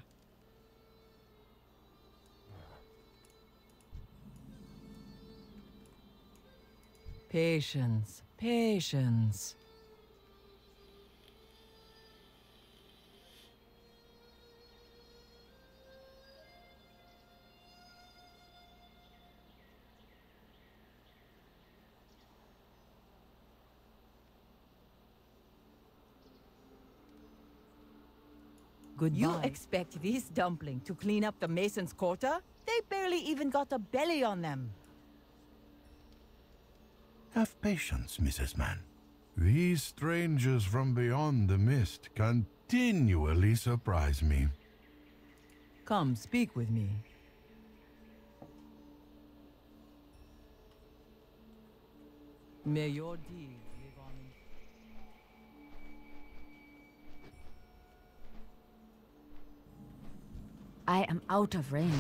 Q: Patience, patience.
U: Goodbye. You expect this dumpling to clean up the Mason's Quarter? They barely even got a belly on them.
L: Have patience, Missus Mann. These strangers from beyond the mist continually surprise me.
Q: Come, speak with me. May your deeds live on in...
E: I am out of range.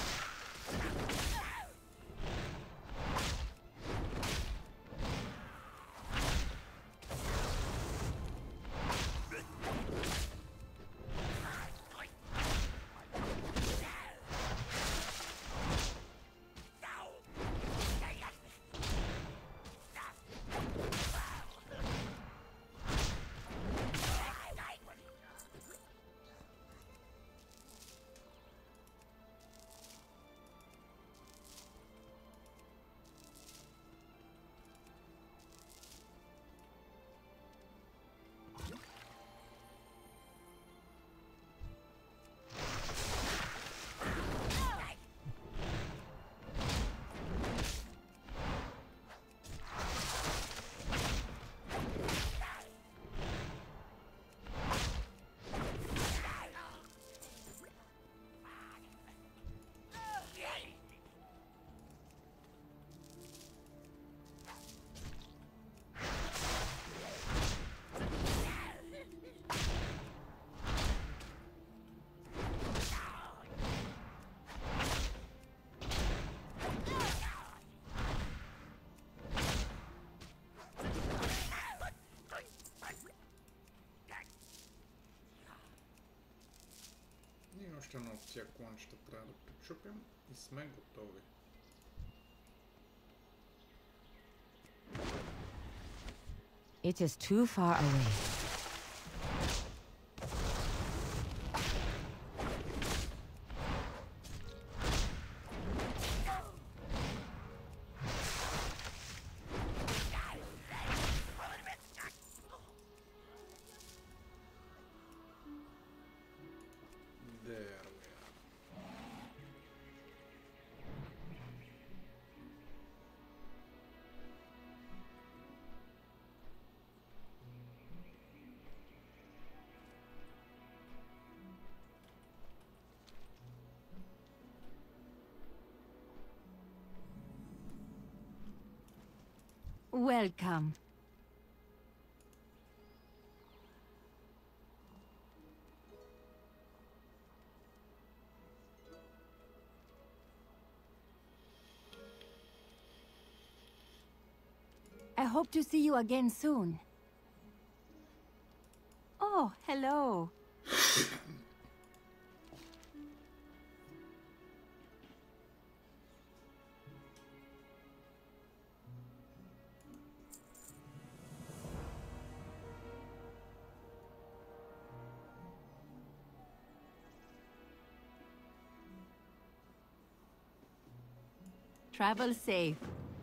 A: И още едно от тия клончета трябва да причупим и сме готови.
E: It is too far away.
R: Welcome. I hope to see you again soon. Oh, hello. Travel safe.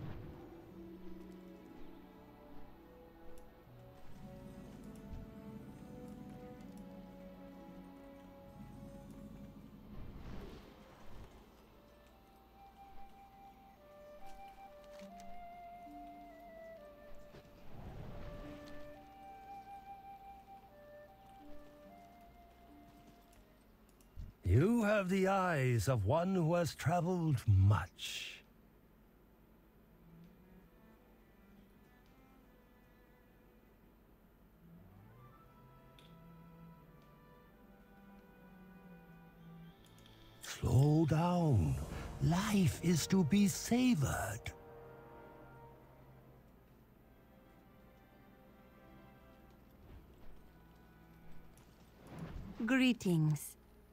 O: You have the eyes of one who has traveled much. Slow down. Life is to be savored.
R: Greetings.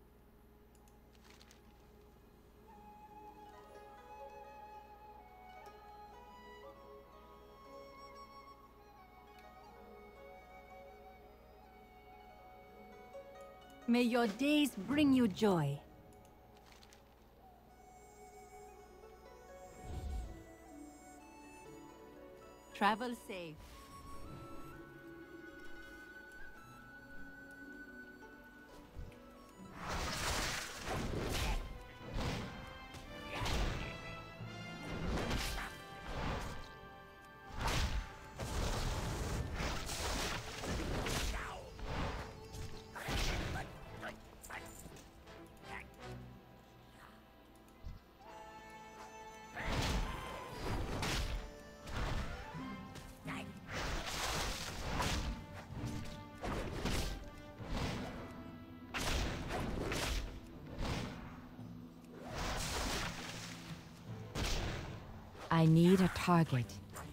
R: May your days bring you joy. Travel safe.
E: I need a target.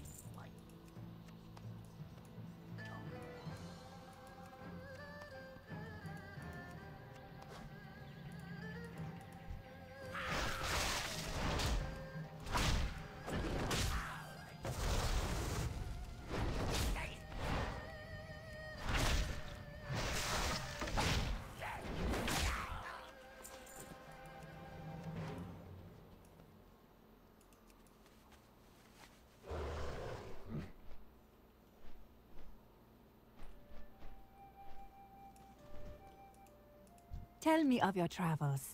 R: Tell me of your travels.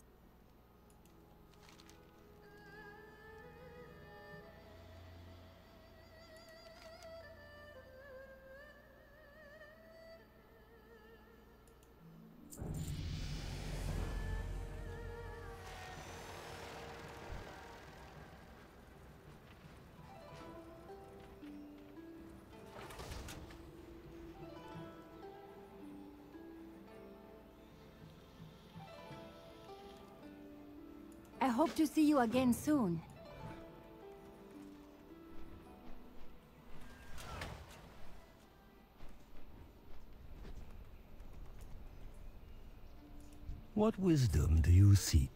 R: I hope to see you again soon.
O: What wisdom do you seek?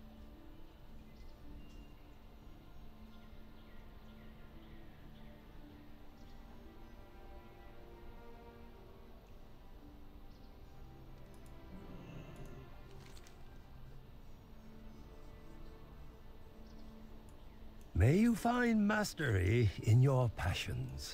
O: May you find mastery in your passions.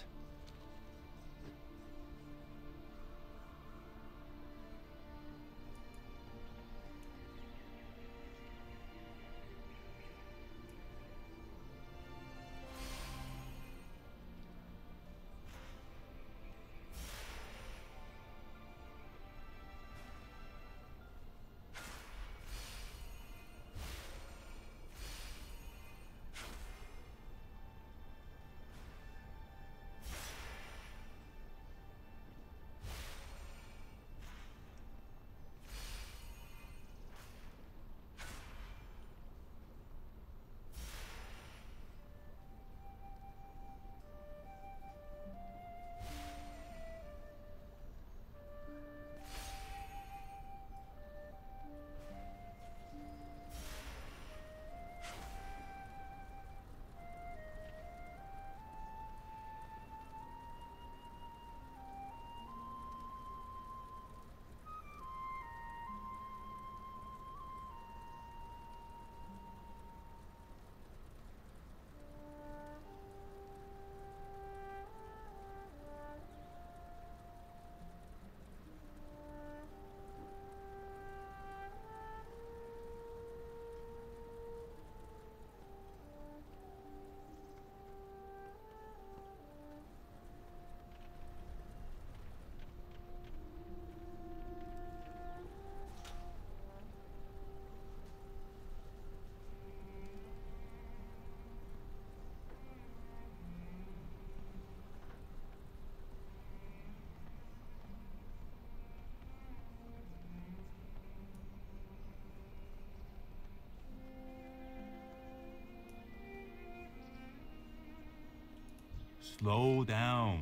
T: Slow down.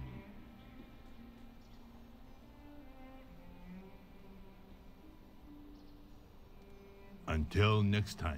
T: Until next time.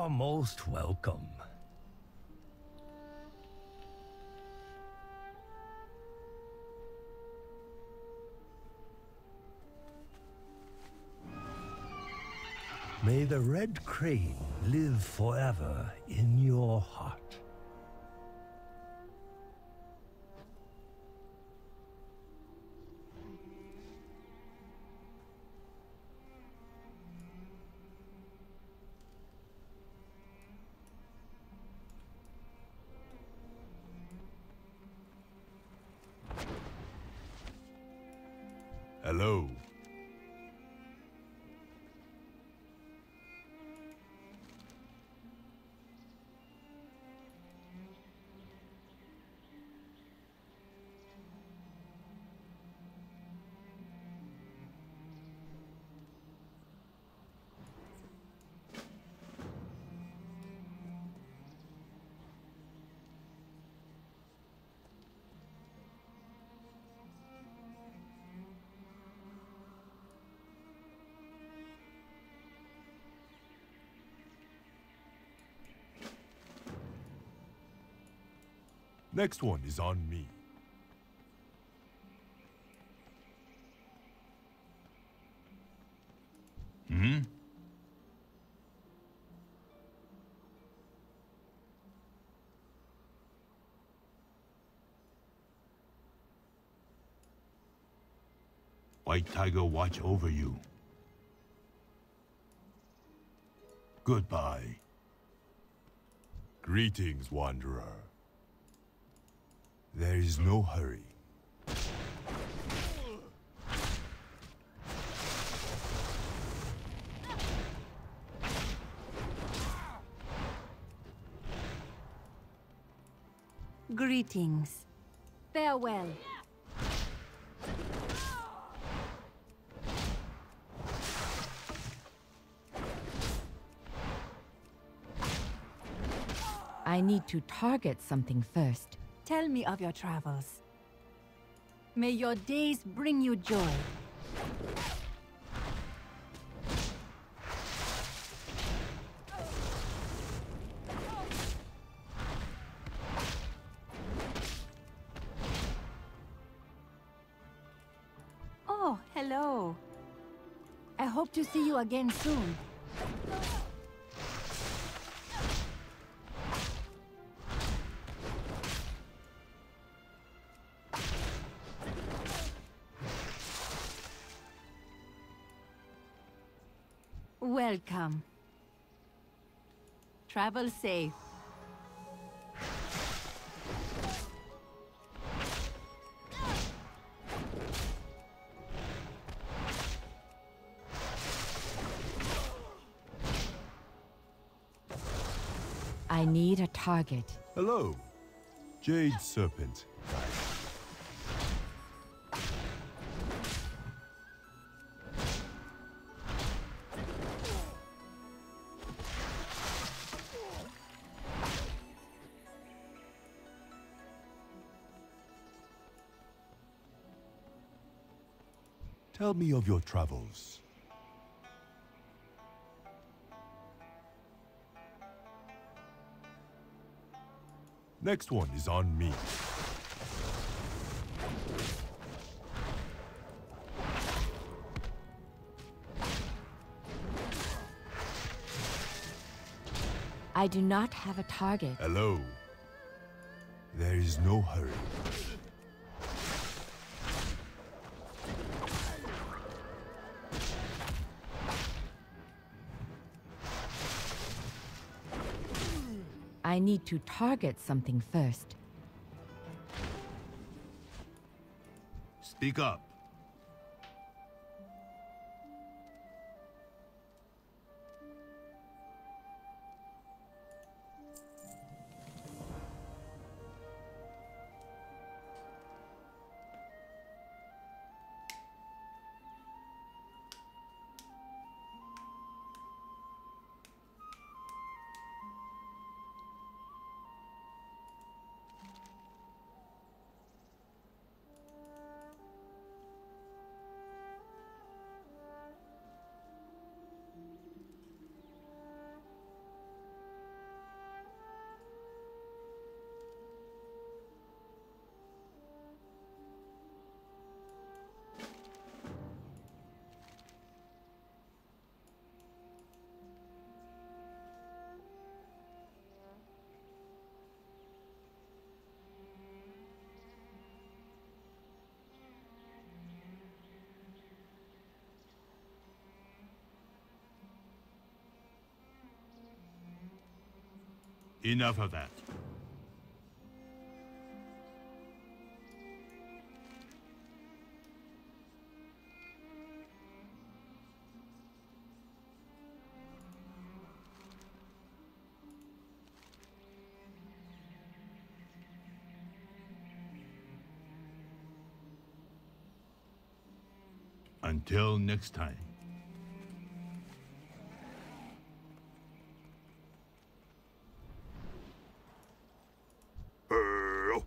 O: are most welcome. May the Red Crane live forever in your heart.
P: Hello. Next one is on me.
T: Hmm? White Tiger watch over you. Goodbye.
P: Greetings, Wanderer. There is no hurry.
R: Greetings. Farewell.
E: I need to target something first.
R: Tell me of your travels. May your days bring you joy. Oh, hello. I hope to see you again soon. Welcome. Travel safe.
E: I need a target.
P: Hello. Jade Serpent. Tell me of your travels. Next one is on me.
E: I do not have a target.
P: Hello. There is no hurry.
E: I need to target something first.
T: Speak up. Enough of that. Until next time.
C: Earl.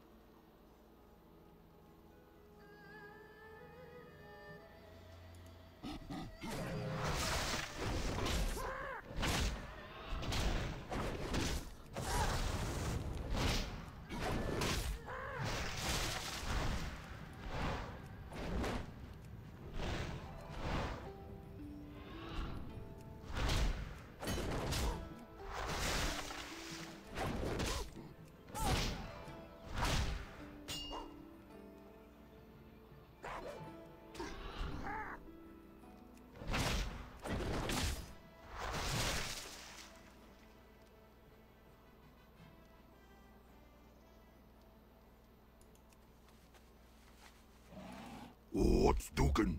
C: What's Dukin?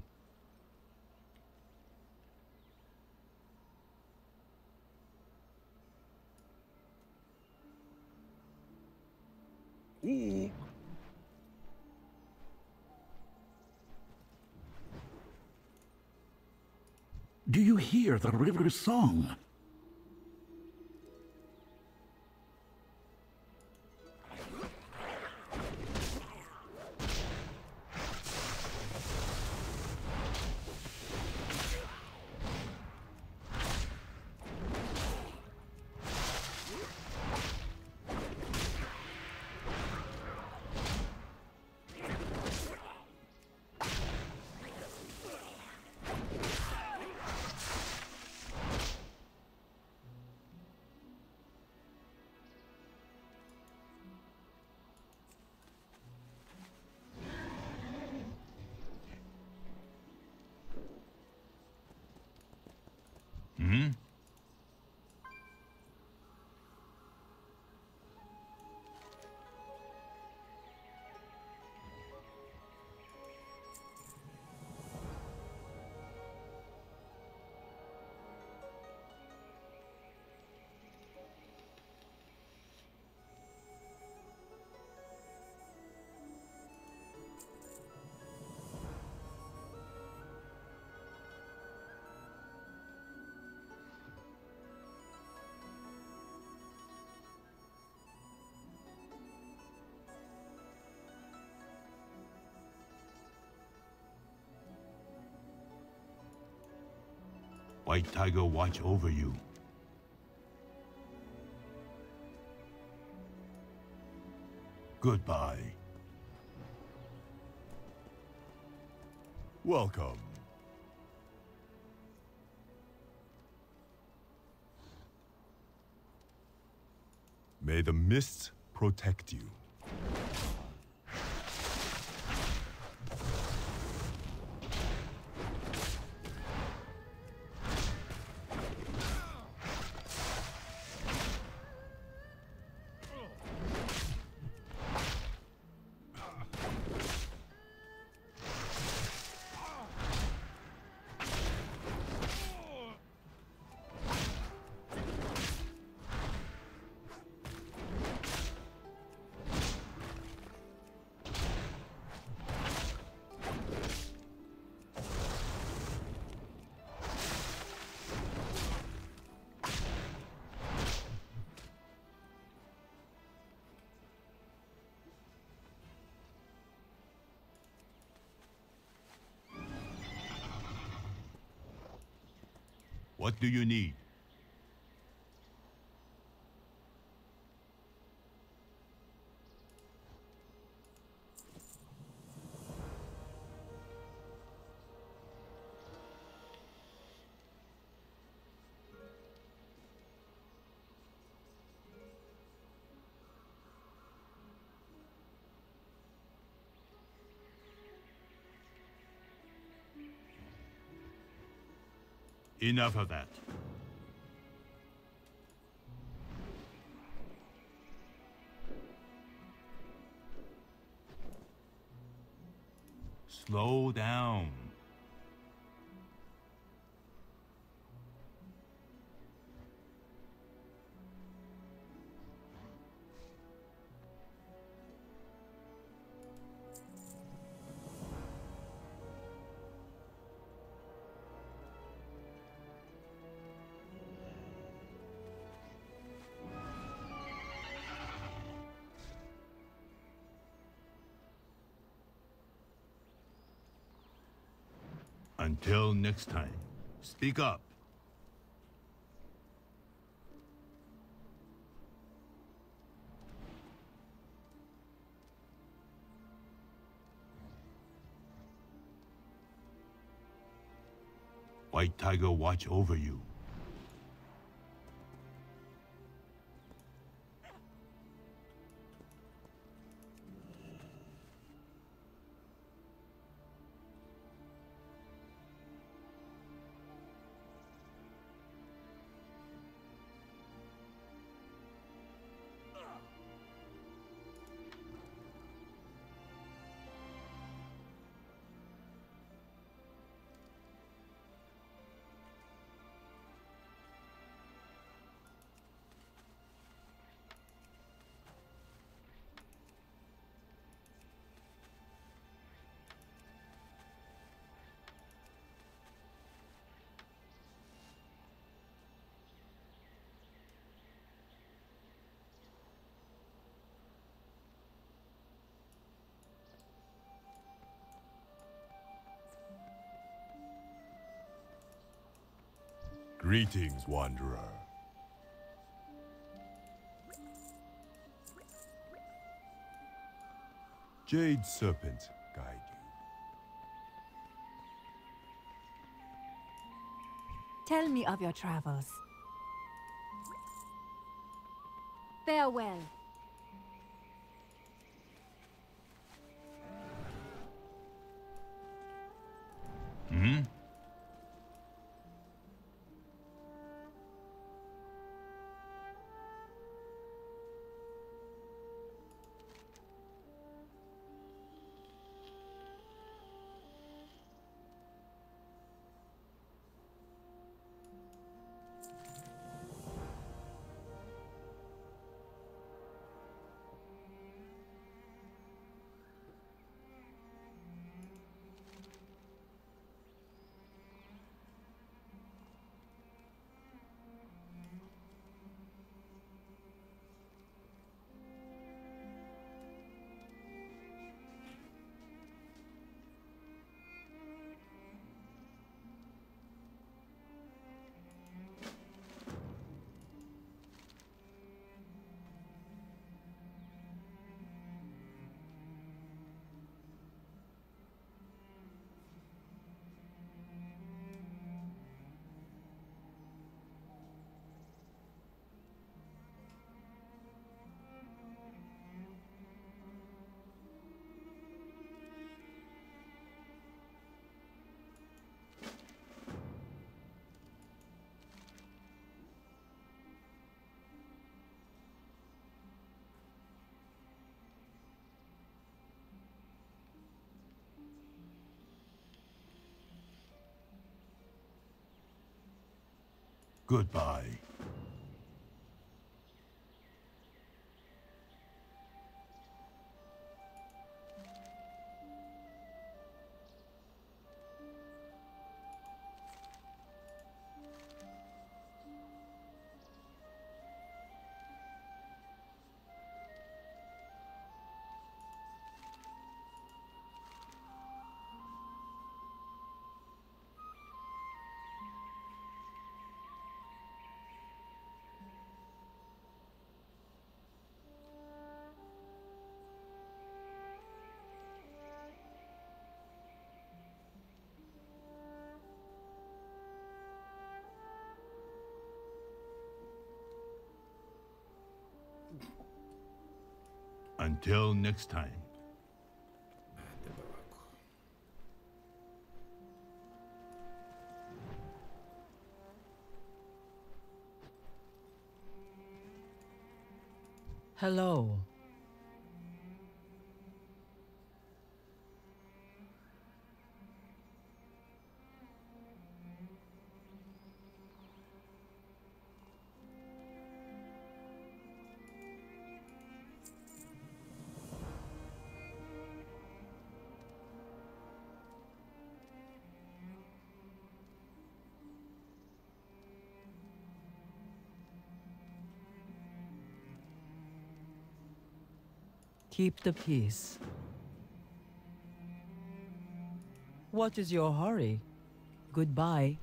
C: Ooh.
B: Do you hear the river's song?
T: Hmm? White Tiger watch over you. Goodbye.
P: Welcome. May the mists protect you.
T: What do you need? Enough of that. Slow down. Until next time, speak up. White Tiger watch over you.
P: Greetings, Wanderer. Jade Serpent guide you.
R: Tell me of your travels.
S: Farewell.
T: Hmm? Goodbye. Until next time.
U: Hello.
Q: Keep the peace. What is your hurry? Goodbye.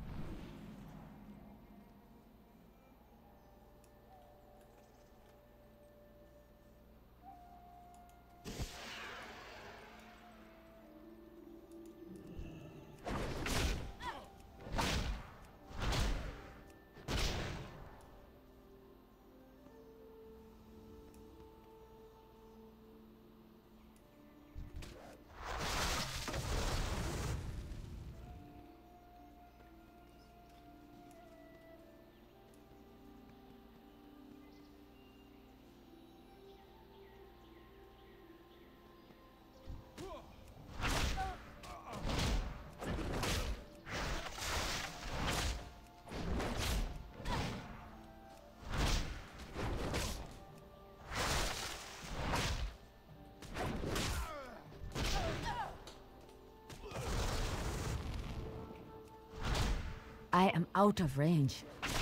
E: I am out of range.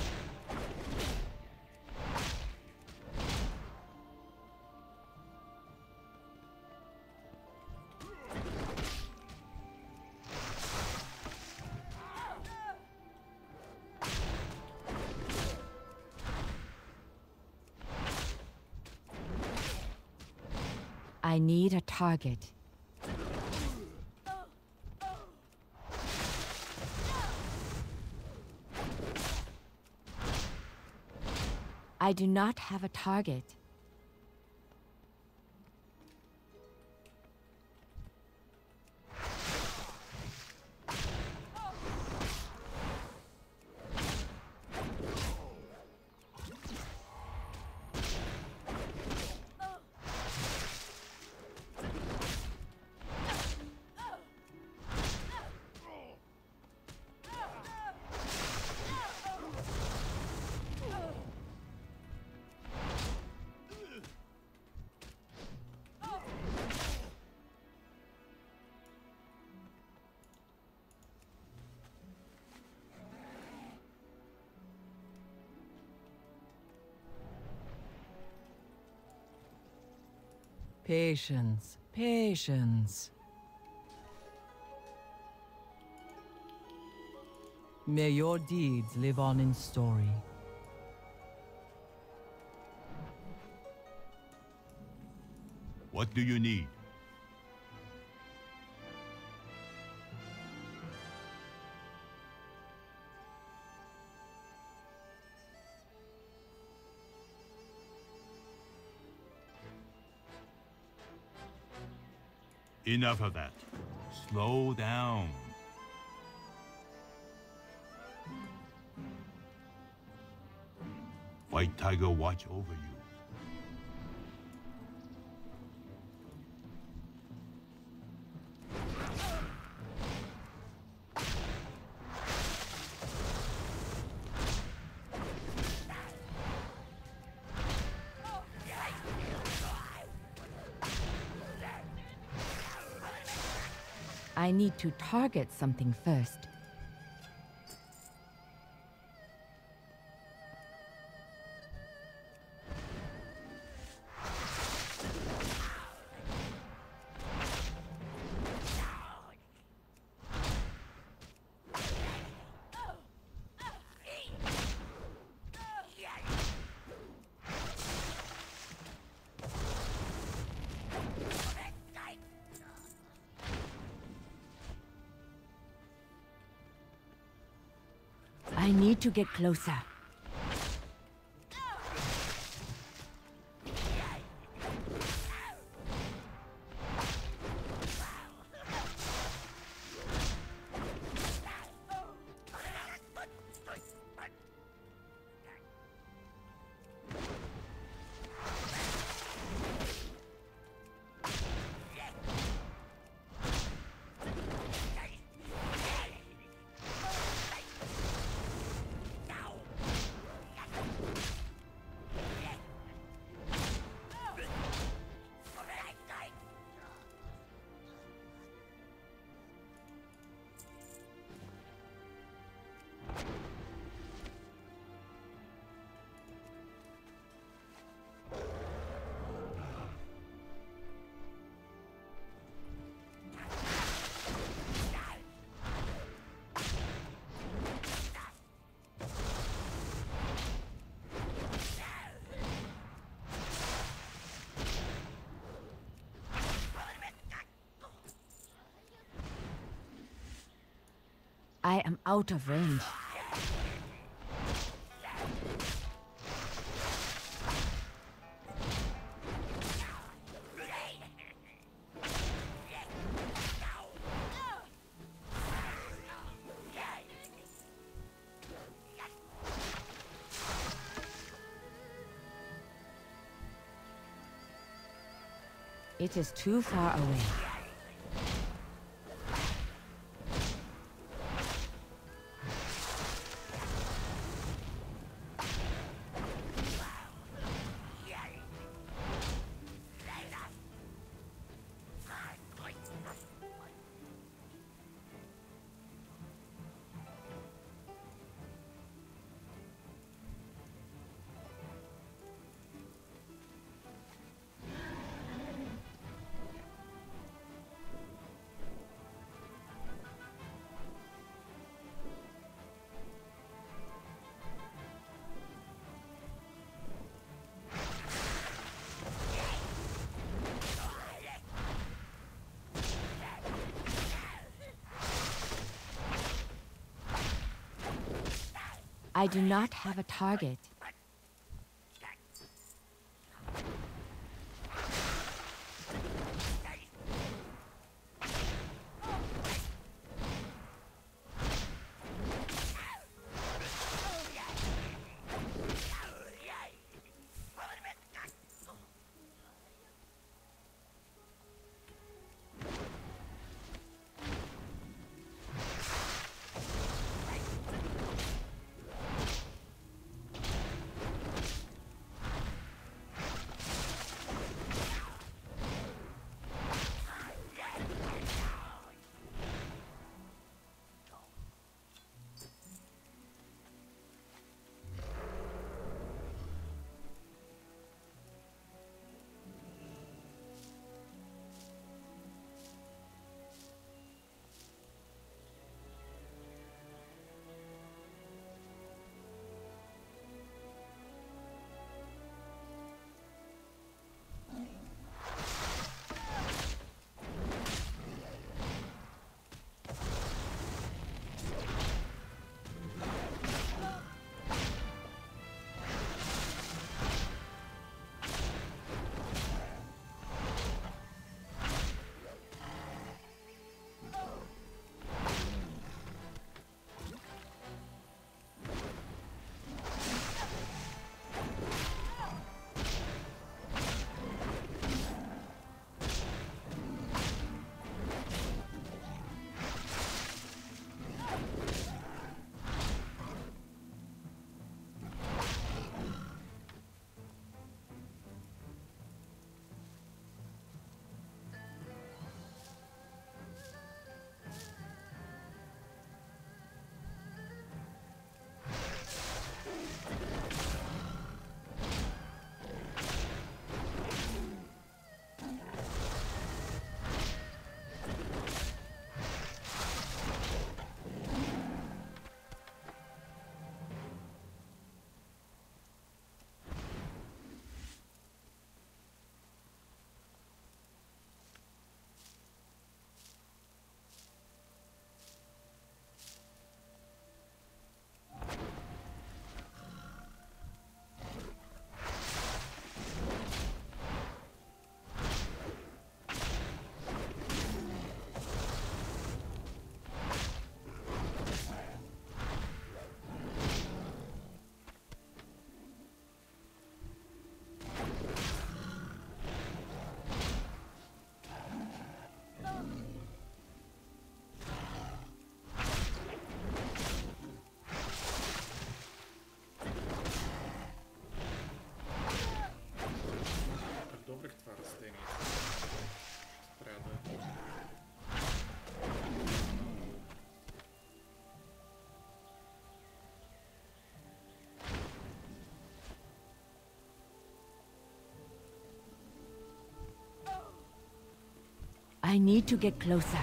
E: I need a target. I do not have a target.
Q: Patience, patience. May your deeds live on in story.
T: What do you need? Enough of that. Slow down. White Tiger watch over you.
E: I need to target something first. I need to get closer.
U: I am out of range. It is too far away. I do not have a target. I need to get closer.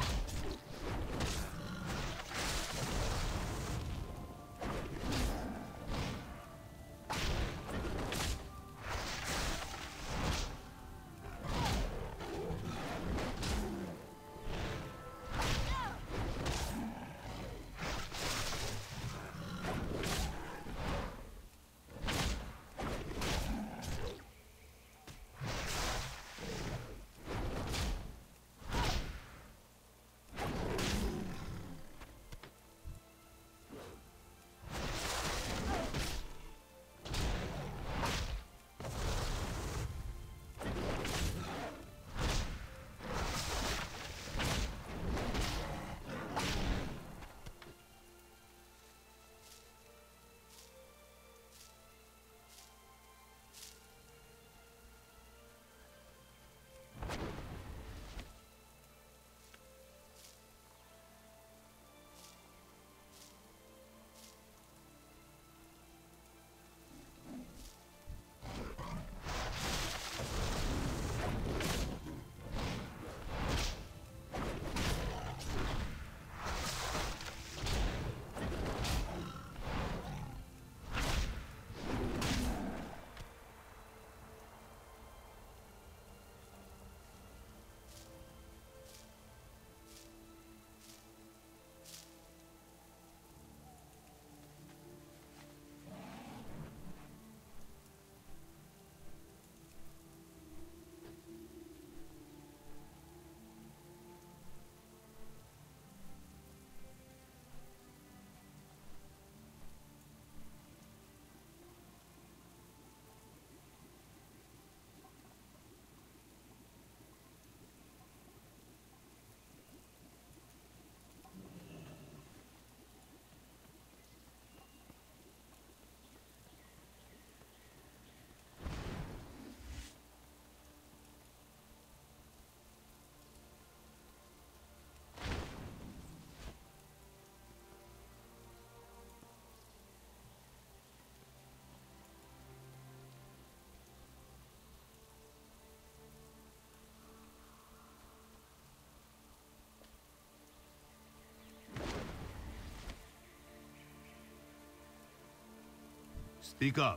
T: Speak up.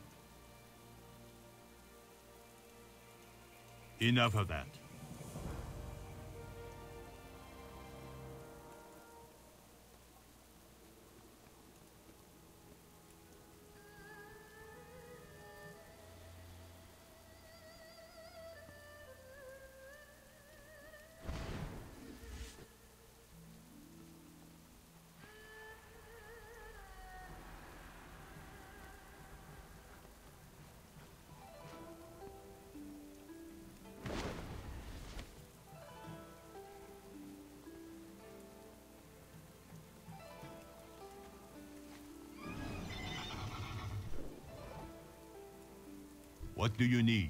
T: Enough of that. What do you need?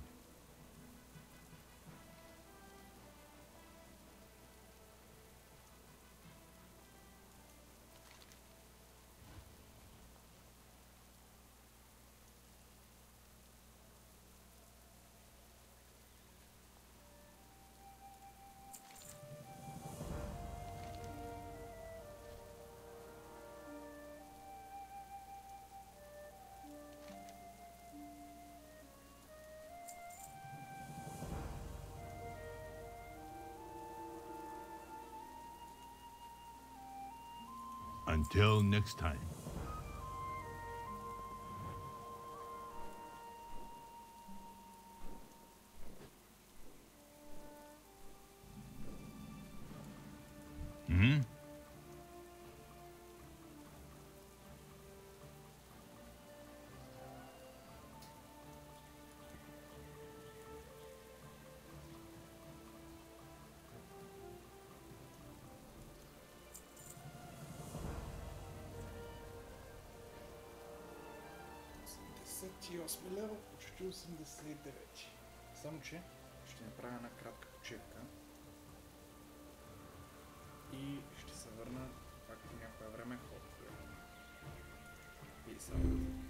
T: Until next time. Hmm?
A: осемдесет и осми лева, почти осемдесет и девети. Само че ще направя една кратка почивка и ще се върна пак по някое време ход. Peace out.